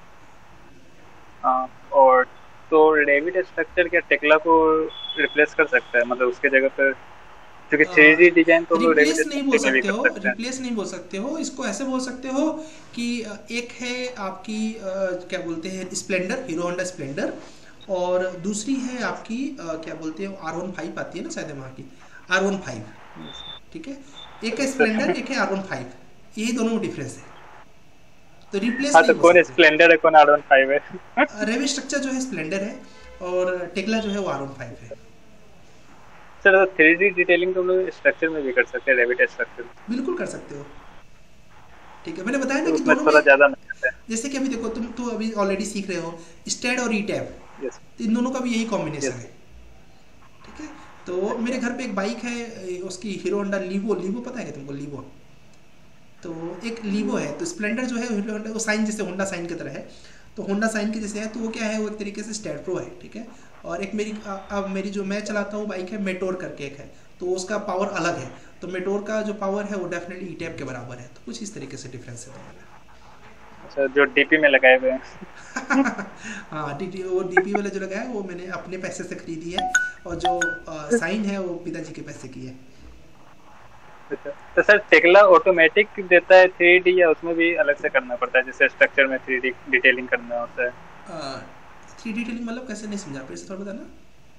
और तो रेविट स्ट्रक्चर क्या टेक्ला को रिप्लेस कर सकता है, मतलब उसके जगह पर, क्योंकि 3D डिजाइन तो हम लोग रेविट रिप्लेस नहीं बोल स्ट्रक्चर में भी सकते हो, कर सकते हैं। रिप्लेस नहीं बोल सकते हो, इसको ऐसे बोल सकते हो कि एक है आपकी क्या बोलते हैं स्प्लेंडर, हीरो होंडा स्प्लेंडर, और दूसरी है आपकी क्या बोलते हैं R15 आती है ना शायद वहाँ की, R15, ठीक है। एक है स्प्लेंडर, एक है R15, यही दोनों में डिफरेंस है, तो रिप्लेस हाँ, नहीं तो बोल कौन सकते। स्प्लेंडर है, कौन R15 है? रेवी स्ट्रक्चर जो है स्प्लेंडर है और टेक्ला जो है वो R15 है। सर 3D डिटेलिंग तो हम लोग स्ट्रक्चर में भी कर सकते हैं, रेविट स्ट्रक्चर में, बिल्कुल कर सकते हो, ठीक है। मैंने बताया ना तो कि उसमें दोनों थोड़ा में, ज्यादा मेहनत है। जैसे कि अभी देखो तुम तो अभी ऑलरेडी सीख रहे हो स्टैड और ईटैब, यस तो इन दोनों का भी यही कॉम्बिनेशन यस। है, ठीक है। तो मेरे घर पे एक बाइक है उसकी हीरो होंडा लीवो, लीवो पता है क्या तुमको लीवो? तो एक लीवो है, तो स्प्लेंडर जो है हीरो होंडा वो साइन जैसे होंडा साइन की तरह है, तो होंडा साइन के जैसे है, तो वो क्या है वो एक तरीके से स्टैड प्रो है, ठीक है। और एक मेरी अब मेरी जो मैं चलाता हूँ बाइक है मेटोर करके एक है, तो उसका पावर अलग है, तो मेटोर का जो पावर है वो डेफिनेटली ईटैब के बराबर है, तो कुछ इस तरीके से डिफरेंस है दोनों में। अच्छा, जो डीपी में लगाए हुए हैं। हाँ वो डीपी वाला जो लगा है वो मैंने अपने पैसे से खरीदी है, और जो साइन है वो पिताजी के पैसे की है। अच्छा, तो सर टेक्ला ऑटोमेटिक देता है 3D या उसमें भी अलग से करना पड़ता है, जैसे स्ट्रक्चर में 3D डिटेलिंग करना होता है? 3D डिटेलिंग मतलब कैसे, नहीं समझा, फिर से थोड़ा बताना।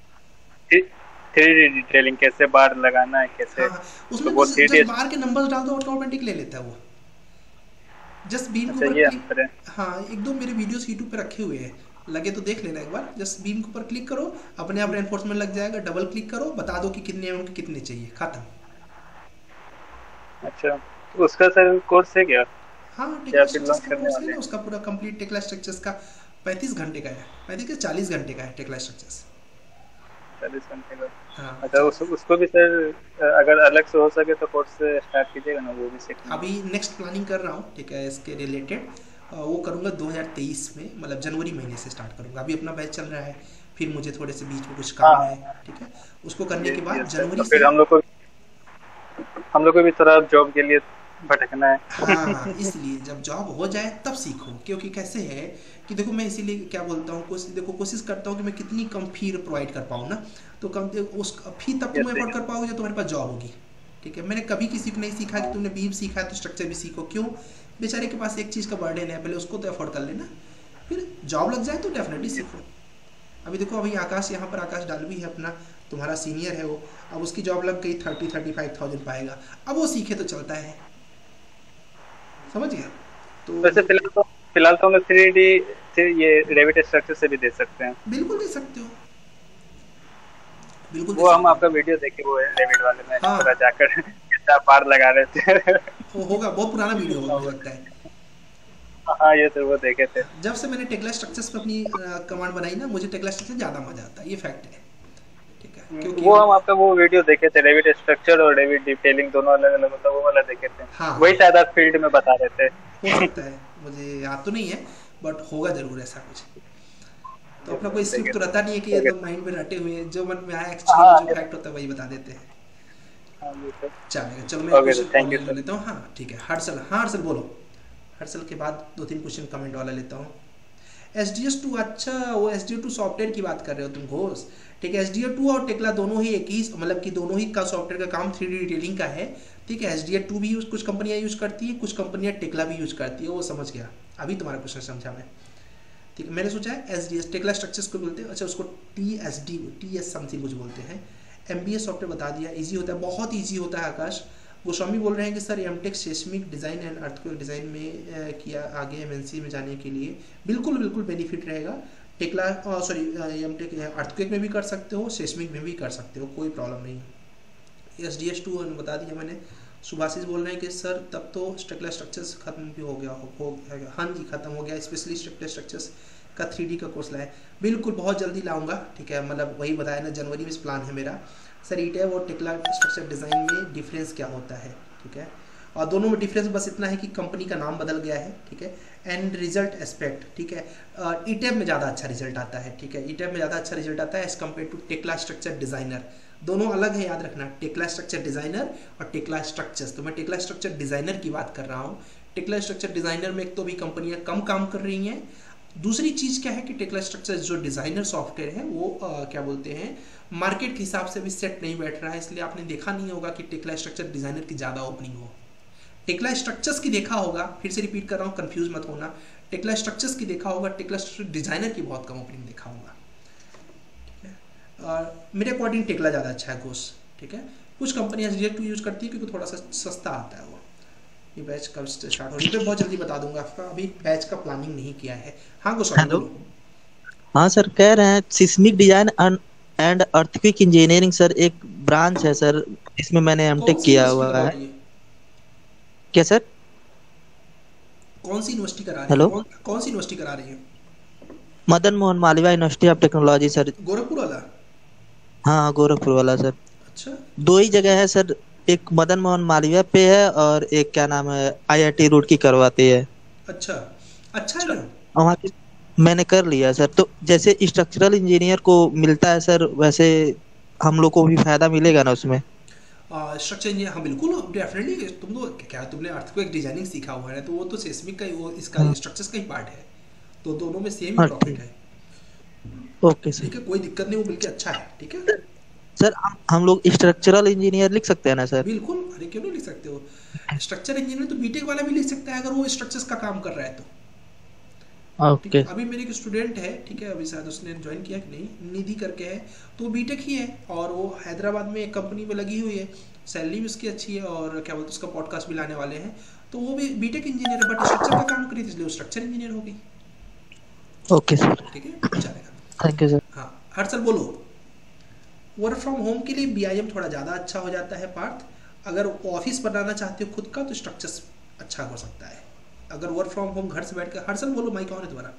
3D डिटेलिंग कैसे बार लगाना है, कैसे? हाँ तो उसमें वो जस्ट 3D। बार के नंबर्स डाल दो ऑटोमेटिक ले लेता है वो, जस्ट बीम के अच्छा, ऊपर ये क्लिक। अंतर है। हाँ एक दो मेरे वीडियोस यूट्यूब पे रखे हुए हैं, लगे तो देख लेना एक बार, जस्ट बीम के ऊपर क्लिक करो, अपने आप रेनफोर्समेंट लग जाएगा, डबल क्लिक करो, बता दो कि कितने उनके कितने चाहिए, खत्म। अच्छा, तो उसका सर कोर्स है क्या, हाँ या टेक्ला फिर स्ट्रक्चर्स लॉन्च का करने कोर्स है वाले ना, हैं? उसका पूरा कंप्लीट टेक्ला स्ट्रक्चर्स का 35 घंटे का है, 35 से 40 घंटे का है टेक्ला स्ट्रक्चर्स। 40 घंटे का। हाँ अच्छा, उसको भी सर अगर अलग से हो सके तो कोर्स स्टार्ट कीजिएगा ना, वो भी सीखना है। अभी नेक्स्ट प्लानिंग कर रहा हूँ, ठीक है, इसके रिलेटेड वो करूँगा 2023 में, मतलब जनवरी महीने से स्टार्ट करूँगा। अभी अपना बैच चल रहा है, फिर मुझे थोड़े से बीच में कुछ काम हाँ है, ठीक है, उसको करने के बाद यस सर, जनवरी तो से। फिर हम लोग को भी थोड़ा जॉब के लिए भटकना है। हाँ इसलिए जब जॉब हो जाए तब सीखो, क्योंकि कैसे है कि देखो मैं इसीलिए क्या बोलता हूँ, कोशिश करता हूँ कि मैं कितनी कम फी प्रोवाइड कर पाऊँ ना, तो कम उस फी तब तुम यस एफोर्ड कर पाओगे जब तुम्हारे पास जॉब होगी, ठीक है। मैंने कभी किसी को नहीं सीखा कि तुमने बीम सीखा है तो स्ट्रक्चर भी सीखो, क्यों? बेचारे के पास एक चीज़ का बर्डन है, पहले उसको तो एफोर्ड कर लेना, फिर जॉब लग जाए तो डेफिनेटली सीखो। अभी देखो अभी आकाश यहाँ पर, आकाश डालवी है अपना, तुम्हारा सीनियर है वो, अब उसकी जॉब लग गई 30-35,000 पाएगा, अब वो सीखे तो चलता है, समझ गया? तो वैसे फिलहाल तो हम लोग 3D से ये रेविट स्ट्रक्चर से भी दे सकते हैं। बिल्कुल दे सकते हो, बिल्कुल दे वो हम सकते आपका वीडियो देखे, वो रेविट वाले में हाँ। पूरा जाकर कितना पार लगा रहे थे। हो। होगा, बहुत पुराना वीडियो होगा मुझे लगता है। हाँ ये तो वो देखे थे। जब से मैंने टेक्ला स्ट्रक्चर्स पे अपनी कमांड बनाई ना, मुझे टेक्ला स्ट्रक्चर ज़्यादा मजा आता है, ये फैक्ट है, ठीक है। क्योंकि वो हम आपका वो वीडियो देखे थे, रेविट स्ट्रक्चर और रेविट डिटेलिंग दोनों अलग अलग होता है, वो वाला देखे थे। हाँ। वही शायद आप फील्ड में बता रहे थे। हो सकता है, मुझे याद तो नहीं है, बट होगा जरूर ऐसा कुछ। तो अपना कोई स्क्रिप्ट तो रहता नहीं है कि ये तो माइंड में रटे हुए हैं, जो मन में आया एक्चुअली जो फैक्ट होता है वही बता देते हैं। चलेगा, चलो मैं क्वेश्चन ले लेता हूँ। हाँ ठीक है, हर्षल, हाँ हर्षल बोलो। हर्षल के बाद 2-3 क्वेश्चन कमेंट वाला लेता हूँ। SDS2, अच्छा वो SDO2 सॉफ्टवेयर की बात कर रहे हो तुम घोष, ठीक है। SDO2 और टेक्ला दोनों ही एक ही, मतलब कि दोनों ही का सॉफ्टवेयर का काम 3D डिटेलिंग का है, ठीक है। SDO2 भी कुछ कंपनियां यूज करती है, कुछ कंपनियां टेक्ला भी यूज करती है, वो समझ गया, अभी तुम्हारा क्वेश्चन समझा मैं, ठीक है। मैंने सोचा है SDS टेक्ला स्ट्रक्चर्स को बोलते हैं, अच्छा उसको TS समथिंग कुछ बोलते हैं। MBA सॉफ्टवेयर बता दिया, ईजी होता है, बहुत ईजी होता है। आकाश गोस्वामी बोल रहे हैं कि sir M Tech seismic design and earthquake design में किया, आगे MNC में जाने के लिए बिल्कुल बिल्कुल बेनिफिट रहेगा। टेक्ला सॉरी एमटेक अर्थक्वेक में भी कर सकते हो, सेस्मिक में भी कर सकते हो, कोई प्रॉब्लम नहीं है। SDS2 बता दिया मैंने। सुभाषिस बोल रहे हैं कि सर तब तो टेक्ला स्ट्रक्चर्स खत्म भी हो गया। हाँ जी खत्म हो गया, स्पेशली टेक्ला स्ट्रक्चर्स का 3D का कोर्स लाए, बिल्कुल बहुत जल्दी लाऊंगा, ठीक है। मतलब वही बताया ना, जनवरी में प्लान है मेरा। सर ईटैब और टेक्ला स्ट्रक्चर डिज़ाइन में डिफरेंस क्या होता है, ठीक है। और दोनों में डिफरेंस बस इतना है कि कंपनी का नाम बदल गया है, ठीक है। एंड रिजल्ट एस्पेक्ट, ठीक है। ईटैब में ज़्यादा अच्छा रिजल्ट आता है, ठीक है। ईटैब में ज़्यादा अच्छा रिजल्ट आता है as compare to Tekla structure designer. दोनों अलग है, याद रखना, टेक्ला स्ट्रक्चर डिजाइनर और टेक्ला स्ट्रक्चर्स। तो मैं टेक्ला स्ट्रक्चर डिजाइनर की बात कर रहा हूँ। टेक्ला स्ट्रक्चर डिजाइनर में एक तो भी कंपनियां कम काम कर रही हैं, दूसरी चीज़ क्या है कि टेक्ला स्ट्रक्चर जो डिज़ाइनर सॉफ्टवेयर है वो क्या बोलते हैं, मार्केट के हिसाब से भी सेट नहीं बैठ रहा है, इसलिए आपने देखा नहीं होगा कि टेक्ला स्ट्रक्चर डिज़ाइनर की ज़्यादा ओपनिंग हो। टेक्ला स्ट्रक्चर्स की देखा होगा, फिर से रिपीट कर रहा हूँ, कंफ्यूज मत होना, टेक्ला स्ट्रक्चर्स की देखा होगा, टेक्ला स्ट्रक्चर डिज़ाइनर की बहुत कम ओपनिंग देखा होगा। और मेरे अकॉर्डिंग टेक्ला ज़्यादा अच्छा है कोर्स, ठीक है। कुछ कंपनियाँ रिएक्ट यूज़ करती है क्योंकि थोड़ा सा सस्ता आता है वो। ये बैच कब से स्टार्ट हो, ये पे बहुत जल्दी बता दूंगा आपका, अभी बैच का प्लानिंग नहीं किया है। हाँ गोस्वामी हेलो। बोलो। हाँ सर, कह रहे हैं seismic design and earthquake engineering sir एक ब्रांच है सर, इसमें मैंने कौन एमटेक सी किया यूनिवर्सिटी हुआ करवा है। रही है, क्या सर? कौन सी यूनिवर्सिटी करा रही है, हेलो। कौन सी यूनिवर्सिटी करा रही है? Madan Mohan Malaviya university of technology sir. Gorakhpur वाला? हाँ, गोरखपुर वाला सर। अच्छा, दो ही जगह है सर, एक मदन मोहन मालवीय पे है और एक क्या नाम है आईआईटी रुड़की करवाती है। अच्छा अच्छा है ना। और वहाँ की मैंने कर लिया सर। तो जैसे स्ट्रक्चरल इंजीनियर को मिलता है सर, वैसे हम लोग को भी फायदा मिलेगा ना उसमें? स्ट्रक्चर इंजीनियर, हाँ बिल्कुल डेफिनेटली। तुम तो क्या, तुमने अर्थक्वेक डिजाइनिंग सीखा हुआ है, तो वो तो सेस्मिक का ही, वो इसका हाँ। स्ट्रक्चर्स का ही पार्ट है, तो दोनों में सेम ही हाँ, प्रॉफिट ठीक। है। Okay sir. ठीक है, कोई दिक्कत नहीं, वो मिलके अच्छा है, ठीक है। सर हम लोग स्ट्रक्चरल इंजीनियर लिख सकते हैं ना सर? बिल्कुल, अरे क्यों नहीं लिख सकते हो। स्ट्रक्चर इंजीनियर तो बीटेक वाला भी लिख सकता है अगर वो स्ट्रक्चर्स का काम कर रहा है तो। ठीक ओके। है, अभी मेरे एक स्टूडेंट है, ठीक है, अभी शायद उसने ज्वाइन किया कि नहीं, निधि करके है, तो वो बीटेक ही है और वो हैदराबाद में एक कंपनी में लगी हुई है, सैलरी भी उसकी अच्छी है और क्या बोलते हैं, उसका पॉडकास्ट भी लाने वाले हैं, तो वो भी बीटेक इंजीनियर है, बट स्ट्रक्चर का काम करी, इसलिए वो स्ट्रक्चर इंजीनियर हो गई। ओके सर, ठीक है, चलेगा। Thank you sir. हाँ हर्षल बोलो। वर्क फ्रॉम होम के लिए बीआईएम थोड़ा ज़्यादा अच्छा हो जाता है पार्थ, अगर ऑफिस बनाना चाहते हो खुद का तो स्ट्रक्चर्स अच्छा हो सकता है। अगर वर्क फ्रॉम होम घर से बैठकर, हर्षल बोलो, माइक ऑन है तुम्हारा?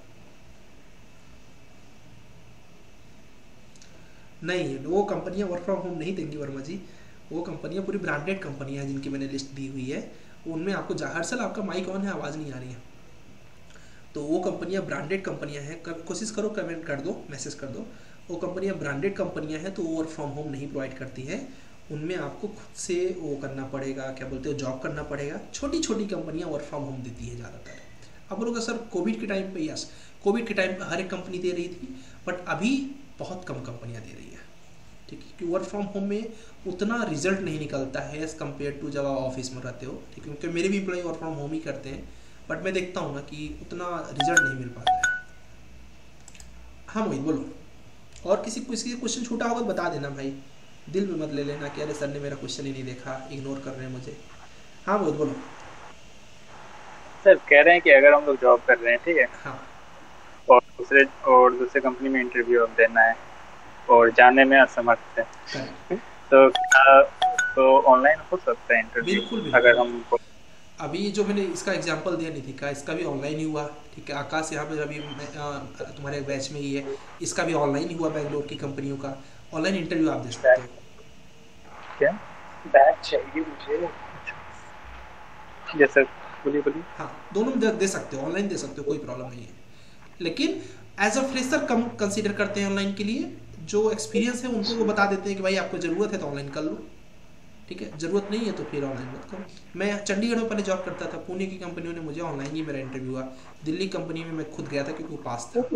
नहीं, वो कंपनियां वर्क फ्रॉम होम नहीं देंगी वर्मा जी, वो कंपनियां पूरी ब्रांडेड कंपनियां हैं जिनकी मैंने लिस्ट दी हुई है, उनमें आपको हर्षल आपका माइक ऑन है, आवाज़ नहीं आ रही है, तो वो कंपनियां ब्रांडेड कंपनियां हैं, कोशिश करो कमेंट कर दो, मैसेज कर दो, वो कंपनियां ब्रांडेड कंपनियां हैं तो वो वर्क फ्रॉम होम नहीं प्रोवाइड करती है, उनमें आपको खुद से वो करना पड़ेगा, क्या बोलते हो, जॉब करना पड़ेगा। छोटी छोटी कंपनियां वर्क फ्रॉम होम देती है ज़्यादातर। अब बोलोगे सर कोविड के टाइम पे, यस कोविड के टाइम पे हर एक कंपनी दे रही थी, बट अभी बहुत कम कंपनियां दे रही है, ठीक है, क्योंकि वर्क फ्रॉम होम में उतना रिजल्ट नहीं निकलता है एज़ कम्पेयर टू जब आप ऑफिस में रहते हो, ठीक है, क्योंकि मेरे भी एम्प्लॉय वर्क फ्रॉम होम ही करते हैं, बट मैं देखता हूँ ना कि उतना रिजल्ट नहीं मिल पाता है। हाँ मोहित बोलो, और किसी क्वेश्चन छूटा होगा तो बता देना भाई, दिल में मत ले लेना कि अरे सर ने मेरा क्वेश्चन ही नहीं देखा, इग्नोर कर रहे हैं मुझे। हाँ मोहित बोलो। सर कह रहे हैं कि अगर हम लोग जॉब कर रहे हैं, ठीक है, हाँ और दूसरे कंपनी में इंटरव्यू अब देना है और जाने में असमर्थ है, तो तो ऑनलाइन हो सकता है इंटरव्यू? बिल्कुल बिल्कुल। अगर हम अभी जो मैंने इसका एग्जांपल दिया निधिका, इसका भी ऑनलाइन ही हुआ, ठीक है, आकाश यहाँ पे अभी तुम्हारे बैच में ही है, इसका भी ऑनलाइन ही हुआ, बैंगलोर की कंपनियों का ऑनलाइन इंटरव्यू आप दे सकते हो। क्या बैच चाहिए मुझे? जैसे बोलिए। हाँ दोनों दे सकते हो, ऑनलाइन दे सकते हो, कोई प्रॉब्लम नहीं है, लेकिन एज अ फ्रेशर कम कंसीडर करते हैं ऑनलाइन के लिए, जो एक्सपीरियंस है उनको वो बता देते हैं कि भाई आपको ज़रूरत है तो ऑनलाइन कर लो, ठीक है, ज़रूरत नहीं है तो फिर ऑनलाइन मत करो। मैं चंडीगढ़ में पहले जॉब करता था, पुणे की कंपनियों ने मुझे ऑनलाइन ही मेरा इंटरव्यू हुआ, दिल्ली कंपनी में मैं खुद गया था क्योंकि वो पास था।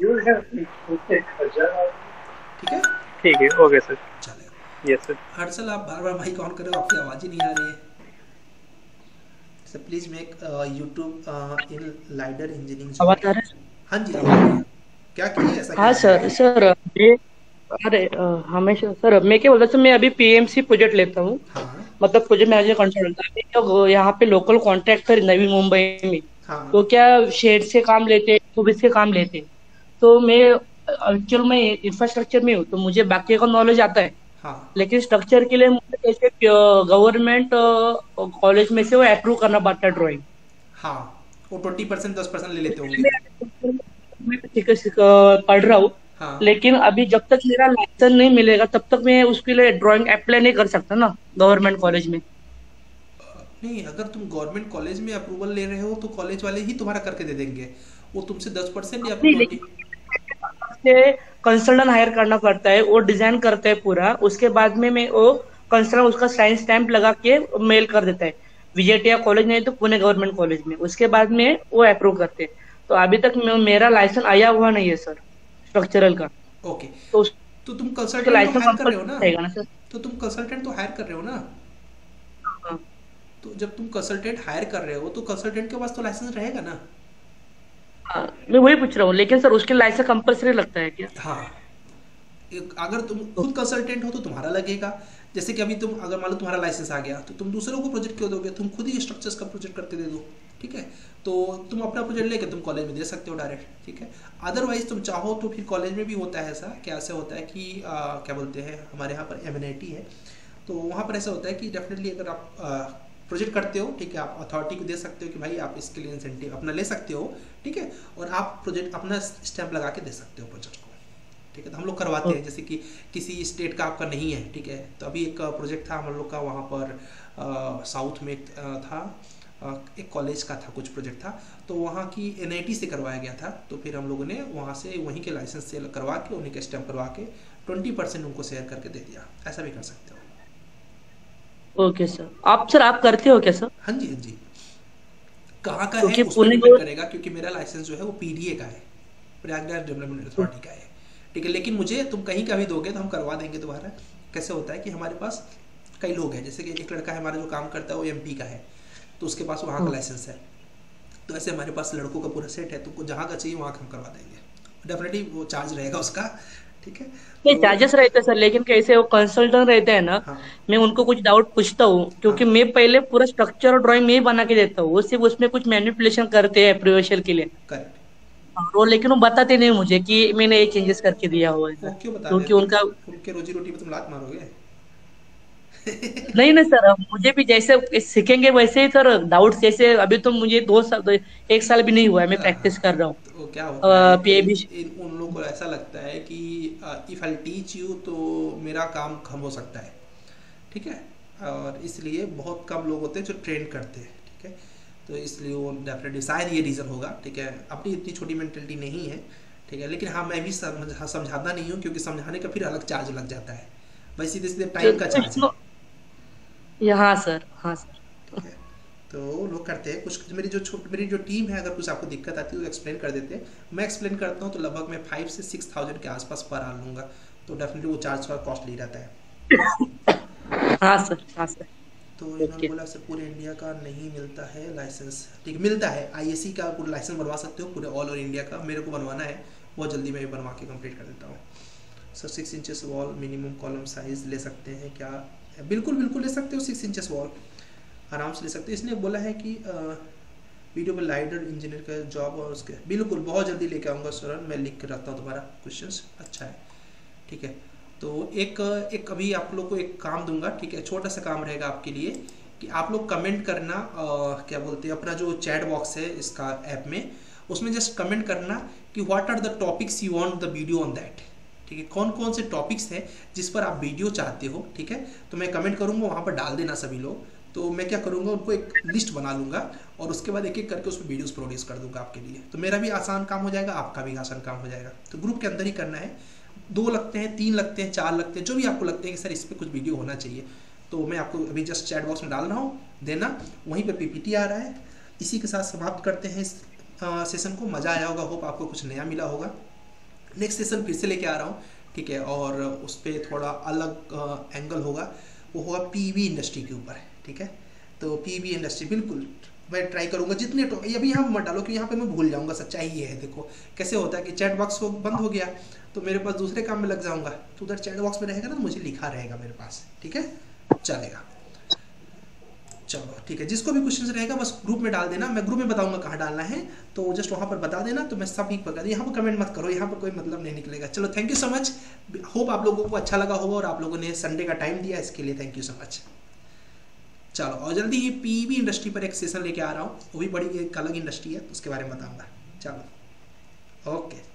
ठीक है, ओके सर, चलेगा। Yes sir. हर्षल आप बार बार माइक ऑन करो, आपकी आवाज़ ही नहीं आ रही है। Sir please make YouTube in LiDAR engineering. आवाज आ रहा है? हाँ जी आवाज आ रही है। क्या किया ऐसा? हाँ सर ये अरे हमेशा सर मैं क्या बोलता, मैं अभी पीएमसी प्रोजेक्ट लेता हूँ, हाँ मतलब प्रोजेक्ट मैनेजर कंसल्टेंट। अभी तो यहाँ पे लोकल कॉन्ट्रैक्टर नवी मुंबई में, हाँ तो क्या शेड से काम लेते, ऑफिस से काम लेते, तो मैं एक्चुअल में इंफ्रास्ट्रक्चर में हूँ, तो मुझे बाकी का नॉलेज आता है, हाँ लेकिन स्ट्रक्चर के लिए मुझे कैसे गवर्नमेंट कॉलेज में से वो अप्रूव करना पड़ता है ड्राइंग। हाँ वो 20% 10% ले लेते होंगे। मैं पढ़ रहा हूँ, हाँ लेकिन अभी जब तक मेरा लाइसेंस नहीं मिलेगा तब तक मैं उसके लिए ड्राइंग अप्लाई नहीं कर सकता ना गवर्नमेंट कॉलेज में। नहीं, अगर तुम गवर्नमेंट कॉलेज में अप्रूवल ले रहे हो तो कॉलेज वाले ही तुम्हारा करके दे देंगे, वो तुमसे 10% या से कंसल्टेंट हायर करना पड़ता है, वो डिजाइन करता है पूरा, उसके बाद में मैं वो कंसल्टेंट उसका साइन स्टैंप लगा के मेल कर देता है विजेटिया कॉलेज नहीं तो पुणे गवर्नमेंट कॉलेज में, उसके बाद में वो अप्रूव करते हैं। तो अभी तक मेरा लाइसेंस आया हुआ नहीं है सर स्ट्रक्चरल का। ओके, तो तो तुम कंसल्टेंट तो हायर कर रहे हो ना? रहेगा ना सर? तो तुम कंसल्टेंट तो हायर कर रहे हो ना? हाँ। तो जब तुम कंसल्टेंट हायर कर रहे हो तो कंसल्टेंट के पास तो लाइसेंस रहेगा ना? हाँ, मैं वही पूछ रहा हूँ, लेकिन सर उसके लाइसेंस कंपलसरी लगता है क्या? हाँ, अगर तुम खुद कंसल्टेंट हो तो तुम्हारा लगेगा। जैसे कि अभी तुम अगर मान लो तुम्हारा लाइसेंस आ गया तो तुम दूसरों को प्रोजेक्ट क्यों दोगे? तुम खुद ही स्ट्रक्चर्स का प्रोजेक्ट करके दे दो, ठीक है? तो तुम अपना प्रोजेक्ट लेके तुम कॉलेज में दे सकते हो डायरेक्ट, ठीक है? अदरवाइज तुम चाहो तो फिर कॉलेज में भी होता है ऐसा, कैसे होता है कि क्या बोलते हैं, हमारे यहाँ पर एमएनआईटी है, तो वहाँ पर ऐसा होता है कि डेफिनेटली अगर आप प्रोजेक्ट करते हो, ठीक है, आप अथॉरिटी को दे सकते हो कि भाई आप इसके लिए इंसेंटिव अपना ले सकते हो, ठीक है, और आप प्रोजेक्ट अपना स्टैंप लगा के दे सकते हो प्रोजेक्ट को, ठीक है? तो हम लोग करवाते हैं, जैसे कि किसी स्टेट का आपका नहीं है, ठीक है, तो अभी एक प्रोजेक्ट था हम लोग का वहाँ पर साउथ में था, एक कॉलेज का था, कुछ प्रोजेक्ट था, तो वहाँ की एनआईटी से करवाया गया था, तो फिर हम लोगों ने वहाँ से वहीं के लाइसेंस से करवा के उन्हीं के स्टैम्प करवा के 20% उनको शेयर करके दे दिया। ऐसा भी कर सकते हो। ओके सर, आप करते हो क्या सर? हाँ जी, हाँ जी। कहाँ का क्योंकि है उस पर पुणे डिपेंड करेगा, क्योंकि मेरा लाइसेंस जो है वो पीडीए का है, प्रयागराज डेवलपमेंट अथॉरिटी का है, ठीक है? लेकिन मुझे तुम कहीं का भी दोगे तो हम करवा देंगे दोबारा। कैसे होता है कि हमारे पास कई लोग हैं, जैसे कि एक लड़का है हमारा जो काम करता है वो एमपी का है, तो उसके पास वहाँ का लाइसेंस है, तो ऐसे हमारे पास लड़कों का पूरा सेट है, तुमको जहाँ का चाहिए वहाँ का हम करवा देंगे। डेफिनेटली वो चार्ज रहेगा उसका, ठीक है? नहीं, चार्जेस रहते हैं सर, लेकिन कैसे वो कंसल्टेंट रहते हैं ना, हाँ, मैं उनको कुछ डाउट पूछता हूँ, क्योंकि हाँ, मैं पहले पूरा स्ट्रक्चर और ड्राइंग में ही बना के देता हूँ, वो सिर्फ उसमें कुछ मैनिपुलेशन करते हैं अप्रूवेशन के लिए, करेक्ट। वो लेकिन वो बताते नहीं मुझे कि मैंने ये चेंजेस करके दिया हुआ है वो सर, क्यों बता क्योंकि रहे? उनका उनके रोजी रोटी पे तुम लात मारोगे? नहीं नहीं सर, अब मुझे भी जैसे सीखेंगे वैसे ही सर, डाउट्स जैसे अभी तो मुझे 2 साल 1 साल भी नहीं हुआ है, मैं प्रैक्टिस कर रहा हूँ। तो क्या होता है, पीएबी उन लोगों को ऐसा लगता है कि इफ़ आई टीच यू तो मेरा काम कम हो सकता है, ठीक है? और इसलिए बहुत कम लोग होते हैं जो ट्रेन करते हैं, ठीक है? तो इसलिए वो डेफिनेटली शायद ये रीज़न होगा, ठीक है? अपनी इतनी छोटी मेंटेलिटी नहीं है, ठीक है? लेकिन हाँ, मैं भी समझाता नहीं हूँ, क्योंकि समझाने का फिर अलग चार्ज लग जाता है, भाई सीधे सीधे टाइम का चार्ज है, हाँ सर, हाँ सर। ठीक है? तो लोग करते हैं कुछ। मेरी जो टीम है, अगर कुछ आपको दिक्कत आती है तो एक्सप्लेन कर देते हैं, मैं एक्सप्लेन करता हूँ तो लगभग मैं 5 से 6,000 के आसपास पर आ लूँगा, तो डेफिनेटली वो चार्ज थोड़ा कॉस्टली रहता है। हाँ सर, हाँ सर। तो इन्होंने बोला सर पूरे इंडिया का नहीं मिलता है लाइसेंस, ठीक मिलता है, आईएससी का पूरा लाइसेंस बनवा सकते हो पूरे ऑल ओवर इंडिया का, मेरे को बनवाना है, बहुत जल्दी मैं बनवा के कंप्लीट कर देता हूँ। Sir 6 inches wall minimum column size ले सकते हैं क्या? बिल्कुल बिल्कुल ले सकते हो, 6 इंचेस वॉल आराम से ले सकते हो। इसने बोला है कि वीडियो में लाइडर इंजीनियर का जॉब और उसके बिल्कुल बहुत जल्दी लेके आऊँगा सर, मैं लिख के रखता हूँ तुम्हारा क्वेश्चंस, अच्छा है, ठीक है? तो एक अभी आप लोग को एक काम दूंगा, ठीक है? छोटा सा काम रहेगा आपके लिए कि आप लोग कमेंट करना, क्या बोलते हैं, अपना जो चैट बॉक्स है इसका ऐप में, उसमें जस्ट कमेंट करना कि what are the topics you want the video on that, ठीक है? कौन कौन से टॉपिक्स हैं जिस पर आप वीडियो चाहते हो, ठीक है? तो मैं कमेंट करूँगा, वहाँ पर डाल देना सभी लोग, तो मैं क्या करूँगा उनको एक लिस्ट बना लूँगा और उसके बाद एक एक करके उस पर वीडियोस प्रोड्यूस कर दूँगा आपके लिए, तो मेरा भी आसान काम हो जाएगा, आपका भी आसान काम हो जाएगा। तो ग्रुप के अंदर ही करना है, 2 लगते हैं, 3 लगते हैं, 4 लगते हैं, जो भी आपको लगते हैं कि सर इस पर कुछ वीडियो होना चाहिए, तो मैं आपको अभी जस्ट चैट बॉक्स में डाल रहा हूँ, देना, वहीं पे पीपीटी आ रहा है। इसी के साथ समाप्त करते हैं इस सेशन को। मज़ा आया होगा, होप आपको कुछ नया मिला होगा। नेक्स्ट सेशन फिर से लेके आ रहा हूँ, ठीक है? और उस पर थोड़ा अलग एंगल होगा, वो होगा पीवी इंडस्ट्री के ऊपर, ठीक है? तो पीवी इंडस्ट्री बिल्कुल मैं ट्राई करूंगा जितने अभी यहाँ मत डालो कि यहाँ पे मैं भूल जाऊंगा, सच्चाई ये है। देखो कैसे होता है कि चैट बॉक्स बंद हो गया तो मेरे पास दूसरे काम में लग जाऊंगा, तो उधर चैट बॉक्स में रहेगा ना, तो मुझे लिखा रहेगा मेरे पास, ठीक है? चलेगा, चलो ठीक है। जिसको भी क्वेश्चन रहेगा बस ग्रुप में डाल देना, मैं ग्रुप में बताऊंगा कहाँ डालना है, तो जस्ट वहाँ पर बता देना, तो मैं सभी बता दूँ। यहाँ पर कमेंट मत करो, यहाँ पर कोई मतलब नहीं निकलेगा। चलो thank you so much, hope आप लोगों को अच्छा लगा होगा और आप लोगों ने संडे का टाइम दिया, इसके लिए थैंक यू सो मच। चलो, और जल्दी ही पीवी इंडस्ट्री पर एक सेशन लेके आ रहा हूँ, वो भी बड़ी एक अलग इंडस्ट्री है, तो उसके बारे में बताऊंगा। चलो ओके।